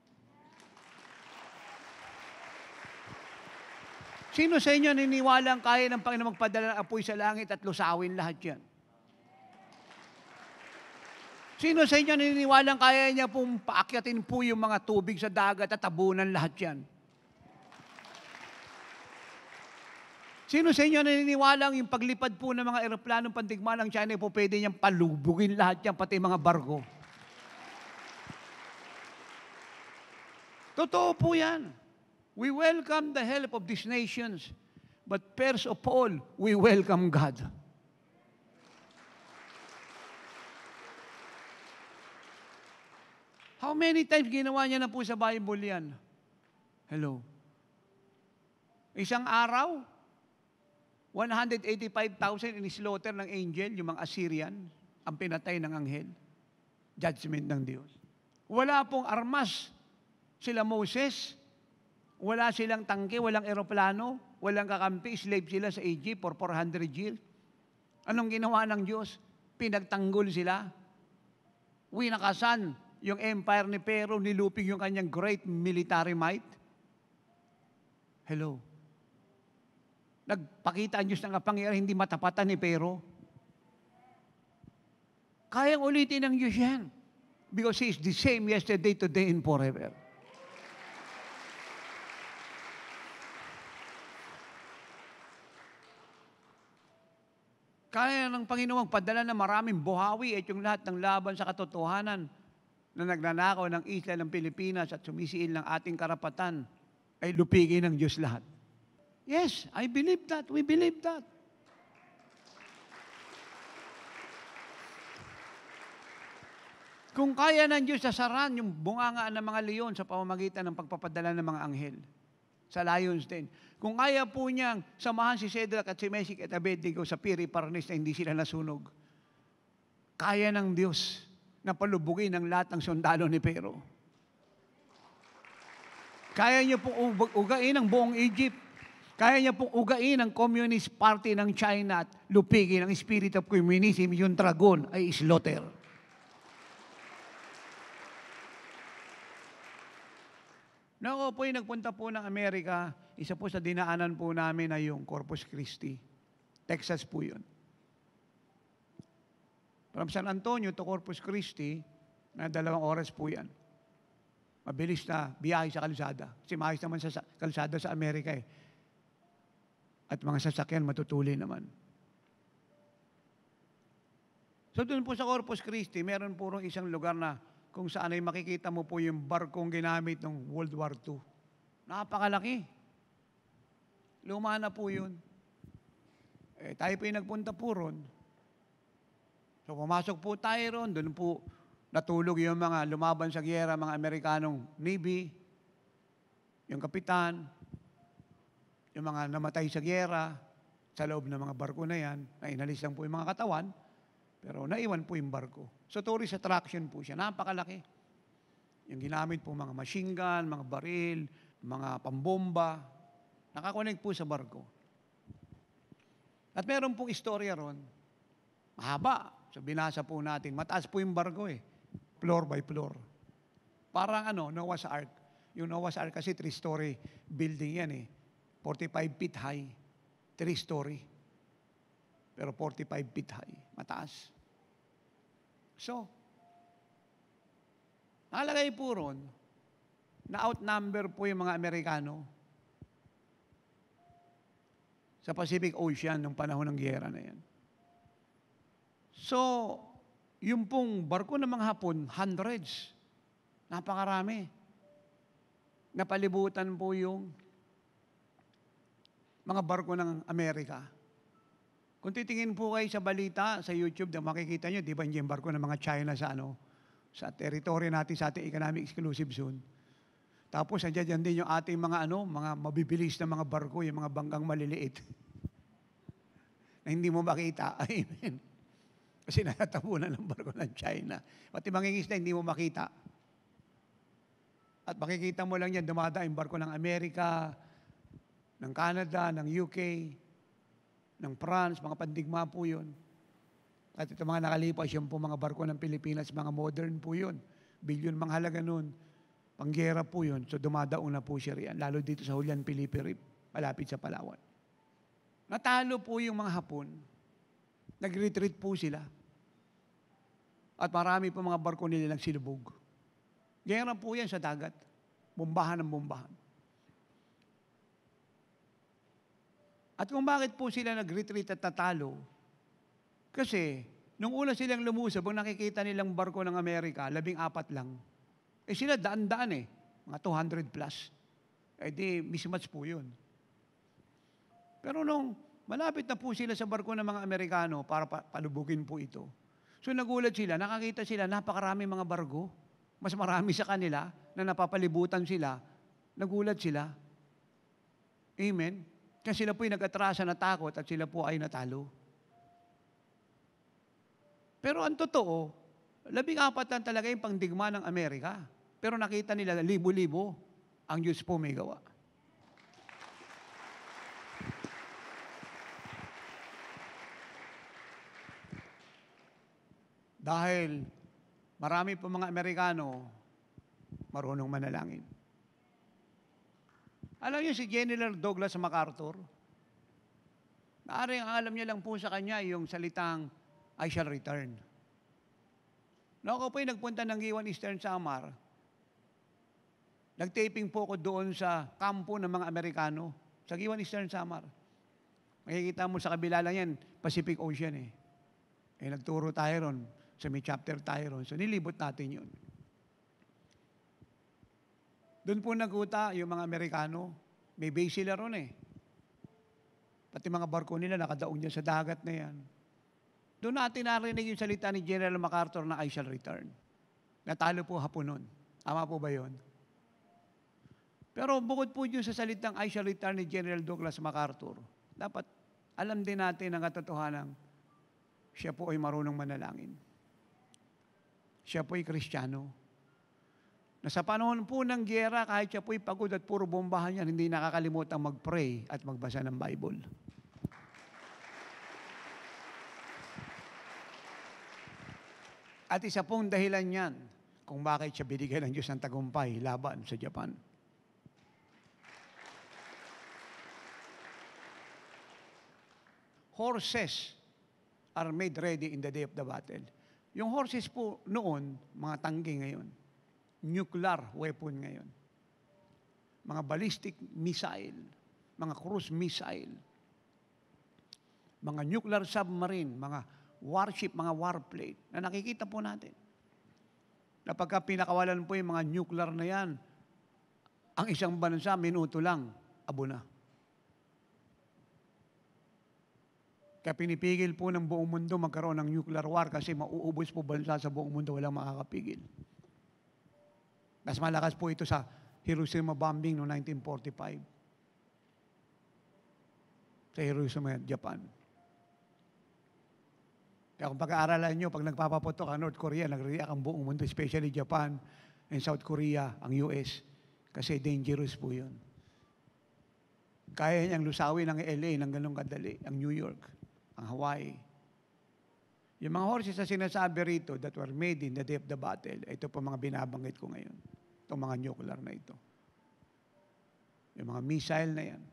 Sino sa inyo naniniwala ang kaya ng Panginoon magpadala ng apoy sa langit at lusawin lahat yan? Sino sa inyo naniniwala ang kaya niya pong paakyatin po yung mga tubig sa dagat at tabunan lahat yan? Sino sa inyo naniniwala ang yung paglipad po ng mga eroplanong pandigma ng China po pwede niyang palubugin lahat yan, pati mga barko? Totoo po yan. We welcome the help of these nations, but first of all, we welcome God. How many times ginawa niya na po sa Bible yan? Hello? Isang araw, one hundred eighty-five thousand in-slaughter ng angel, yung mga Assyrian, ang pinatay ng anghel. Judgment ng Diyos. Wala pong armas sila Moses. Wala silang tangke, walang eroplano, walang kakampi, slave sila sa Egypt for four hundred years. Anong ginawa ng Diyos? Pinagtanggol sila. Winakasan yung empire ni Pharaoh, nilupig yung kanyang great military might. Hello? Nagpakita ang Diyos ng kapangyarihan, hindi matapatan ni Pharaoh. Kayang ulitin ng Diyos yan. Because He is the same yesterday, today, and forever. Kaya ng Panginoon magpadala na maraming buhawi at yung lahat ng laban sa katotohanan na nagnanakaw ng isla ng Pilipinas at sumisiil ng ating karapatan ay lupigin ng Diyos lahat. Yes, I believe that. We believe that. Kung kaya ng Diyos sasaran yung bungangaan ng mga leon sa pamamagitan ng pagpapadala ng mga anghel sa Lions Den. Kung kaya po niyang samahan si Shadrach at si Meshach at Abednego sa Piri Parnes na hindi sila nasunog, kaya ng Diyos na palubugin ang lahat ng sundalo ni Pharaoh. Kaya niyo pong ugain ang buong Egypt. Kaya niya pong ugain ang Communist Party ng China at lupigin ang spirit of communism, yung dragon ay slaughter. Na ako po yung nagpunta po ng Amerika, isa po sa dinaanan po namin ay yung Corpus Christi. Texas po yun. From San Antonio to Corpus Christi, na dalawang oras po yan. Mabilis na biyahe sa kalsada. Kasi maayos naman sa kalsada sa Amerika eh. At mga sasakyan matutuli naman. So doon po sa Corpus Christi, meron po rin isang lugar na kung saan ay makikita mo po yung barkong ginamit ng World War Two. Napakalaki. Luma na po yun. Eh, tayo po yung nagpunta po ron. So pumasok po tayo ron, doon po natulog yung mga lumaban sa giyera, mga Amerikanong Navy, yung kapitan, yung mga namatay sa giyera, sa loob ng mga barko na yan, na inalis lang po yung mga katawan, pero naiwan po yung barko. So tourist attraction po siya, napakalaki. Yung ginamit po mga machine gun, mga baril, mga pambomba, nakakonect po sa barko. At meron pong istorya ron, Mahaba. So binasa po natin. Mataas po yung barko eh. Floor by floor. Parang ano, Noah's Ark. Yung Noah's Ark kasi three-story building yan eh. forty-five feet high. Three-story. Pero forty-five feet high. Mataas. So, nakalagay po ron, na outnumber po yung mga Amerikano sa Pacific Ocean nung panahon ng giyera na yan. So, yung pong barko ng mga Hapon, hundreds. Napakarami. Napalibutan po yung mga barko ng Amerika. Kung titingin po kayo sa balita, sa YouTube, na makikita nyo, di ba yung barko ng mga China sa ano, sa territory natin, sa ating economic exclusive zone. Tapos, andyan din yung ating mga ano, mga mabibilis na mga barko, yung mga banggang maliliit. Na hindi mo makita. Amen. Kasi natatabunan ng barko ng China. Pati mangingisda, hindi mo makita. At makikita mo lang yan, dumada yung barko ng Amerika, ng Canada, ng U K, ng France, mga pandigma po yun. At ito mga nakalipas, yung po mga barko ng Pilipinas, mga modern po yun. Bilyon mga halaga nun. Panggera po yun. So dumadaong na po siya riyan. Lalo dito sa Julian Felipe Reef, malapit sa Palawan. Natalo po yung mga Hapon. Nag-retreat po sila. At marami po mga barko nila nagsilubog. Gera po yan sa dagat. Bombahan ng bombahan. At kung bakit po sila nag-retreat at tatalo, kasi nung una silang lumusab, kung nakikita nilang barko ng Amerika, labing apat lang. Eh sila daan-daan eh, mga two hundred plus. Eh di, mismatch po yun. Pero nung malapit na po sila sa barko ng mga Amerikano para pa- palubugin po ito, so nagulat sila, nakakita sila, napakarami mga barko. Mas marami sa kanila na napapalibutan sila, nagulat sila. Amen? Kasi sila po ay nag-atrasa, natakot at sila po ay natalo. Pero ang totoo, labing apat lang talaga yung pangdigma ng Amerika. Pero nakita nila, libo-libo, ang Diyos po may gawa. Dahil marami po mga Amerikano marunong manalangin. Alam niyo si General Douglas MacArthur, naaring ang alam niya lang po sa kanya yung salitang, I shall return. Noong ako po yung nagpunta ng Giwan Eastern Samar, nag-taping po ko doon sa kampo ng mga Amerikano, sa Giwan Eastern Samar. Makikita mo sa kabila lang yan, Pacific Ocean eh. Eh nagturo tayo ron, sa may chapter tayo ron. So nilibot natin yun. Doon po naguta yung mga Amerikano. May base sila ron eh. Pati mga barko nila nakadaong dyan sa dagat na yan. Doon natin narinig yung salita ni General MacArthur na I shall return. Natalo po Hapon nun. Tama po ba yun? Pero bukod po yun sa salitang I shall return ni General Douglas MacArthur, dapat alam din natin ang katotohanan, siya po ay marunong manalangin. Siya po ay Kristiyano. Na sa panahon po ng giyera, kahit siya po'y pagod at puro bombahan yan, hindi nakakalimutang mag-pray at magbasa ng Bible. At isa pong dahilan yan kung bakit siya binigyan ng Diyos ng tagumpay laban sa Japan. Horses are made ready in the day of the battle. Yung horses po noon, mga tanggi ngayon. Nuclear weapon ngayon. Mga ballistic missile, mga cruise missile, mga nuclear submarine, mga warship, mga warplane, na nakikita po natin. Na pagka pinakawalan po yung mga nuclear na yan, ang isang bansa, minuto lang, abo na. Kaya pinipigil po ng buong mundo magkaroon ng nuclear war kasi mauubos po bansa sa buong mundo, walang makakapigil. Mas malakas po ito sa Hiroshima bombing noong nineteen forty-five. Sa Hiroshima, Japan. Kaya kung pag-aaralan nyo, pag nagpapaputok ang North Korea, nag-react ang buong mundo, especially Japan and South Korea, ang U S. Kasi dangerous po yun. Kaya niyang lusawin ang L A ng ganong kadali, ang New York, ang Hawaii. Yung mga horses na sinasabi rito that were made in the day of the battle, ito po mga binabanggit ko ngayon. Itong mga nuclear na ito. Yung mga missile na yan.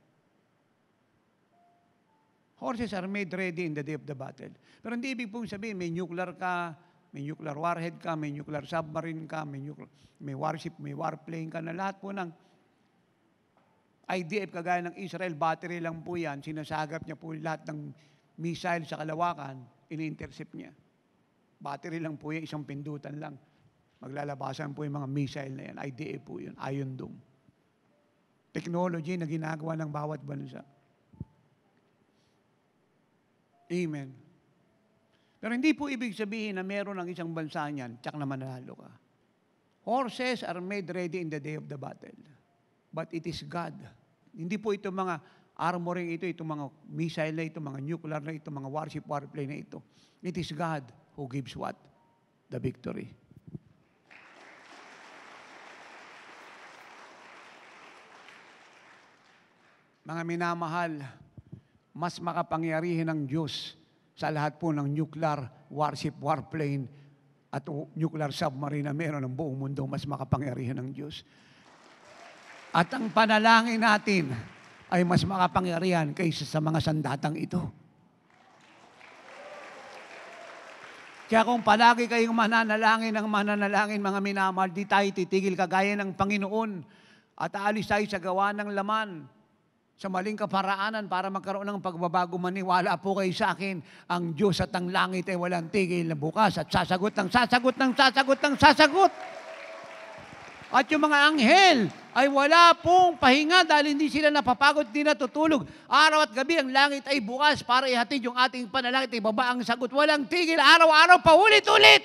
Horses are made ready in the day of the battle. Pero hindi ibig pong sabihin, may nuclear ka, may nuclear warhead ka, may nuclear submarine ka, may, nuclear, may warship, may warplane ka na lahat po ng I D F kagaya ng Israel, battery lang po yan, sinasagap niya po lahat ng missile sa kalawakan, ini-intercept niya. Battery lang po yan, isang pindutan lang. Maglalabasan po yung mga missile na yan, I D F po yun, Iron Dome. Technology na ginagawa ng bawat bansa. Amen. Pero hindi po ibig sabihin na meron ng isang bansa niyan, tsak na mananalo ka. Horses are made ready in the day of the battle. But it is God. Hindi po ito mga armoring ito, itong mga missile na ito, mga nuclear na ito, mga warship, warplane na ito. It is God who gives what? The victory. Mga minamahal, mas makapangyarihan ng Diyos sa lahat po ng nuclear, warship, warplane, at nuclear submarine na meron ng buong mundo, mas makapangyarihan ng Diyos. At ang panalangin natin ay mas makapangyarihan kaysa sa mga sandatang ito. Kaya kung palagi kayong mananalangin ng mananalangin, mga minamahal, di tayo titigil kagaya ng Panginoon at aalis tayo sa gawa ng laman, sa maling kaparaanan para magkaroon ng pagbabago. Maniwala po kayo sa akin, ang Diyos at ang langit ay walang tigil na bukas at sasagot ng sasagot ng sasagot ng sasagot. At yung mga anghel ay wala pong pahinga dahil hindi sila napapagod, hindi natutulog. Araw at gabi ang langit ay bukas para ihatid yung ating panalangin, ibaba ang sagot. Walang tigil, araw-araw, paulit-ulit.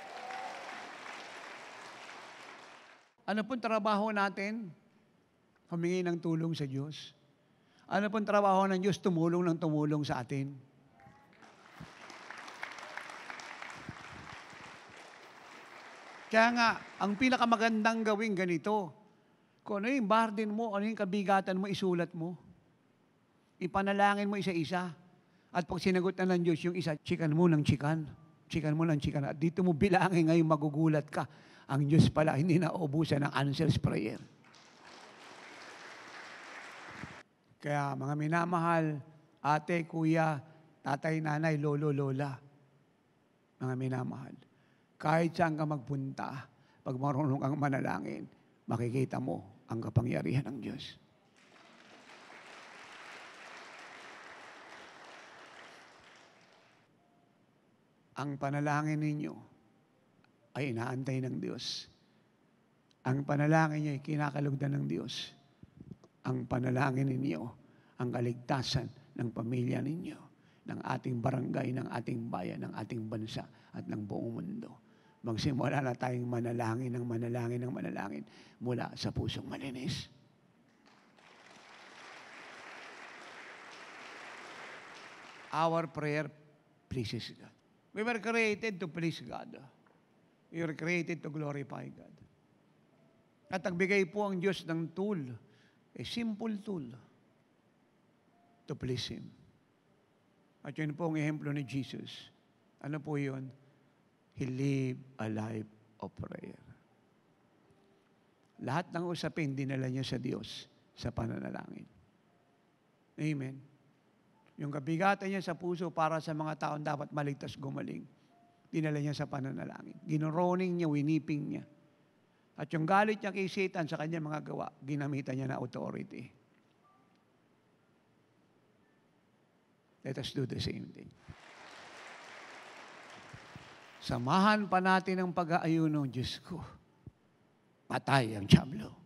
Ano pong trabaho natin? Humingi ng tulong sa Diyos. Ano pong trabaho ng Diyos? Tumulong ng tumulong sa atin. Kaya nga, ang pinakamagandang gawin ganito, kung ano yung burden mo, ano yung kabigatan mo, isulat mo. Ipanalangin mo isa-isa. At pag sinagot na ng Diyos yung isa, chikan mo ng chikan. Chikan mo ng chikan. At dito mo bilangin ngayon, magugulat ka. Ang Diyos pala hindi naubusan ng answers prayer. Kaya mga minamahal, ate, kuya, tatay, nanay, lolo, lola, mga minamahal, kahit saan ka magpunta, pag marunong kang manalangin, makikita mo ang kapangyarihan ng Diyos. Ang panalangin ninyo ay inaantay ng Diyos. Ang panalangin niyo ay kinakalugdan ng Diyos. Ang panalangin ninyo, ang kaligtasan ng pamilya ninyo, ng ating barangay, ng ating bayan, ng ating bansa, at ng buong mundo. Magsimula na tayong manalangin ng manalangin ng manalangin mula sa pusong malinis. Our prayer pleases God. We were created to please God. We were created to glorify God. At nagbigay po ang Diyos ng tool, a simple tool to please Him. At yun po ang ehemplo ni Jesus. Ano po yun? He lived a life of prayer. Lahat ng usapin, dinala niya sa Diyos sa pananalangin. Amen. Yung kabigatan niya sa puso para sa mga taon dapat maligtas gumaling, dinala niya sa pananalangin. Ginoroning niya, winiping niya. At yung galit niya kay Satan sa kanyang mga gawa, ginamitan niya na authority. Let us do the same thing. Samahan pa natin ang pag-aayuno, Diyos ko. Patay ang tiyablo.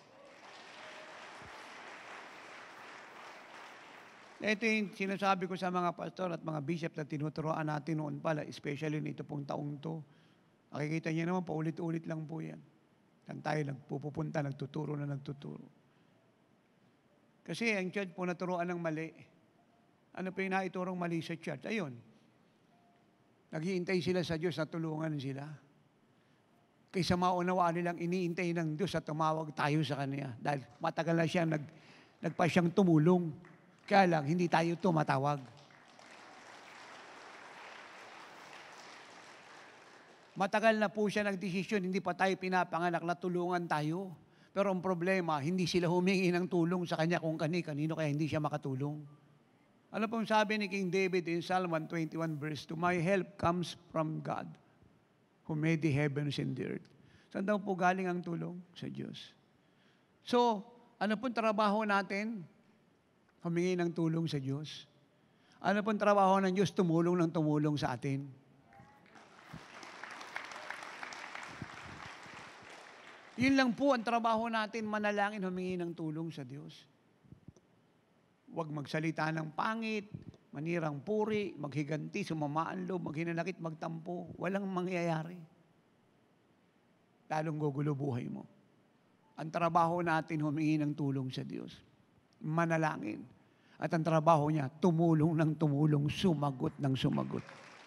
Ito yung sinasabi ko sa mga pastor at mga bishop na tinuturoan natin noon pala, especially nito pong taong to. Nakikita niyo naman, paulit-ulit lang po yan. Saan tayo nagpupunta, nagtuturo na nagtuturo. Kasi ang church po naturoan ng mali. Ano po yung naiturong mali sa church? Ayun. Naghihintay sila sa Diyos na tulungan sila. Kaysa maunawaan nilang iniintay ng Diyos at tumawag tayo sa Kanya. Dahil matagal na siya, nag, nagpa siyang tumulong. Kaya lang, hindi tayo tumatawag. Matagal na po siya nagdesisyon, hindi pa tayo pinapanganak na tulungan tayo. Pero ang problema, hindi sila humingi ng tulong sa kanya kung kani-kanino, kaya hindi siya makatulong. Ano pong sabi ni King David in Psalm one twenty-one verse two, my help comes from God, who made the heavens and the earth. Saan daw po galing ang tulong? Sa Diyos. So, ano pong trabaho natin? Humingi ng tulong sa Diyos. Ano pong trabaho ng Diyos? Tumulong ng tumulong sa atin. Yun lang po ang trabaho natin, manalangin, humingi ng tulong sa Diyos. Huwag magsalita ng pangit, manirang puri, maghiganti, sumamaan loob, maghinanakit, magtampo. Walang mangyayari. Lalong gugulo buhay mo. Ang trabaho natin, humingi ng tulong sa Diyos. Manalangin. At ang trabaho niya, tumulong ng tumulong, sumagot ng sumagot.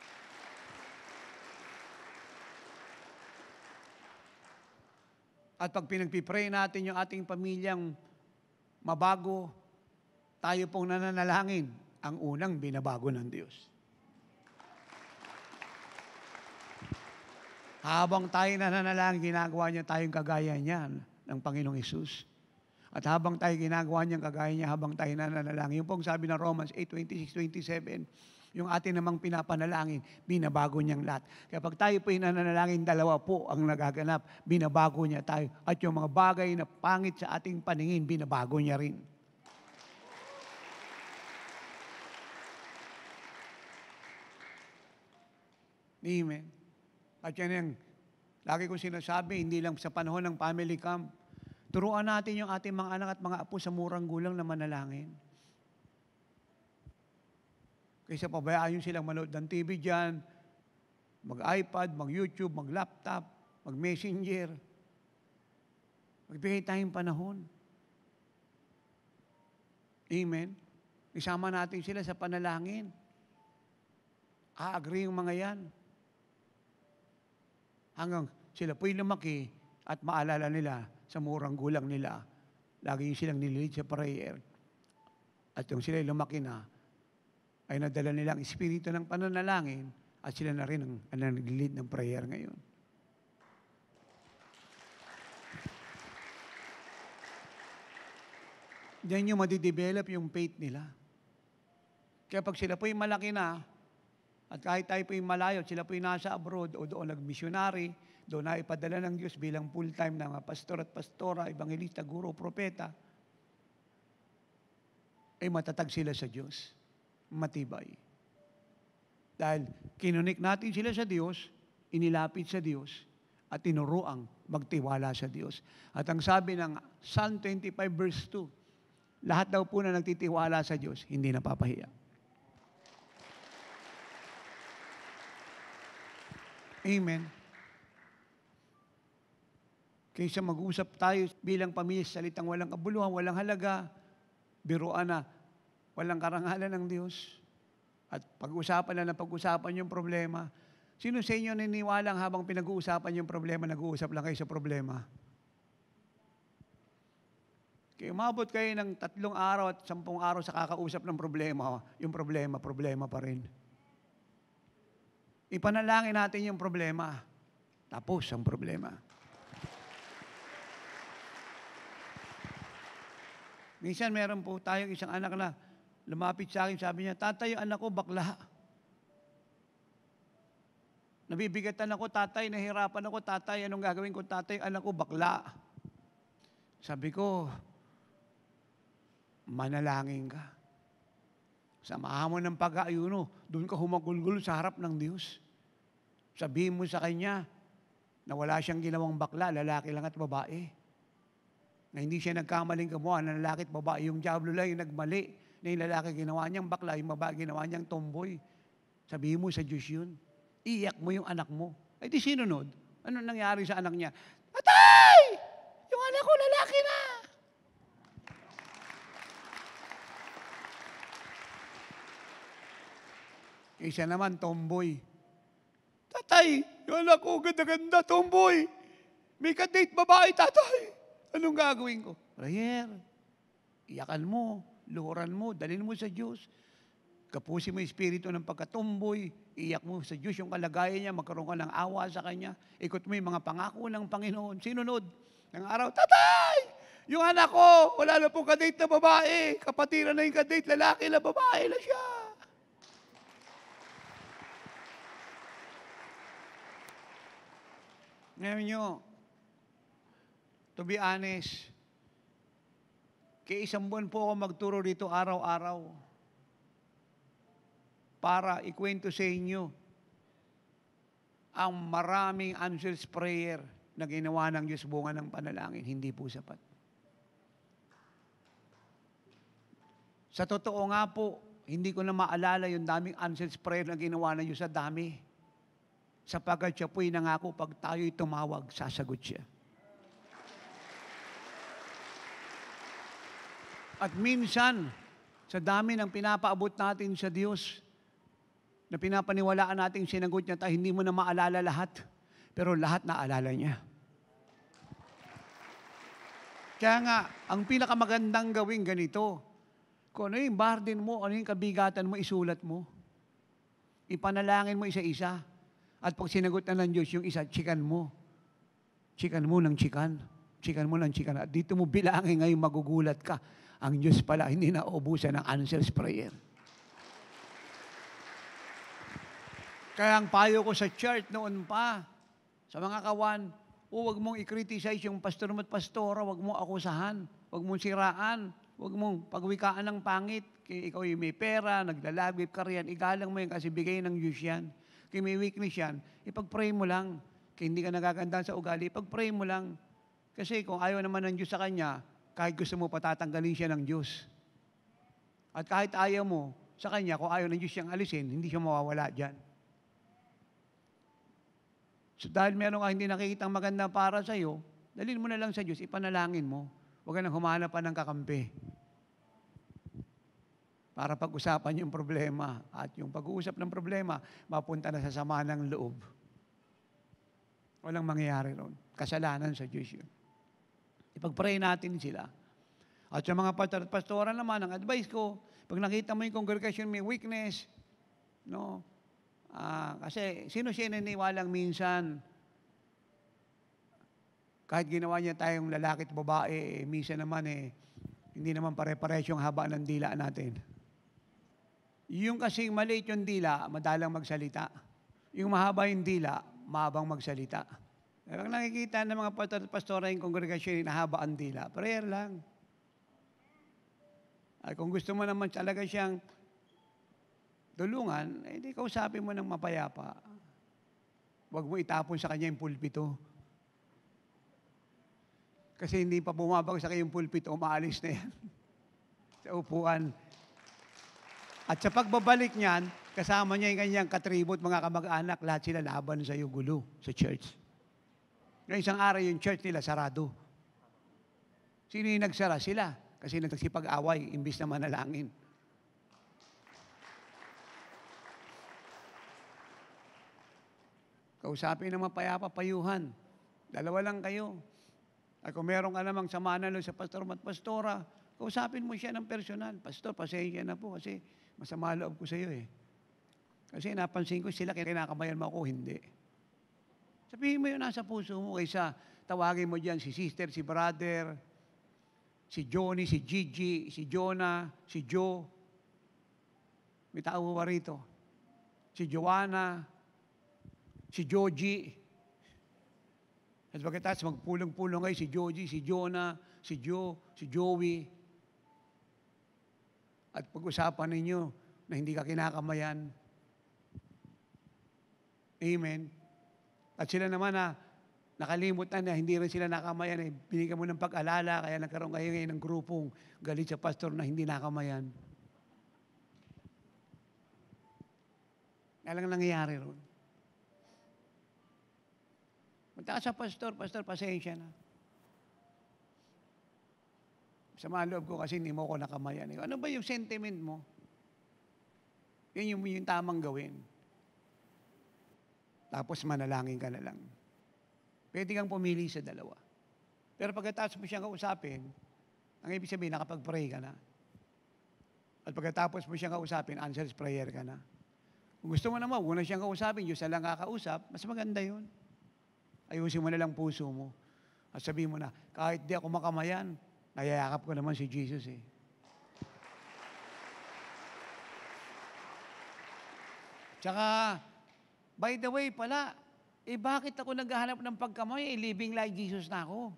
At pag pinagpipray natin yung ating pamilyang mabago, tayo pong nananalangin, ang unang binabago ng Diyos. Habang tayo nananalangin, ginagawa niya tayong kagaya niya ng Panginoong Hesus. At habang tayo ginagawa niyang kagaya niya, habang tayo nananalangin, yung pong sabi ng Romans eight twenty-six twenty-seven, yung ating namang pinapanalangin, binabago niyang lahat. Kaya pag tayo po nananalangin, dalawa po ang nagaganap, binabago niya tayo. At yung mga bagay na pangit sa ating paningin, binabago niya rin. Amen. At yan yung, lagi kong sinasabi, hindi lang sa panahon ng family camp, turuan natin yung ating mga anak at mga apo sa murang gulang na manalangin. Kaysa pabayaan yung silang manood ng T V dyan, mag-iPad, mag-YouTube, mag-laptop, mag-messenger. Magbigay tayong panahon. Amen. Isama natin sila sa panalangin. A-agree yung mga yan. Hanggang sila po'y lumaki at maalala nila sa murang gulang nila. Lagi yung silang nililid sa prayer. At yung sila lumaki na, ay nadala nilang espiritu ng pananalangin at sila na rin ang, ang nililid ng prayer ngayon. Diyan yung madidevelop yung faith nila. Kaya pag sila po'y malaki na, at kahit tayo po'y malayo, sila po'y nasa abroad o doon nag-missionary, doon na ipadala ng Diyos bilang full-time na mga pastor at pastora, evangelista, guro, propeta, ay matatag sila sa Diyos. Matibay. Dahil kinunik natin sila sa Diyos, inilapit sa Diyos, at tinuruang magtiwala sa Diyos. At ang sabi ng Psalm twenty-five verse two, lahat daw po na nagtitiwala sa Diyos, hindi napapahiya. Amen. Kaysa mag-usap tayo bilang pamilya, salitang walang kabuluhan, walang halaga, biruan na, walang karangalan ng Diyos. At pag-usapan na ng pag-usapan yung problema. Sino sa inyo niniwalang habang pinag-uusapan yung problema, nag-uusap lang kayo sa problema? Kaya umabot kayo ng tatlong araw at sampung araw sa kakausap ng problema, yung problema, problema pa rin. Ipanalangin natin yung problema. Tapos ang problema. Minsan meron po tayong isang anak na lumapit sa akin, sabi niya, tatay, yung anak ko bakla. Nabibigatan ako, tatay, nahirapan ako, tatay, anong gagawin ko, tatay, anak ko bakla. Sabi ko, manalangin ka. Samahan mo ng pag-aayuno, doon ka humagulgul sa harap ng Diyos. Sabihin mo sa Kanya na wala siyang ginawang bakla, lalaki lang at babae. Na hindi siya nagkamaling gumawa na lalaki at babae. Yung diablo lang yung nagmali, na yung lalaki ginawa niyang bakla, yung babae ginawa niyang tomboy. Sabihin mo sa Diyos yun. Iyak mo yung anak mo. Ay di sinunod. Ano nangyari sa anak niya? Tatay! Yung anak ko lalaki na! Isa naman, tomboy. Tatay, yung anak ko, ganda-ganda, tomboy. May kadate babae, tatay. Anong gagawin ko? Prayer. Iyakan mo, luhuran mo, dalhin mo sa Diyos. Kapusin mo yung espiritu ng pagkatumboy, iyak mo sa Diyos yung kalagayan niya, magkaroon ka ng awa sa Kanya, ikot mo yung mga pangako ng Panginoon. Sinunod ng araw, Tatay! Yung anak ko, wala na pong kadate na babae. Kapatiran na yung kadate, lalaki na babae na siya. Ngayon nyo, to be honest, kaya isang buwan po ako magturo dito araw-araw para ikwento sa inyo ang maraming answers prayer na ginawa ng Diyos bunga ng panalangin. Hindi po sapat. Sa totoo nga po, hindi ko na maalala yung daming answers prayer na ginawa ng Diyos sa dami. Sapagkat siya po'y nangako, pag tayo'y tumawag, sasagot siya. At minsan, sa dami ng pinapaabot natin sa Diyos, na pinapaniwalaan natin sinagot niya tayo, hindi mo na maalala lahat, pero lahat naalala niya. Kaya nga, ang pinakamagandang gawin ganito, kung ano yung burden mo, ano yung kabigatan mo, isulat mo. Ipanalangin mo isa-isa. At pag sinagot na ng Diyos yung isa, chikan mo. Chikan mo ng chikan. Chikan mo ng chikan. At dito mo bilangin ngayon, magugulat ka. Ang Diyos pala, hindi na ubusan ng answers prayer. Kaya ang payo ko sa church noon pa, sa mga kawan, o wag mong i-criticize yung pastor mo at pastora, wag mong akusahan, wag mong siraan, wag mong pagwikaan ng pangit. Kaya ikaw yung may pera, naglalagwip ka riyan, igalang mo yan kasi bigay ng Diyos yan. Kaya may weakness yan, ipag-pray mo lang. Kaya hindi ka nagagandaan sa ugali, ipag-pray mo lang. Kasi kung ayaw naman ng Diyos sa kanya, kahit gusto mo patatanggalin siya ng Diyos. At kahit ayaw mo sa kanya, kung ayaw ng Diyos siyang alisin, hindi siya mawawala dyan. So dahil meron ka hindi nakikitang maganda para sa iyo, dalhin mo na lang sa Diyos, ipanalangin mo. Huwag ka nang humanap pa ng kakampi. Para pag-usapan yung problema. At yung pag-uusap ng problema, mapunta na sa sama ng loob. Walang mangyayari ron. Kasalanan sa Diyos yun. Ipag-pray natin sila. At sa mga pastor at pastora naman, ang advice ko, pag nakita mo yung congregation may weakness, no, Ah, kasi sino siya naniniwalang minsan kahit ginawa niya tayong lalaki at babae, eh, minsan naman eh, hindi naman pare-pares yung haba ng dila natin. Yung kasing maliit yung dila, madalang magsalita. Yung mahaba yung dila, mahabang magsalita. Pero ang nakikita ng mga pastor at pastora yung congregation, nahaba ang dila, prayer lang. At kung gusto mo naman talaga siyang tulungan, eh di kausapin mo ng mapayapa. Huwag mo itapon sa kanya yung pulpito. Kasi hindi pa bumabagsak yung pulpito, umaalis na yan. Sa upuan. At sa pagbabalik niyan, kasama niya yung kanyang katribot, mga kamag-anak, lahat sila laban sa iyo, gulo, sa church. Ngayon isang araw yung church nila, sarado. Sino yung nagsara? Sila. Kasi nagsipag-away, imbis na manalangin. Kausapin ng mapayapa, payuhan. Dalawa lang kayo. At kung meron ka namang samahan sa pastor at pastora, kausapin mo siya ng personal. Pastor, pasensya na po kasi masama loob ko sa iyo eh. Kasi napansin ko sila, kinakamayan mo ako, hindi. Sabihin mo yun nasa puso mo kaysa tawagin mo dyan si sister, si brother, si Johnny, si Gigi, si Jonah, si Joe. May tao ba rito? Si Joanna, si Joji. At pagkatapos magpulong-pulong kayo, si Joji, si Jonah, si Joe, si Joey. At pag-usapan ninyo na hindi ka kinakamayan. Amen. At sila naman na nakalimot na na hindi rin sila nakamayan. Eh, binigyan mo ng pag-alala, kaya nagkaroon kayo ngayon ng grupong galit sa pastor na hindi nakamayan. Alang nangyayari ron. Punta ka sa pastor, pastor, pasensya na. Sa loob ko kasi hindi mo ko nakamayan. Ano ba yung sentiment mo? Yun yung, yung tamang gawin. Tapos manalangin ka na lang. Pwede kang pumili sa dalawa. Pero pagkatapos mo siyang kausapin, ang ibig sabihin, nakapag-pray ka na. At pagkatapos mo siyang kausapin, answers prayer ka na. Kung gusto mo naman, huwag mo na siyang kausapin, Diyos na lang kakausap, mas maganda yun. Ayusin mo na lang puso mo. At sabihin mo na, kahit di ako makamayan, nayayakap ko naman si Jesus eh. Tsaka, by the way pala, eh bakit ako naghahanap ng pagkamay? Eh, living like Jesus na ako.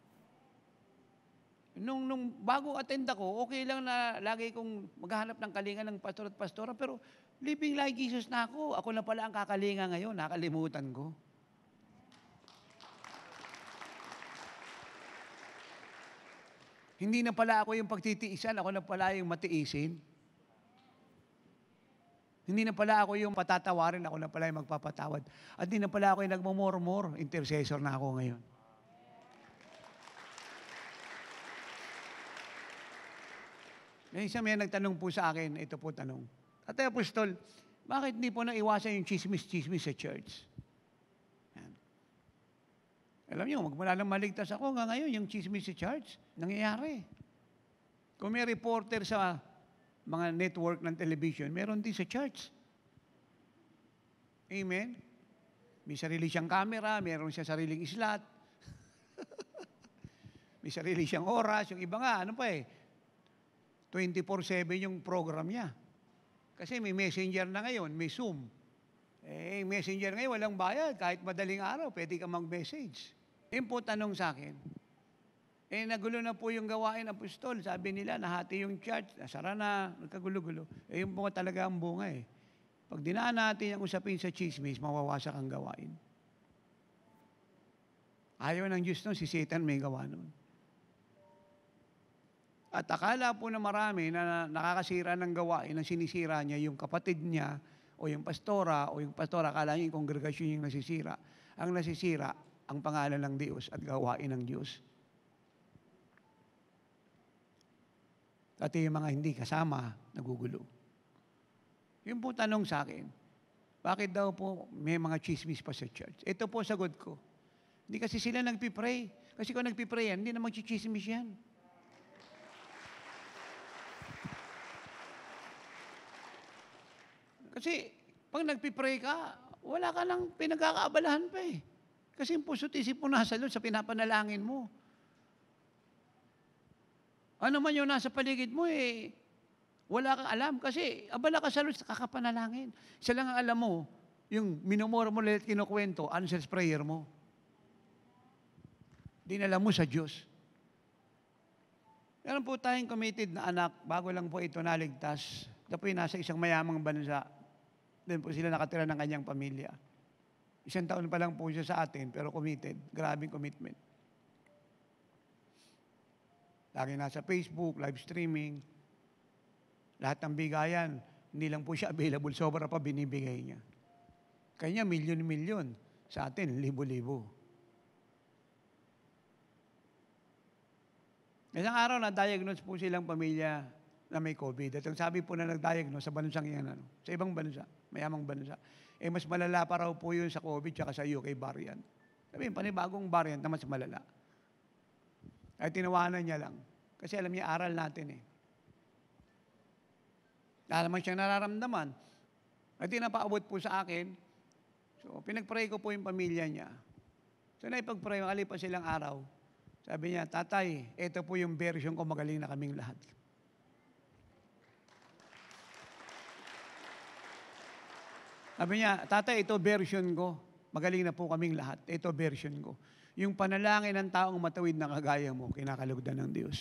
Nung, nung bago attend ako, okay lang na lagi kong maghahanap ng kalinga ng pastor at pastora, pero living like Jesus na ako. Ako na pala ang kakalinga ngayon, nakalimutan ko. Hindi na pala ako yung pagtitiisan, ako na pala yung matiisin. Hindi na pala ako yung patatawarin, ako na pala yung magpapatawad. At hindi na pala ako yung nagmamormor, intercessor na ako ngayon. Yung isa may nagtanong po sa akin, ito po tanong, Tatay Apostol, bakit hindi po naiwasan yung chismis-chismis sa church? Yan. Alam niyo, magmula nang maligtas ako, nga ngayon, yung chismis sa church, nangyayari. Kung may reporter sa mga network ng television, meron din sa church. Amen? May sarili siyang camera, meron siya sariling islat. May sarili siyang oras, yung iba nga, ano pa eh, twenty-four seven yung program niya. Kasi may messenger na ngayon, may Zoom. Eh, messenger ngayon, walang bayad. Kahit madaling araw, pwede ka mag-message. Yung po tanong sa akin, eh, nagulo na po yung gawain apostol. Sabi nila, nahati yung church, nasara na, nagkagulo-gulo. Eh, yung po talaga ang bunga eh. Pag dinaan natin yung usapin sa chismis, mawawasak ang gawain. Ayaw ng Diyos nun, si Satan may gawa nun. At akala po na marami na nakakasira ng gawain, ang sinisira niya yung kapatid niya o yung pastora o yung pastora, akala niya yung kongregasyon yung nasisira. Ang nasisira, ang pangalan ng Diyos at gawain ng Diyos. At yung mga hindi kasama, nagugulo. Yung po tanong sa akin, bakit daw po may mga chismis pa sa church? Ito po sagot ko. Hindi kasi sila nagpipray. Kasi kung nagpipray yan, hindi na magchichismis yan. Kasi pag nagpipray ka, wala ka lang pinagkakaabalahan pa eh. Kasi yung puso't isip mo nasa loob sa pinapanalangin mo. Ano man yung nasa paligid mo eh, wala kang alam kasi abala ka sa loob sa kakapanalangin. Isa lang ang alam mo, yung minumura mo lahat kinukwento, answers prayer mo. Dinala mo sa Diyos. Meron po tayong committed na anak, bago lang po ito naligtas. Ito po yung nasa isang mayamang bansa. Doon po sila nakatira ng kanyang pamilya. Isang taon pa lang po siya sa atin, pero committed. Grabing commitment. Lagi nasa Facebook, live streaming. Lahat ng bigayan, hindi lang po siya available, sobra pa binibigay niya. Kanya, milyon-milyon. Sa atin, libo-libo. Isang araw na-diagnose po silang pamilya na may COVID. At ang sabi po na nag-diagnose sa bansang yan, ano, sa ibang bansa, mayamang bansa, eh mas malala pa raw po yun sa COVID tsaka sa U K variant. Sabi, panibagong variant na mas malala. Ay tinawanan niya lang. Kasi alam niya, aral natin eh. Alam siyang nararamdaman. At tinapaabot po sa akin. So, pinagpray ko po yung pamilya niya. So, naipag-pray, makalipas silang araw. Sabi niya, Tatay, ito po yung version ko, magaling na kaming lahat. Sabi niya, Tatay, ito version ko. Magaling na po kaming lahat. Ito version ko. Yung panalangin ng taong matawid na kagaya mo, kinakalugdan ng Diyos.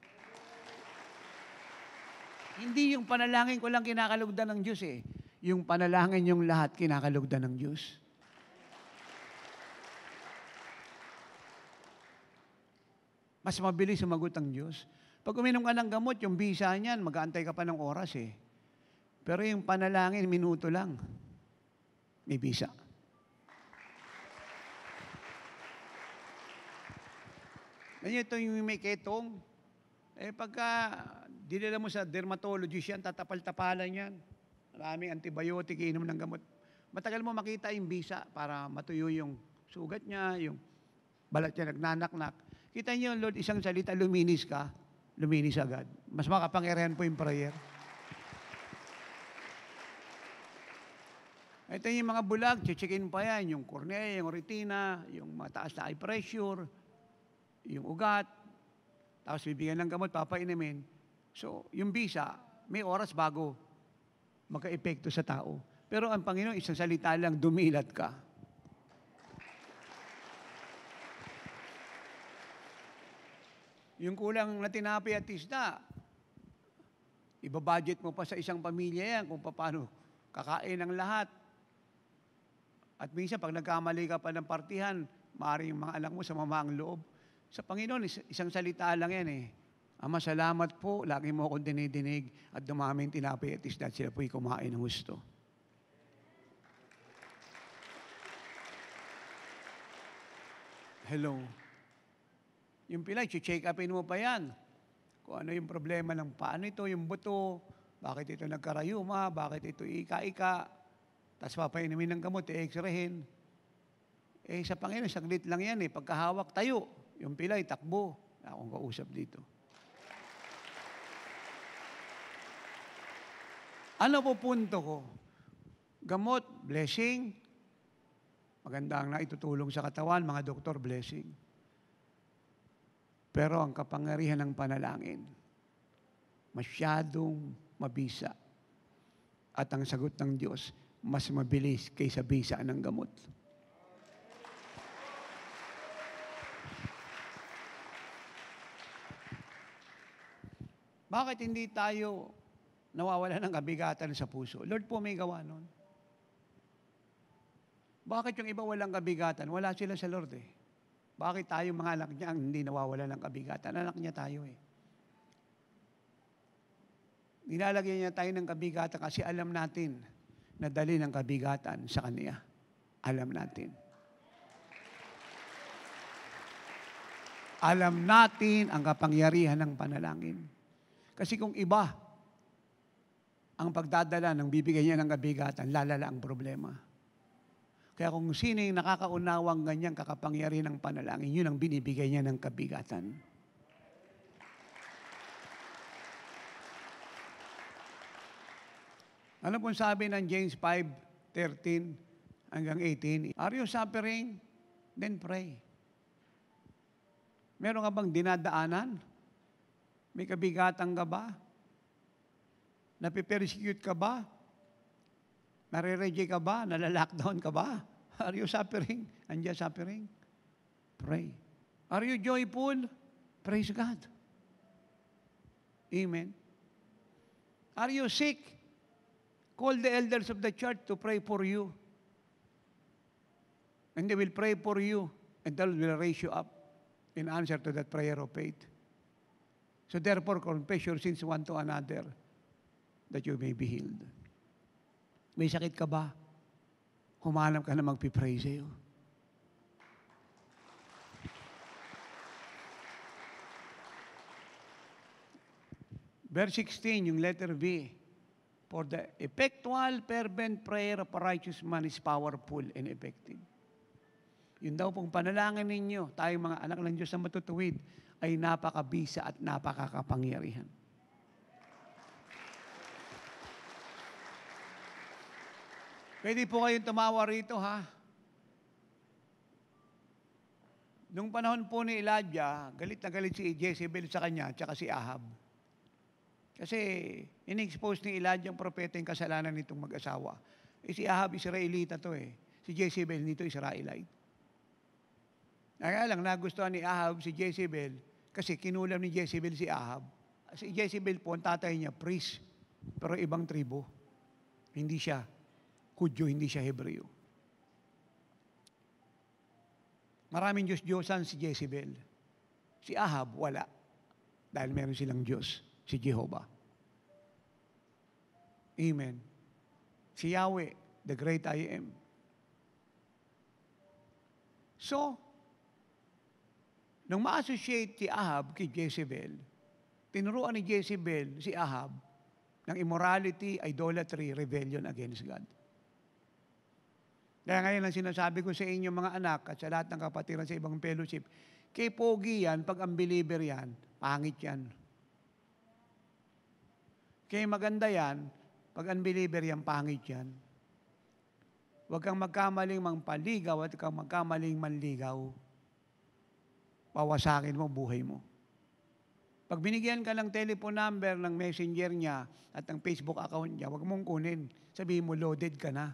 Hindi yung panalangin ko lang kinakalugdan ng Diyos eh. Yung panalangin yung lahat kinakalugdan ng Diyos. Mas mabilis sumagot ang Diyos. Pag uminom ka ng gamot, yung bisa niyan, mag-aantay ka pa ng oras eh. Pero yung panalangin, minuto lang. May bisa. Ganyan ito yung may ketong. Eh pagka dinala mo sa dermatologist yan, tatapal-tapalan yan. Maraming antibiotic, inom ng gamot. Matagal mo makita yung bisa para matuyo yung sugat niya, yung balat niya nagnanaknak. Kita niyo, Lord, isang salita, luminis ka, luminis agad. Mas makapangyarihan po yung prayer. Ito yung mga bulag, checkin pa yan, yung cornea, yung retina, yung mataas na eye pressure, yung ugat, tapos bibigyan ng gamot, papainumin. So, yung bisa, may oras bago magka-epekto sa tao. Pero ang Panginoon, isang salita lang, dumilat ka. Yung kulang na tinapay at isda, ibabudget mo pa sa isang pamilya yan kung paano kakain ng lahat. At minsan, pag nagkamali ka pa ng partihan, maaaring yung mga anak mo sa mamaang loob. Sa Panginoon, isang salita lang yan eh. Ama, salamat po, lagi mo akong dinidinig at dumaming tinapay at isda at sila po'y kumain ng gusto. Hello. Yung pila, check upin mo pa yan. Kung ano yung problema ng paano ito, yung buto, bakit ito nagkarayuma, bakit ito ika-ika, tapos papainumin ng gamot, i-x-rayin. Eh, sa Panginoon, saglit lang yan eh. Pagkahawak tayo, yung pilay, takbo. Akong kausap dito. Ano po punto ko? Gamot, blessing. Maganda ang naitutulong sa katawan, mga doktor, blessing. Pero ang kapangyarihan ng panalangin, masyadong mabisa. At ang sagot ng Diyos, mas mabilis kaysa bisa ng gamot. Bakit hindi tayo nawawala ng kabigatan sa puso? Lord po may gawa nun. Bakit yung iba walang kabigatan? Wala sila sa Lord eh. Bakit tayo mga anak niya ang hindi nawawala ng kabigatan? Anak niya tayo eh. Nilalagyan niya tayo ng kabigatan kasi alam natin na dali ng kabigatan sa Kanya. Alam natin. Alam natin ang kapangyarihan ng panalangin. Kasi kung iba ang pagdadala ng bibigyan niya ng kabigatan, lalala ang problema. Kaya kung sino yung nakakaunawang ganyang kakapangyarihan ng panalangin, yun ang binibigay niya ng kabigatan. Ano pong sabi ng James five thirteen hanggang eighteen? Are you suffering? Then pray. Meron ka bang dinadaanan? May kabigatan ka ba? Napipersecute ka ba? Nare-reject ka ba? Nalalockdown ka ba? Are you suffering? Andiyan suffering? Pray. Are you joyful? Praise God. Amen. Are you sick? Call the elders of the church to pray for you. And they will pray for you and they will raise you up in answer to that prayer of faith. So therefore, confess your sins one to another that you may be healed. May sakit ka ba? Humanap ka na magpipray sa'yo. Verse sixteen, yung letter B. For the effectual, fervent prayer of a righteous man is powerful and effective. Yun daw pong panalangin ninyo, tayong mga anak ng Diyos na matutuwid, ay napakabisa at napakakapangyarihan. Pwede po kayong tumawa rito, ha? Nung panahon po ni Elijah, galit na galit si Jezebel sa kanya, tsaka si Ahab. Kasi in-expose ni Elijah ang propeta yung kasalanan nitong mag-asawa. Eh, si Ahab, Israelita to eh. Si Jezebel nito, Israelite. Kaya lang, nagustuhan ni Ahab si Jezebel kasi kinulam ni Jezebel si Ahab. Si Jezebel po, ang tatay niya, priest, pero ibang tribo. Hindi siya Hudyo, hindi siya Hebreo. Maraming Diyos-Diyosan si Jezebel. Si Ahab, wala. Dahil meron silang Diyos, si Jehovah. Amen. Si Yahweh, the great I am. So, nung ma-associate si Ahab kay Jezebel, tinuruan ni Jezebel si Ahab ng immorality, idolatry, rebellion against God. Kaya ngayon ang sinasabi ko sa inyo mga anak at sa lahat ng kapatiran sa ibang fellowship, kay pogi yan, pag unbeliever yan, pangit yan. Kay maganda yan, pag unbeliever yan, pangit yan. Huwag kang magkamaling mangpaligaw at kang magkamaling manligaw. Pawasakin mo buhay mo. Pag binigyan ka ng telephone number ng messenger niya at ng Facebook account niya, huwag mong kunin. Sabihin mo, loaded ka na.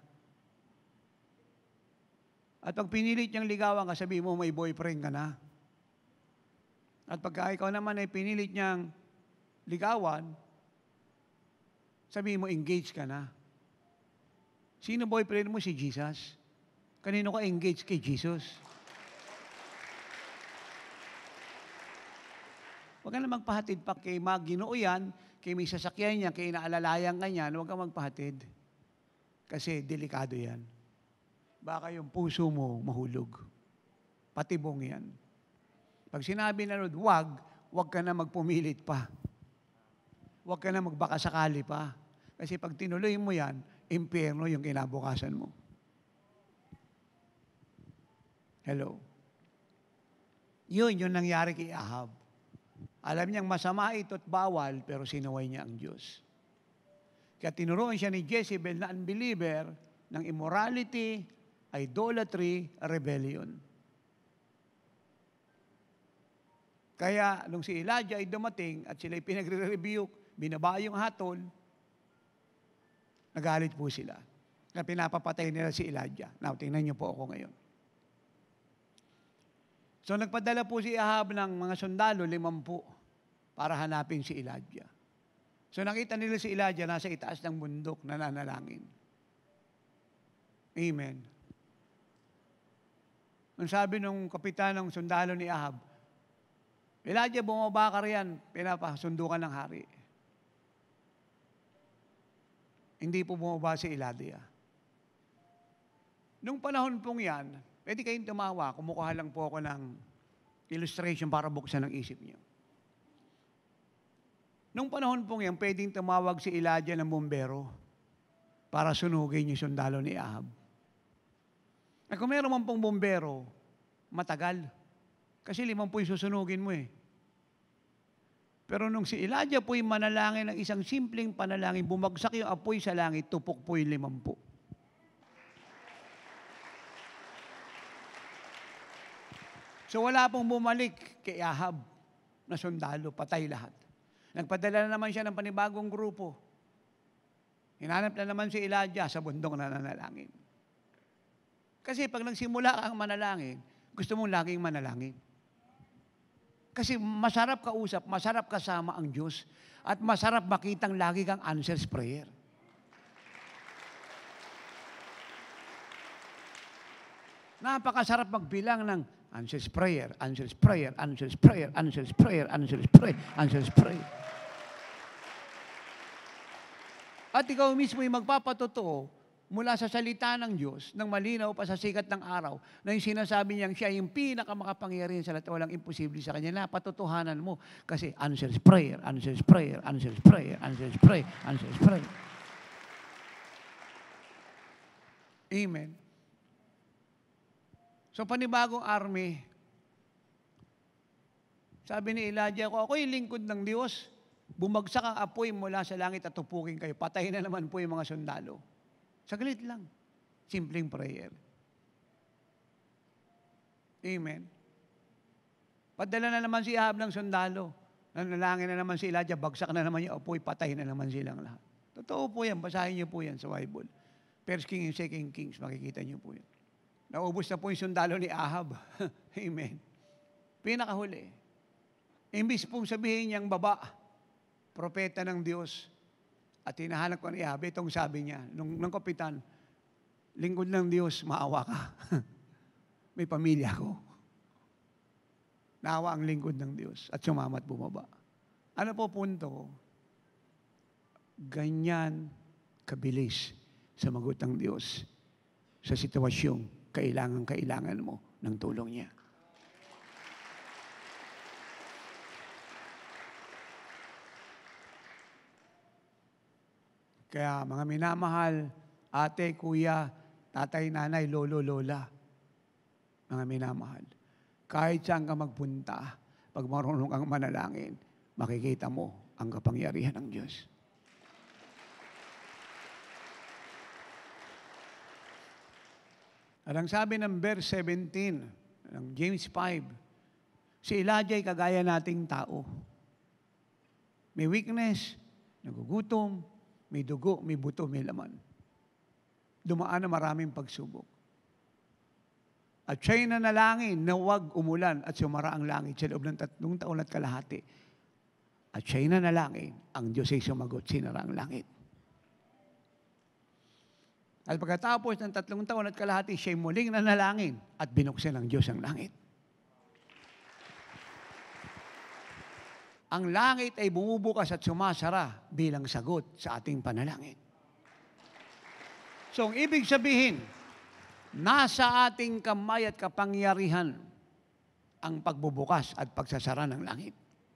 At pag pinilit niyang ligawan ka, sabihin mo, may boyfriend ka na. At pagka ikaw naman ay pinilit niyang ligawan, sabihin mo, engaged ka na. Sino boyfriend mo? Si Jesus. Kanino ka engaged? Kay Jesus. Huwag ka na magpahatid pa kay Ginoo yan, kay may sasakyan niya, kay inaalalayan ka niyan, huwag ka magpahatid. Kasi delikado yan. Baka yung puso mo mahulog. Patibong yan. Pag sinabi na Lord, huwag, huwag ka na magpumilit pa. Huwag ka na magbakasakali pa. Kasi pag tinuloy mo yan, impyerno yung kinabukasan mo. Hello? Yun, yun nangyari kay Ahab. Alam niyang masama ito at bawal, pero sinuway niya ang Diyos. Kaya tinuruan siya ni Jezebel na unbeliever ng immorality, idolatry, rebellion. Kaya nung si Elijah ay dumating at sila'y pinagre-rebuke, binaba yung hatol, nagalit po sila. Kaya pinapapatay nila si Elijah. Now, tingnan niyo po ako ngayon. So nagpadala po si Ahab ng mga sundalo, limampu, para hanapin si Elijah. So nakita nila si Elijah nasa itaas ng bundok nananalangin. Amen. Nung sabi nung kapitan ng sundalo ni Ahab, Elijah, bumaba ka riyan, pinapasundukan ng hari. Hindi po bumaba si Elijah. Nung panahon pong yan, pwede kayong tumawa, kumukuha lang po ako ng illustration para buksan ang isip niyo. Nung panahon pong yan, pwedeng tumawag si Elijah ng bumbero para sunugin yung sundalo ni Ahab. At kung meron man pong bumbero, matagal. Kasi limang po'y susunugin mo eh. Pero nung si Elijah po'y manalangin ng isang simpleng panalangin, bumagsak yung apoy sa langit, tupok po'y limampu. So wala pong bumalik kay Ahab na sundalo, patay lahat. Nagpadala na naman siya ng panibagong grupo. Hinanap na naman si Elijah sa bundok na nanalangin. Kasi pag nagsimula kang manalangin, gusto mong laging manalangin. Kasi masarap kausap, masarap kasama ang Diyos, at masarap makitang lagi kang answers prayer. Napakasarap magbilang ng answers prayer, answers prayer, answers prayer, answers prayer, answers prayer, answers prayer. At ikaw mismo yung magpapatotoo mula sa salita ng Diyos, ng malinaw pa sa sikat ng araw, na yung sinasabi niyang siya yung pinakamakapangyarihan sa lahat, walang imposible sa kanya, napatotohanan mo. Kasi answers prayer, answers prayer, answers prayer, answers prayer, answers prayer. Amen. So panibagong army, sabi ni Elijah, ako, ako yung lingkod ng Diyos. Bumagsak ang apoy mula sa langit at tupukin kayo. Patayin na naman po yung mga sundalo. Saglit lang. Simpleng prayer. Amen. Padala na naman si Ahab ng sundalo. Nanalangin na naman si Elijah, bagsak na naman yung apoy, patay na naman silang lahat. Totoo po yan. Basahin niyo po yan sa Bible. First King and Second Kings, makikita niyo po yan. Naubos na po yung sundalo ni Ahab. Amen. Pinakahuli. Imbis pong sabihin niyang baba, propeta ng Diyos, at hinahanap ko ni Ahab, itong sabi niya, nung, nung kapitan, lingkod ng Diyos, maawa ka. May pamilya ko. Naawa ang lingkod ng Diyos at sumamat bumaba. Ano po punto ko? Ganyan kabilis sa magot ng Diyos sa sitwasyong kailangan-kailangan mo ng tulong niya. Kaya mga minamahal, ate, kuya, tatay, nanay, lolo, lola, mga minamahal, kahit saan ka magpunta, pag marunong kang manalangin, makikita mo ang kapangyarihan ng Diyos. At ang sabi ng verse seventeen ng James five, si Elijah ay kagaya nating tao. May weakness, nagugutom, may dugo, may buto, may laman. Dumaan na maraming pagsubok. At siya'y nanalangin na huwag umulan at sumara ang langit sa loob ng tatlong taon at kalahati. At siya'y nanalangin, ang Diyos ay sumagot, sinara ang langit. At pagkatapos ng tatlong taon at kalahati, siya'y muling nanalangin at binuksan ng Diyos ang langit. Ang langit ay bumubukas at sumasara bilang sagot sa ating panalangin. So, ang ibig sabihin, nasa ating kamay at kapangyarihan ang pagbubukas at pagsasara ng langit.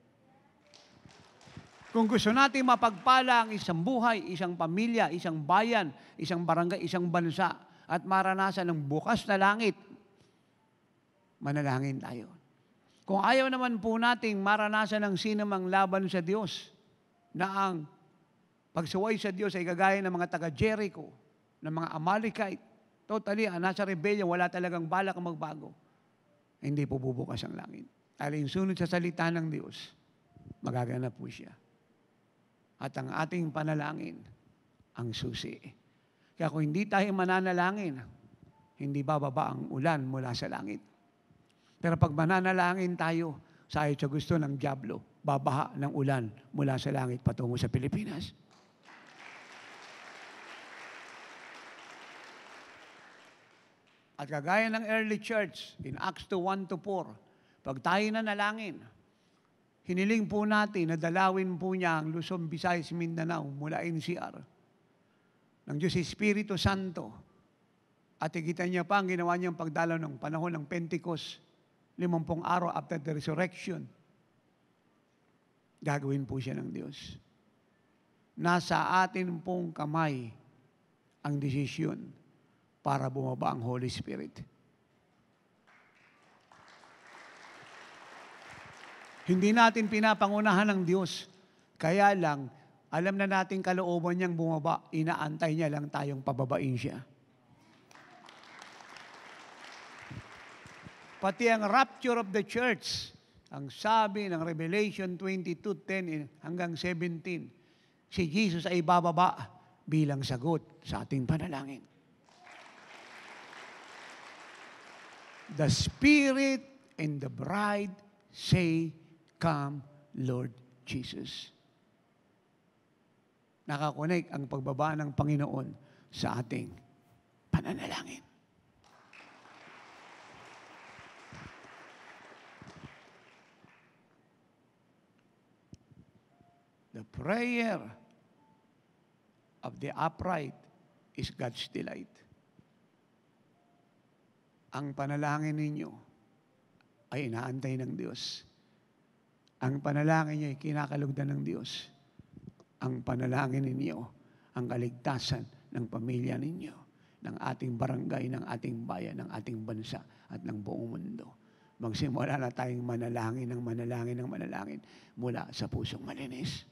Kung gusto natin mapagpala ang isang buhay, isang pamilya, isang bayan, isang barangay, isang bansa, at maranasan ng bukas na langit, manalangin tayo. Kung ayaw naman po nating maranasan ng sinamang laban sa Diyos, na ang pagsuway sa Diyos ay kagaya ng mga taga-Jericho, ng mga Amalekite, totally, nasa rebellion, wala talagang balak ang magbago, hindi po bubukas ang langit. Alinsunod sa salita ng Diyos, magaganap po siya. At ang ating panalangin, ang susi. Kaya kung hindi tayo mananalangin, hindi bababa ang ulan mula sa langit. Pero pag mananalangin tayo, sayo sa gusto ng dyablo, babaha ng ulan mula sa langit patungo sa Pilipinas. At kagaya ng early church, in Acts two, one to four, pag tayo nanalangin, hiniling po natin na dalawin po niya ang Luzon, Visayas, Mindanao mula N C R ng Diyos Espiritu Santo. At ikita niya pa ang ginawa niyang pagdalaw ng panahon ng Pentecost, limampung araw after the resurrection. Gagawin po siya ng Diyos. Nasa atin pong kamay ang desisyon para bumaba ang Holy Spirit. Hindi natin pinapangunahan ng Diyos. Kaya lang, alam na natin kalooban niyang bumaba, inaantay niya lang tayong pababain siya. Pati ang rapture of the church, ang sabi ng Revelation twenty-two, ten hanggang seventeen, si Jesus ay bababa bilang sagot sa ating panalangin. The Spirit and the bride say, "Come, Lord Jesus." Nakakonek ang pagbaba ng Panginoon sa ating pananalangin. The prayer of the upright is God's delight. Ang panalangin ninyo ay inaantay ng Diyos. Ang panalangin niyo ay kinakalugdan ng Diyos. Ang panalangin ninyo, ang kaligtasan ng pamilya ninyo, ng ating barangay, ng ating bayan, ng ating bansa, at ng buong mundo. Magsimula na tayong manalangin ng manalangin ng manalangin mula sa pusong malinis.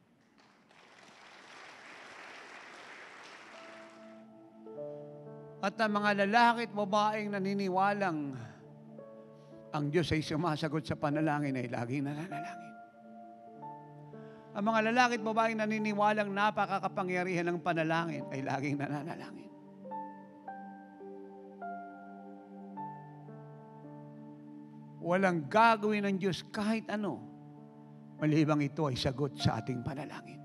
At ang mga lalaki at babaeng naniniwalang ang Diyos ay sumasagot sa panalangin ay laging nananalangin. Ang mga lalaki at babaeng naniniwalang napakakapangyarihan ng panalangin ay laging nananalangin. Walang gagawin ng Diyos kahit ano, malibang ito ay sagot sa ating panalangin.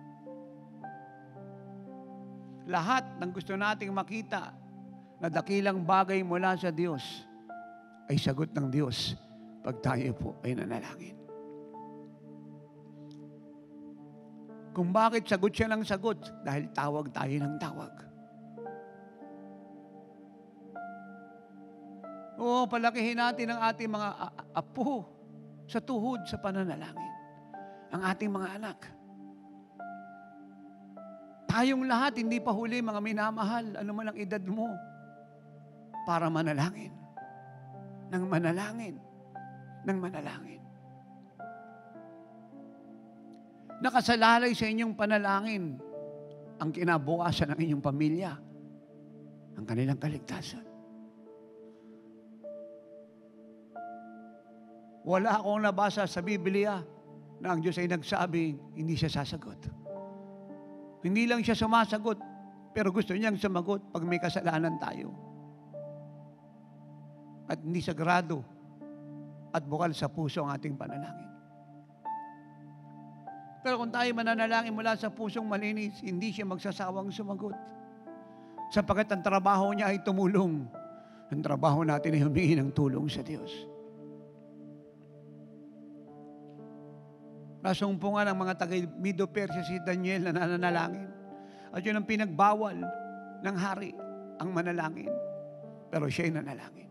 Lahat ng gusto nating makita na dakilang bagay mula sa Diyos ay sagot ng Diyos pag tayo po ay nanalangin. Kung bakit sagot siya ng sagot? Dahil tawag tayo ng tawag. Oo, palakihin natin ang ating mga apo sa tuhod sa pananalangin. Ang ating mga anak. Tayong lahat, hindi pa huli mga minamahal, ano man ang edad mo, para manalangin. Nang manalangin. Nang manalangin. Nakasalalay sa inyong panalangin ang kinabukasan ng inyong pamilya, ang kanilang kaligtasan. Wala akong nabasa sa Biblia na ang Diyos ay nagsabi, hindi siya sasagot. Hindi lang siya sumasagot, pero gusto niyang sumagot pag may kasalanan tayo. At hindi sagrado at bukal sa puso ang ating panalangin. Pero kung tayo mananalangin mula sa pusong malinis, hindi siya magsasawang sumagot. Sapagkat ang trabaho niya ay tumulong. Ang trabaho natin ay humingi ng tulong sa Diyos. Nasumpungan ang mga taga-Medo-Persia si Daniel na nananalangin. At yun ang pinagbawal ng hari, ang manalangin. Pero siya'y nanalangin.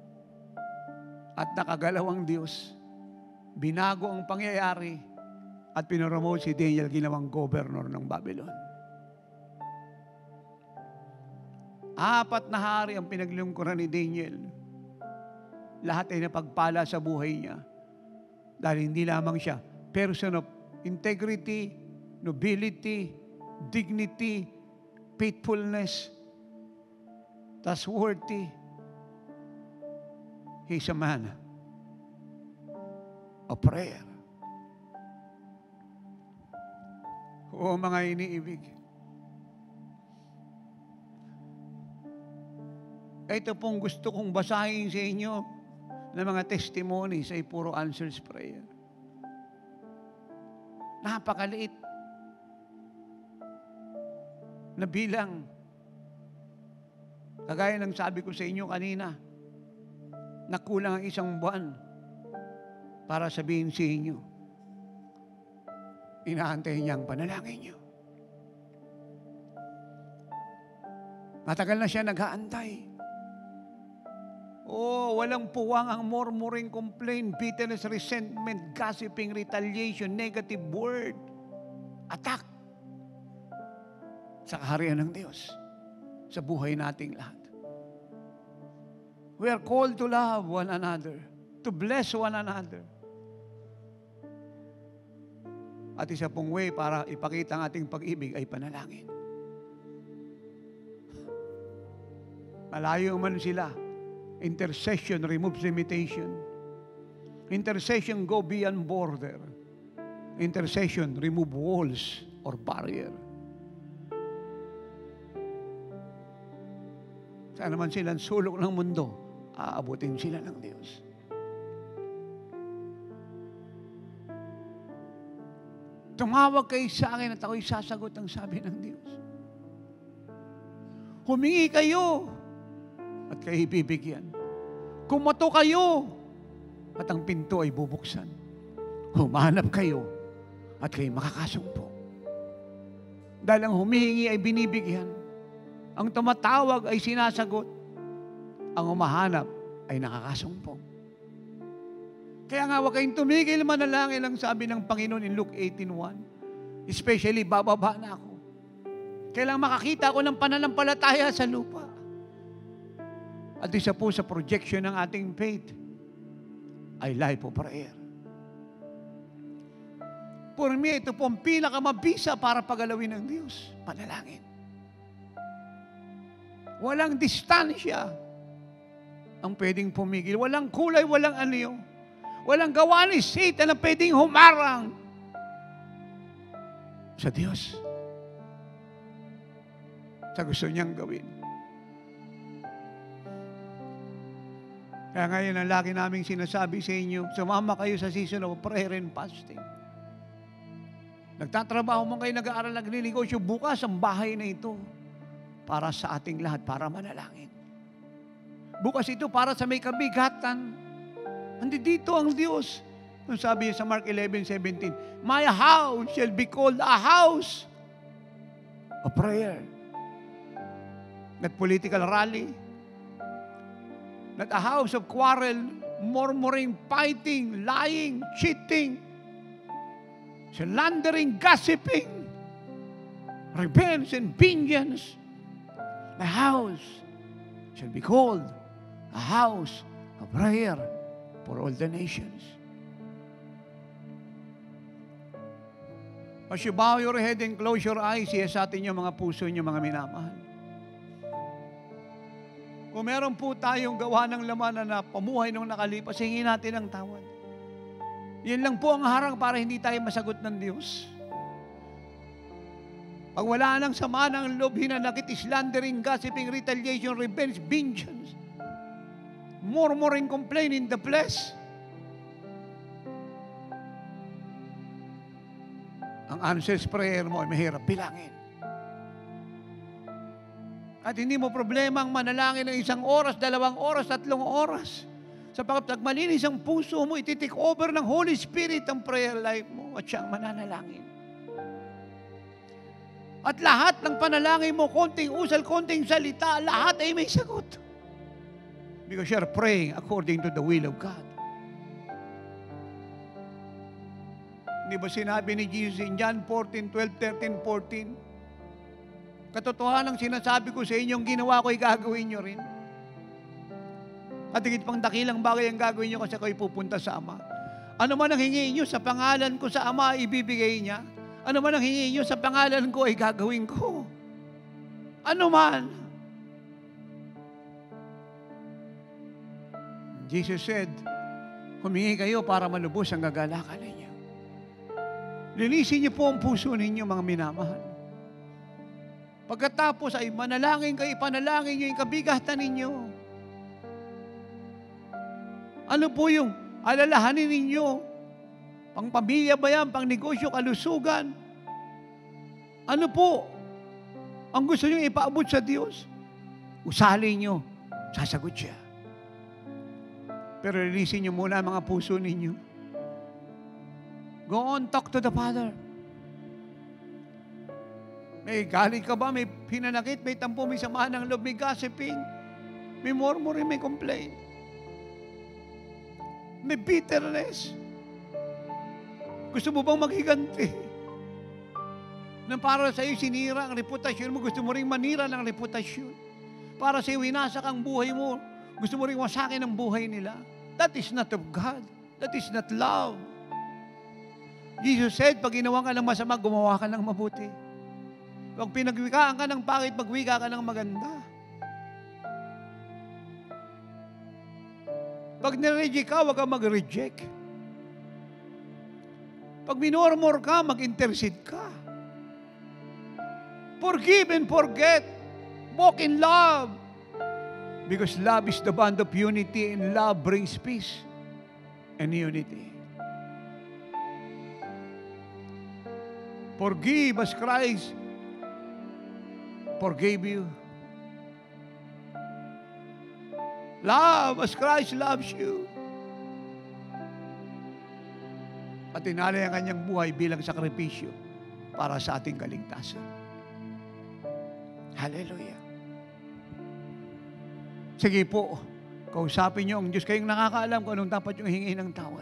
At nakagalaw ang Diyos. Binago ang pangyayari at pinoromote si Daniel ginawang governor ng Babylon. Apat na hari ang pinaglingkuran ni Daniel. Lahat ay napagpala sa buhay niya. Dahil hindi lamang siya person of integrity, nobility, dignity, faithfulness, trustworthy. He's a man of prayer. O mga iniibig, ito pong gusto kong basahin sa inyo ng mga testimonies ay puro answers prayer. Napakaliit na bilang. Kagaya ng sabi ko sa inyo kanina, nakulang ang isang buwan para sabihin sa inyo, inaantay niya ang panalangin niyo. Matagal na siya nag-aantay. Oh, walang puwang ang murmuring, complaint, bitterness, resentment, gossiping, retaliation, negative word, attack sa kaharian ng Diyos sa buhay nating lahat. We are called to love one another, to bless one another. At isa pong way para ipakita ang ating pag-ibig ay panalangin. Malayo man sila, intercession removes limitation. Intercession go beyond border. Intercession remove walls or barrier. Saan naman silang sulok ng mundo, aabutin sila ng Diyos. Tumawag kayo sa akin at ako'y sasagot ang sabi ng Diyos. Humingi kayo at kayo ibibigyan. Kumato kayo at ang pinto ay bubuksan. Humanap kayo at kayo makakasumpo. Dahil ang humihingi ay binibigyan. Ang tumatawag ay sinasagot. Ang humahanap ay nakakasumpong. Kaya nga, huwag kayong tumigil manalangin ang sabi ng Panginoon in Luke eighteen one. Especially, bababa na ako. Kailangan makakita ako ng pananampalataya sa lupa. At isa po sa projection ng ating faith ay life of prayer. For me, ito po ang pinakamabisa para pagalawin ng Diyos. Panalangin. Walang distansya ang pwedeng pumigil. Walang kulay, walang anyo. Walang gawa ni Satan na pwedeng humarang sa Diyos. Sa gusto niyang gawin. Kaya ngayon, ang lagi naming sinasabi sa inyo, sumama kayo sa season of prayer and fasting. Nagtatrabaho mo kayo, nag-aaral, nagninegosyo, bukas ang bahay na ito para sa ating lahat, para manalangin. Bukas ito para sa may kabigatan. Hindi dito ang Diyos. Kung sabi niya sa Mark eleven seventeen, my house shall be called a house of prayer. Not political rally. Not a house of quarrel, murmuring, fighting, lying, cheating, slandering, gossiping, revenge and vengeance. My house shall be called a house of prayer for all the nations. As you bow your head and close your eyes, iya sa atin yung mga puso niyo, mga minamahal. Kung meron po tayong gawa ng laman na pamuhay nung nakalipas, hingin natin ang tawad. Yan lang po ang harang para hindi tayo masagot ng Diyos. Pag wala nang sama ng loob, hinanakit, slandering, gossiping, retaliation, revenge, vengeance, murmuring, complain in the flesh, ang answers prayer mo ay mahirap bilangin. At hindi mo problema ang manalangin ng isang oras, dalawang oras, tatlong oras. Sapagkat pag malinis ang puso mo, iti-take over ng Holy Spirit ang prayer life mo at siya ang mananalangin. At lahat ng panalangin mo, konting usal, konting salita, lahat ay may sagot. Because you're praying according to the will of God. Hindi ba sinabi ni Jesus in John fourteen, twelve, thirteen, fourteen? Katotohanan ang sinasabi ko sa inyong ginawa ko ay gagawin nyo rin. At higit pang dakilang bagay ang gagawin nyo kasi ako'y pupunta sa Ama. Ano man ang hingiin nyo sa pangalan ko sa Ama, ibibigay niya. Ano man ang hingiin nyo sa pangalan ko ay gagawin ko. Ano man. Jesus said, humingi kayo para malubos ang gagalakan ninyo. Linisin niyo po ang puso ninyo, mga minamahal. Pagkatapos ay manalangin kayo, ipanalangin niyo yung kabigatan ninyo. Ano po yung alalahanin ninyo? Pang pamilya ba yan? Pang negosyo, kalusugan? Ano po ang gusto niyo ipaabot sa Diyos? Usalin niyo, sasagot siya. Pero linisin niyo muna ang mga puso ninyo. Go on, talk to the Father. May galit ka ba? May pinanakit? May tampo? May samahan ng loob? May gossiping? May murmuring? May complaint? May bitterness? Gusto mo bang maghiganti? Na para sa iyo sinira ang reputasyon mo, gusto mo rin manira ng reputasyon. Para sa iyo winasak ang buhay mo, gusto mo rin wasakin ang buhay nila. That is not of God. That is not love. Jesus said, pag ginawa ka ng masama, gumawa ka ng mabuti. Pag pinagwikaan ka ng pangit, magwika ka ng maganda. Pag nireject ka, huwag kang mag-reject. Pag minormor ka, mag-intercede ka. Forgive and forget. Walk in love. Because love is the bond of unity and love brings peace and unity. Forgive as Christ forgave you. Love as Christ loves you. At inalay ang kanyang buhay bilang sakripisyo para sa ating kaligtasan. Hallelujah. Sige po, kausapin niyo ang Diyos. Kayong nakakaalam kung anong dapat yung hingin ng tawad.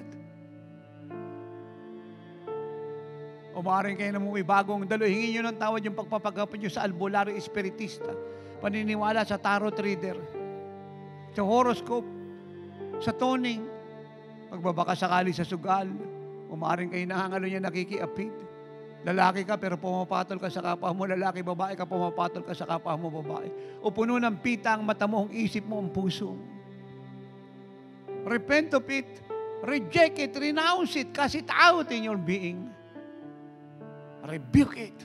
O maaaring kayo na may bagong dalo, hingin niyo ng tawad yung pagpapagapon niyo sa albularyo espiritista, paniniwala sa tarot reader, sa horoscope, sa toning, pagbabaka sakali sa sugal, o maaaring kayo nangangalo niya nakikiapid. Lalaki ka pero pumapatol ka sa kapwa mo, lalaki, babae ka, pumapatol ka sa kapwa mo, babae. O puno ng pita ang mata mo, ang isip mo, ang puso. Repent of it, reject it, renounce it, cast it out in your being. Rebuke it.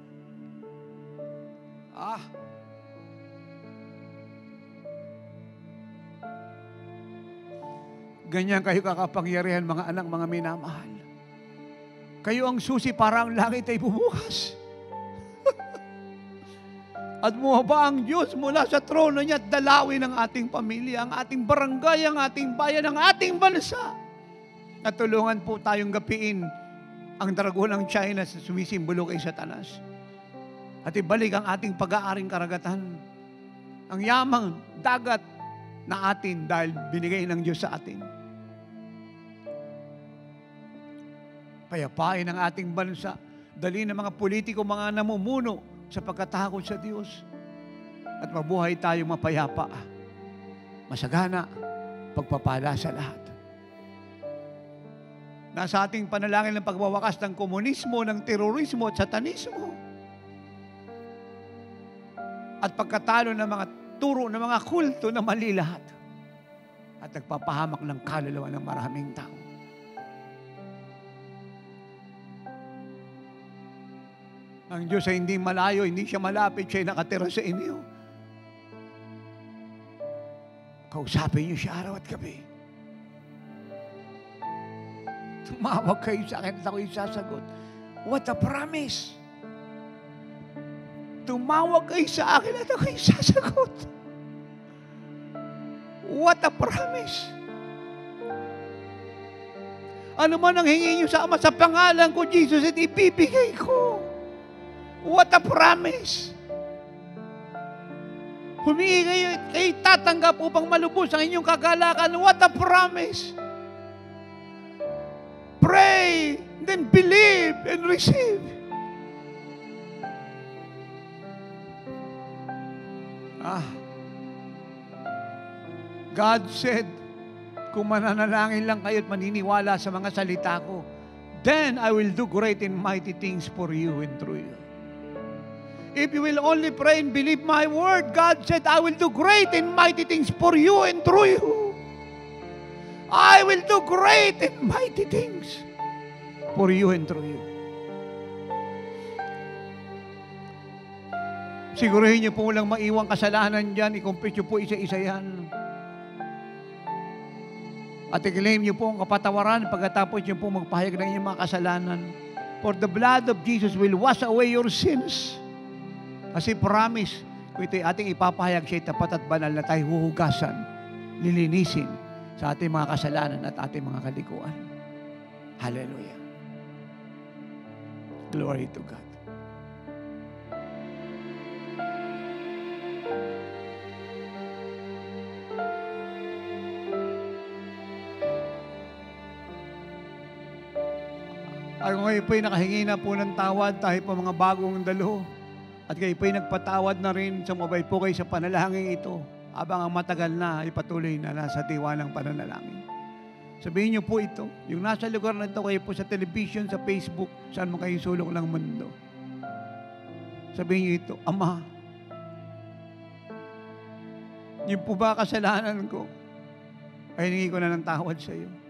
Ah. Ganyan kayo kakapangyarihan, mga anak, mga minamahal. Kayo ang susi para ang langit ay bubukas. At bumaba ang Diyos mula sa trono niya at dalawin ang ating pamilya, ang ating barangay, ang ating bayan, ang ating bansa. At tulungan po tayong gapiin ang dragon ng China sa sumisimbolo kay Satanas. At ibalik ang ating pag-aaring karagatan. Ang yamang dagat na atin dahil binigay ng Diyos sa atin. Payapain ang ating bansa. Dali ng mga politiko, mga namumuno sa pagkatakot sa Diyos. At mabuhay tayong mapayapa. Masagana, pagpapala sa lahat. Nasa ating panalangin ng pagwawakas ng komunismo, ng terorismo at satanismo. At pagkatalo ng mga turo ng mga kulto na mali lahat. At nagpapahamak ng kaluluwa ng maraming tao. Ang Diyos ay hindi malayo, hindi siya malapit, siya ay nakatira sa inyo. Kausapin niyo siya araw at gabi. Tumawag kayo sa akin at ako'y sasagot. What a promise! Tumawag kayo sa akin at ako'y sasagot. What a promise! Ano man ang hingin niyo sa Ama, sa pangalan ko, Jesus, at ibibigay ko. What a promise! Humingi kayo, kayo tatanggap upang malubos ang inyong kagalakan. What a promise! Pray, then believe and receive. Ah, God said, kung mananalangin lang kayo at maniniwala sa mga salita ko, then I will do great and mighty things for you and through you. If you will only pray and believe my word, God said, I will do great and mighty things for you and through you. I will do great and mighty things for you and through you. Sigurahin niyo po walang maiwang kasalanan dyan. I-complete niyo po isa-isa yan. At i-claim niyo po ang kapatawaran pagkatapos niyo po magpahayag ng inyong mga kasalanan. For the blood of Jesus will wash away your sins. Kasi promise, kung ito'y ating ipapahayag, siya'y tapat at banal na tayo huhugasan, lilinisin sa ating mga kasalanan at ating mga kalikuan. Hallelujah. Glory to God. At kung kayo po'y nakahingi na po ng tawad, tayo po mga bagong dalo, at kayo po'y nagpatawad na rin, sumabay po kayo sa panalangin ito, habang ang matagal na, ipatuloy na nasa diwa ng pananalangin. Sabihin niyo po ito, yung nasa lugar na ito, kayo po sa television, sa Facebook, saan mo kayo sulok ng mundo. Sabihin niyo ito, Ama, yung po ba kasalanan ko, ay hiningi ko na ng tawad sa iyo.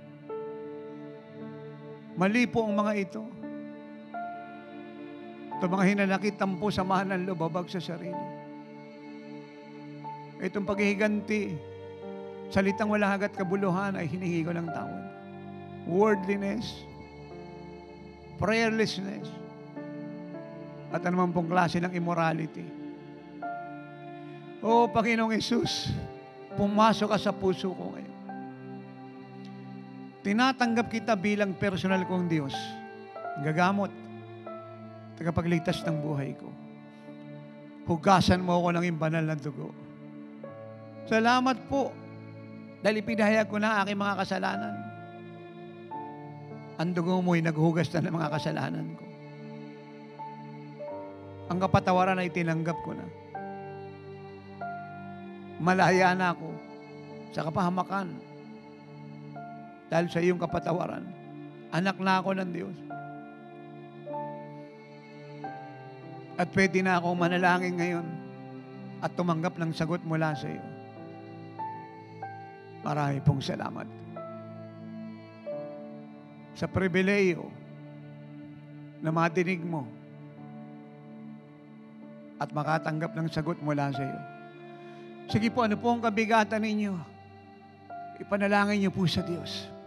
Mali po ang mga ito. Ito mga hinanakit, tampo, samahan ng loob, babag sa sarili. Itong paghihiganti, salitang wala hagat kabuluhan ay hiningi ko ng tawad. Worldliness, prayerlessness, at anuman pong klase ng immorality. O Panginoong Yesus, pumasok ka sa puso ko ngayon. Tinatanggap kita bilang personal kong Diyos, gagamot, tagapagligtas ng buhay ko. Hugasan mo ako ng imbanal na dugo. Salamat po, dahil ipinahayag ko na aking mga kasalanan. Ang dugo mo'y naghugas na ng mga kasalanan ko. Ang kapatawaran ay tinanggap ko na. Malaya na ako sa kapahamakan. Dahil sa iyong kapatawaran, anak na ako ng Diyos. At pwede na akong manalangin ngayon at tumanggap ng sagot mula sa iyo. Marami pong salamat. Sa pribileyo na madinig mo at makatanggap ng sagot mula sa iyo. Sige po, ano po ang kabigatan ninyo? Ipanalangin niyo po sa Diyos.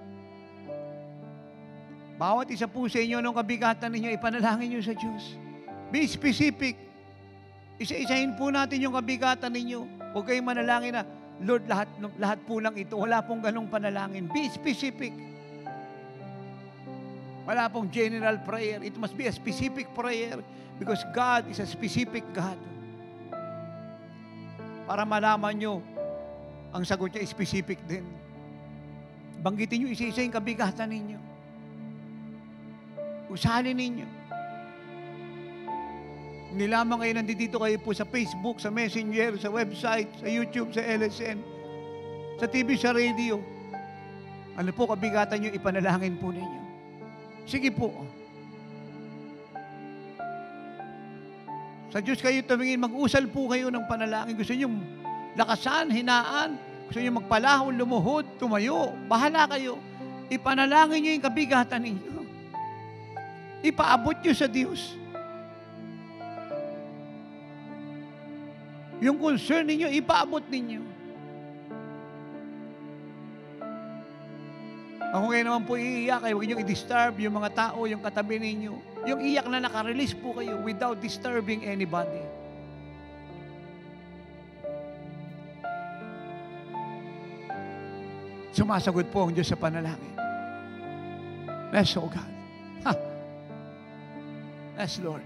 Bawat isa po sa inyo nung kabigatan ninyo, ipanalangin niyo sa Diyos. Be specific. Isa-isahin po natin yung kabigatan ninyo. Huwag kayong manalangin na, Lord, lahat, lahat po lang ito. Wala pong ganong panalangin. Be specific. Wala pong general prayer. It must be a specific prayer because God is a specific God. Para malaman nyo, ang sagot niya specific din. Banggitin nyo isa-isa yung kabigatan ninyo. Usahalin ninyo. Hindi lamang kayo nandito kayo po sa Facebook, sa Messenger, sa website, sa YouTube, sa L S N, sa T V, sa radio. Ano po kabigatan nyo, ipanalangin po ninyo. Sige po. Sa Diyos kayo tumingin, mag-usal po kayo ng panalangin. Gusto nyo lakasan, hinaan, gusto nyo magpalahon, lumuhod, tumayo, bahala kayo. Ipanalangin nyo yung kabigatan ninyo. Ipaabot nyo sa Diyos. Yung concern ninyo, ipaabot ninyo. Ako ngayon naman po iiyak, ay huwag niyo i-disturb yung mga tao, yung katabi ninyo. Yung iyak na nakarelease po kayo without disturbing anybody. Sumasagot po ang Diyos sa panalangin. Yes, oh God. Ha. Yes, Lord.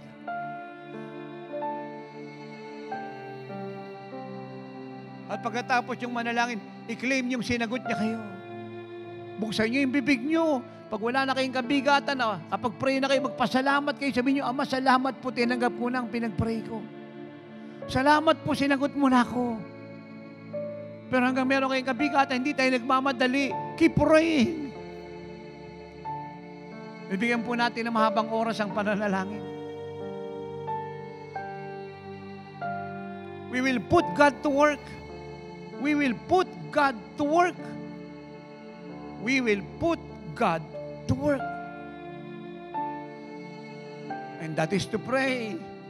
At pagkatapos yung manalangin, i-claim yung sinagot niya kayo. Buksan niyo yung bibig niyo. Pag wala na kayong kabigatan, ah, kapag pray na kayo, magpasalamat kayo. Sabihin niyo, Ama, salamat po, tinanggap ko na ang pinag-pray ko. Salamat po, sinagot mo na ako. Pero hanggang meron kayong kabigatan, hindi tayo nagmamadali. Keep praying. Bibigyan po natin ng mahabang oras ang pananalangin. We will put God to work. We will put God to work. We will put God to work. And that is to pray.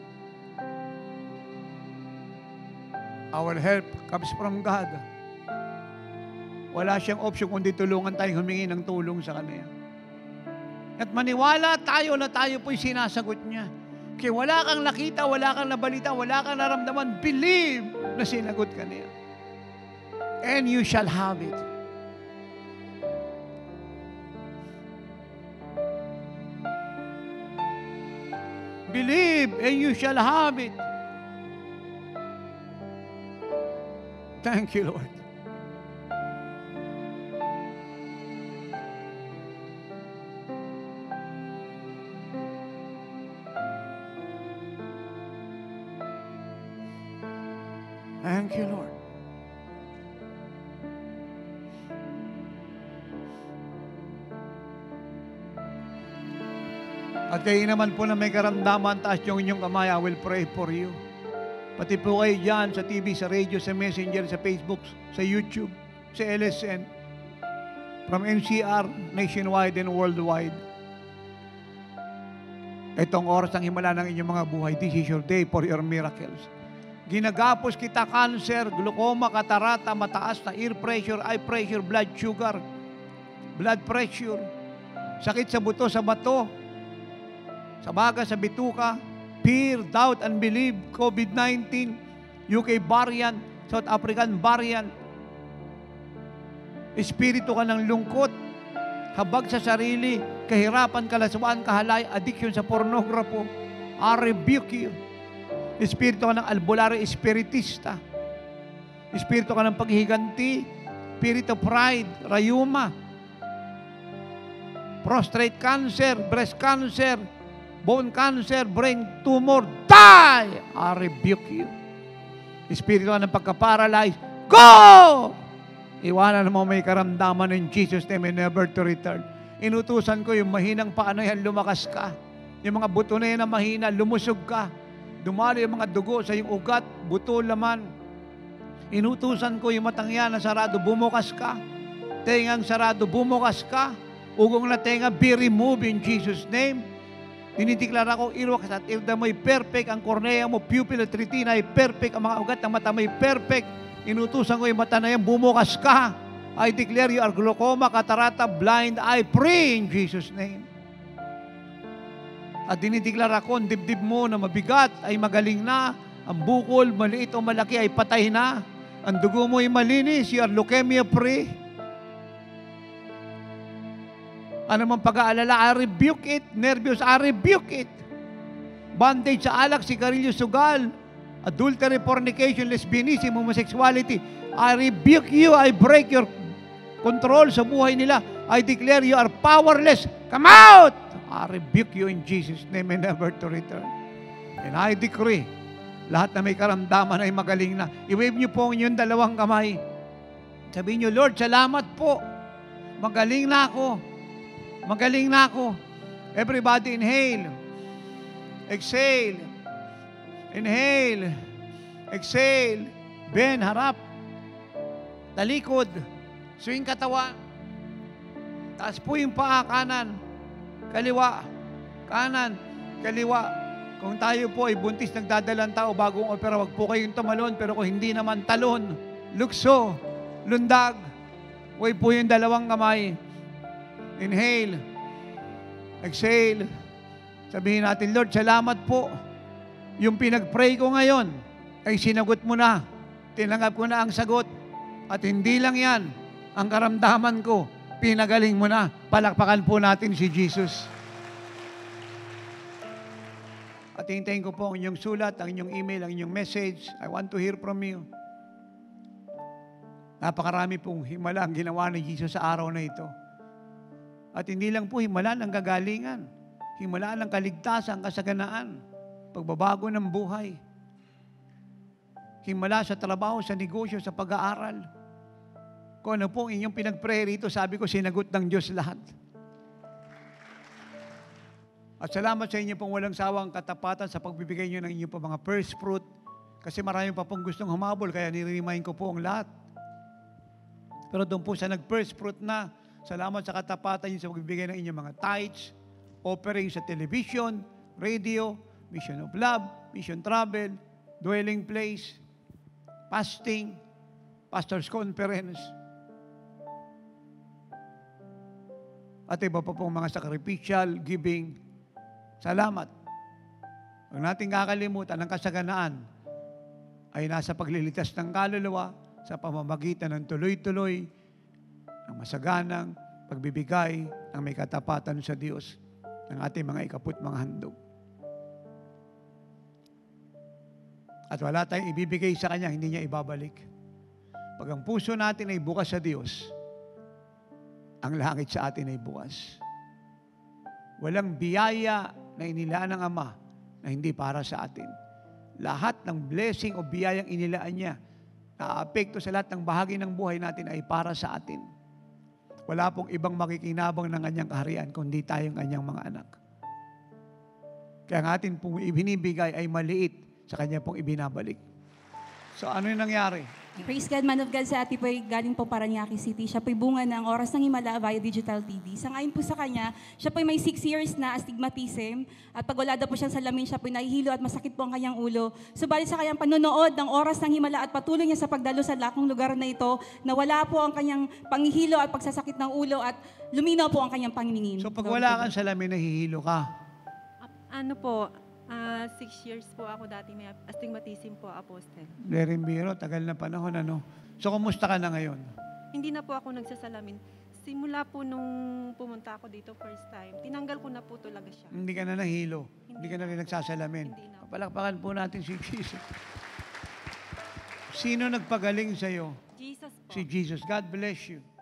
Our help comes from God. Wala siyang option kundi tulungan tayong humingi ng tulong sa Kanya. At maniwala tayo na tayo po'y sinasagot niya. Kaya wala kang nakita, wala kang nabalita, wala kang naramdaman, believe na sinagot ka niya. And you shall have it. Believe and you shall have it. Thank you, Lord. Thank you, Lord. At kayo naman po na may karamdaman, taas yung inyong kamay, I will pray for you. Pati po kayo dyan sa T V, sa radio, sa Messenger, sa Facebook, sa YouTube, sa L S N, from N C R, nationwide and worldwide. Itong oras ng himala ng inyong mga buhay, this is your day for your miracles. Ginagapos kita cancer, glaucoma, katarata, mataas na ear pressure, eye pressure, blood sugar, blood pressure, sakit sa buto, sa bato, sa baga, sa bituka, fear, doubt, unbelief, COVID nineteen, U K variant, South African variant, espiritu ka ng lungkot, habag sa sarili, kahirapan, kalaswaan, kahalay, addiction sa pornographo, I rebuke you. Espiritu ka ng albularyo, espiritista. Espiritu ka ng paghihiganti, spirit of pride, rayuma, prostate cancer, breast cancer, bone cancer, brain tumor, die! I rebuke you. Espiritu ka ng pagka-paralyze, go! Iwanan mo may karamdaman in Jesus' name and never to return. Inutusan ko yung mahinang paano yan, lumakas ka. Yung mga buto na yan na mahina, lumusog ka. Dumalo yung mga dugo sa iyong ugat, buto, laman. Inutusan ko yung matang yan na sarado, bumukas ka. Tengang sarado, bumukas ka. Ugong na tenga, be removed in Jesus' name. Dinideklara ko, ilwakas at ilda mo'y perfect, ang kornea mo, pupil at retina ay perfect, ang mga ugat ng mata mo'y perfect. Inutusan ko yung mata na yan, bumukas ka. I declare you are glaucoma, katarata, blind, I pray in Jesus' name. At dinideklara ko, ang dibdib mo na mabigat ay magaling na, ang bukol, maliit o malaki ay patay na, ang dugo mo ay malinis, you are leukemia free. Ano mang pag-aalala, I rebuke it. Nervous, I rebuke it. Bondage sa alak, sigarilyo, sugal, adultery, fornication, lesbianism, homosexuality, I rebuke you. I break your control sa buhay nila. I declare you are powerless. Come out! I rebuke you in Jesus' name and never to return. And I decree, lahat na may karamdaman ay magaling na. I-wave niyo po ang inyong dalawang kamay. Sabihin niyo, Lord, salamat po. Magaling na ako. Magaling na ako. Everybody inhale. Exhale. Inhale. Exhale. Bend, harap. Talikod. Swing katawan. Taas po yung paa, kanan. Kaliwa. Kanan. Kaliwa. Kung tayo po ay buntis nagdadalang tao bagong opera, wag po kayong tumalon. Pero kung hindi naman talon, lukso, lundag, huwag po yung dalawang kamay. Inhale. Exhale. Sabihin natin, Lord, salamat po. Yung pinag-pray ko ngayon ay sinagot mo na. Tinanggap ko na ang sagot. At hindi lang yan, ang karamdaman ko, pinagaling mo na. Palakpakan po natin si Jesus. At hintayin ko po ang inyong sulat, ang inyong email, ang inyong message. I want to hear from you. Napakarami pong himala ang ginawa ni Jesus sa araw na ito. At hindi lang po himala ng kagalingan. Himala ng kaligtasan, kasaganaan, pagbabago ng buhay. Himala sa trabaho, sa negosyo, sa pag-aaral. Kung ano po inyong pinag-pray rito, sabi ko, sinagot ng Diyos lahat. At salamat sa inyo pong walang sawang katapatan sa pagbibigay nyo ng inyong po mga first fruit. Kasi marami pa pong gustong humabol, kaya nire-remind ko po ang lahat. Pero doon po sa nag-first fruit na, salamat sa katapatan nyo sa pagbibigay ng inyong mga tithes, offering sa television, radio, Mission of Love, Mission Travel, Dwelling Place, fasting, Pastor's Conference, at iba pa pong mga sacrificial giving. Salamat. Huwag natin kakalimutan ang kasaganaan ay nasa paglilitas ng kaluluwa sa pamamagitan ng tuloy-tuloy ng masaganang pagbibigay ng may katapatan sa Diyos ng ating mga ikaput mga handog. At wala tayong ibibigay sa Kanya, hindi niya ibabalik. Pag ang puso natin ay bukas sa Diyos, ang langit sa atin ay bukas. Walang biyaya na inilaan ng Ama na hindi para sa atin. Lahat ng blessing o biyayang inilaan niya na aapekto sa lahat ng bahagi ng buhay natin ay para sa atin. Wala pong ibang makikinabang ng kanyang kaharian kundi tayong kanyang mga anak. Kaya ang atin pong ibinibigay ay maliit sa kanya pong ibinabalik. So ano yung nangyari? Praise God, man of God, sa ati po ay galing po Parañaque City. Siya po'y bunga ng Oras ng Himala via Digital T V. Sangayon po sa kanya, siya po'y may six years na astigmatism. At pag wala daw po siyang salamin, siya po'y nahihilo at masakit po ang kanyang ulo. Subalit sa kanyang panonood ng Oras ng Himala at patuloy niya sa pagdalo sa lakong lugar na ito, nawala po ang kanyang panghihilo at pagsasakit ng ulo at luminaw po ang kanyang panginingin. So pag wala kang salamin, nahihilo ka. Ano po, ah, six years po ako dati may astigmatism po, Apostle. Very biro, tagal na panahon, ano? So, kumusta ka na ngayon? Hindi na po ako nagsasalamin. Simula po nung pumunta ako dito first time, tinanggal ko na po talaga siya. Hindi ka na nahilo. Hindi, Hindi ka na rin nagsasalamin. Hindi na. Palakpakan po natin si Jesus. Sino nagpagaling sa'yo? Jesus po. Si Jesus. God bless you.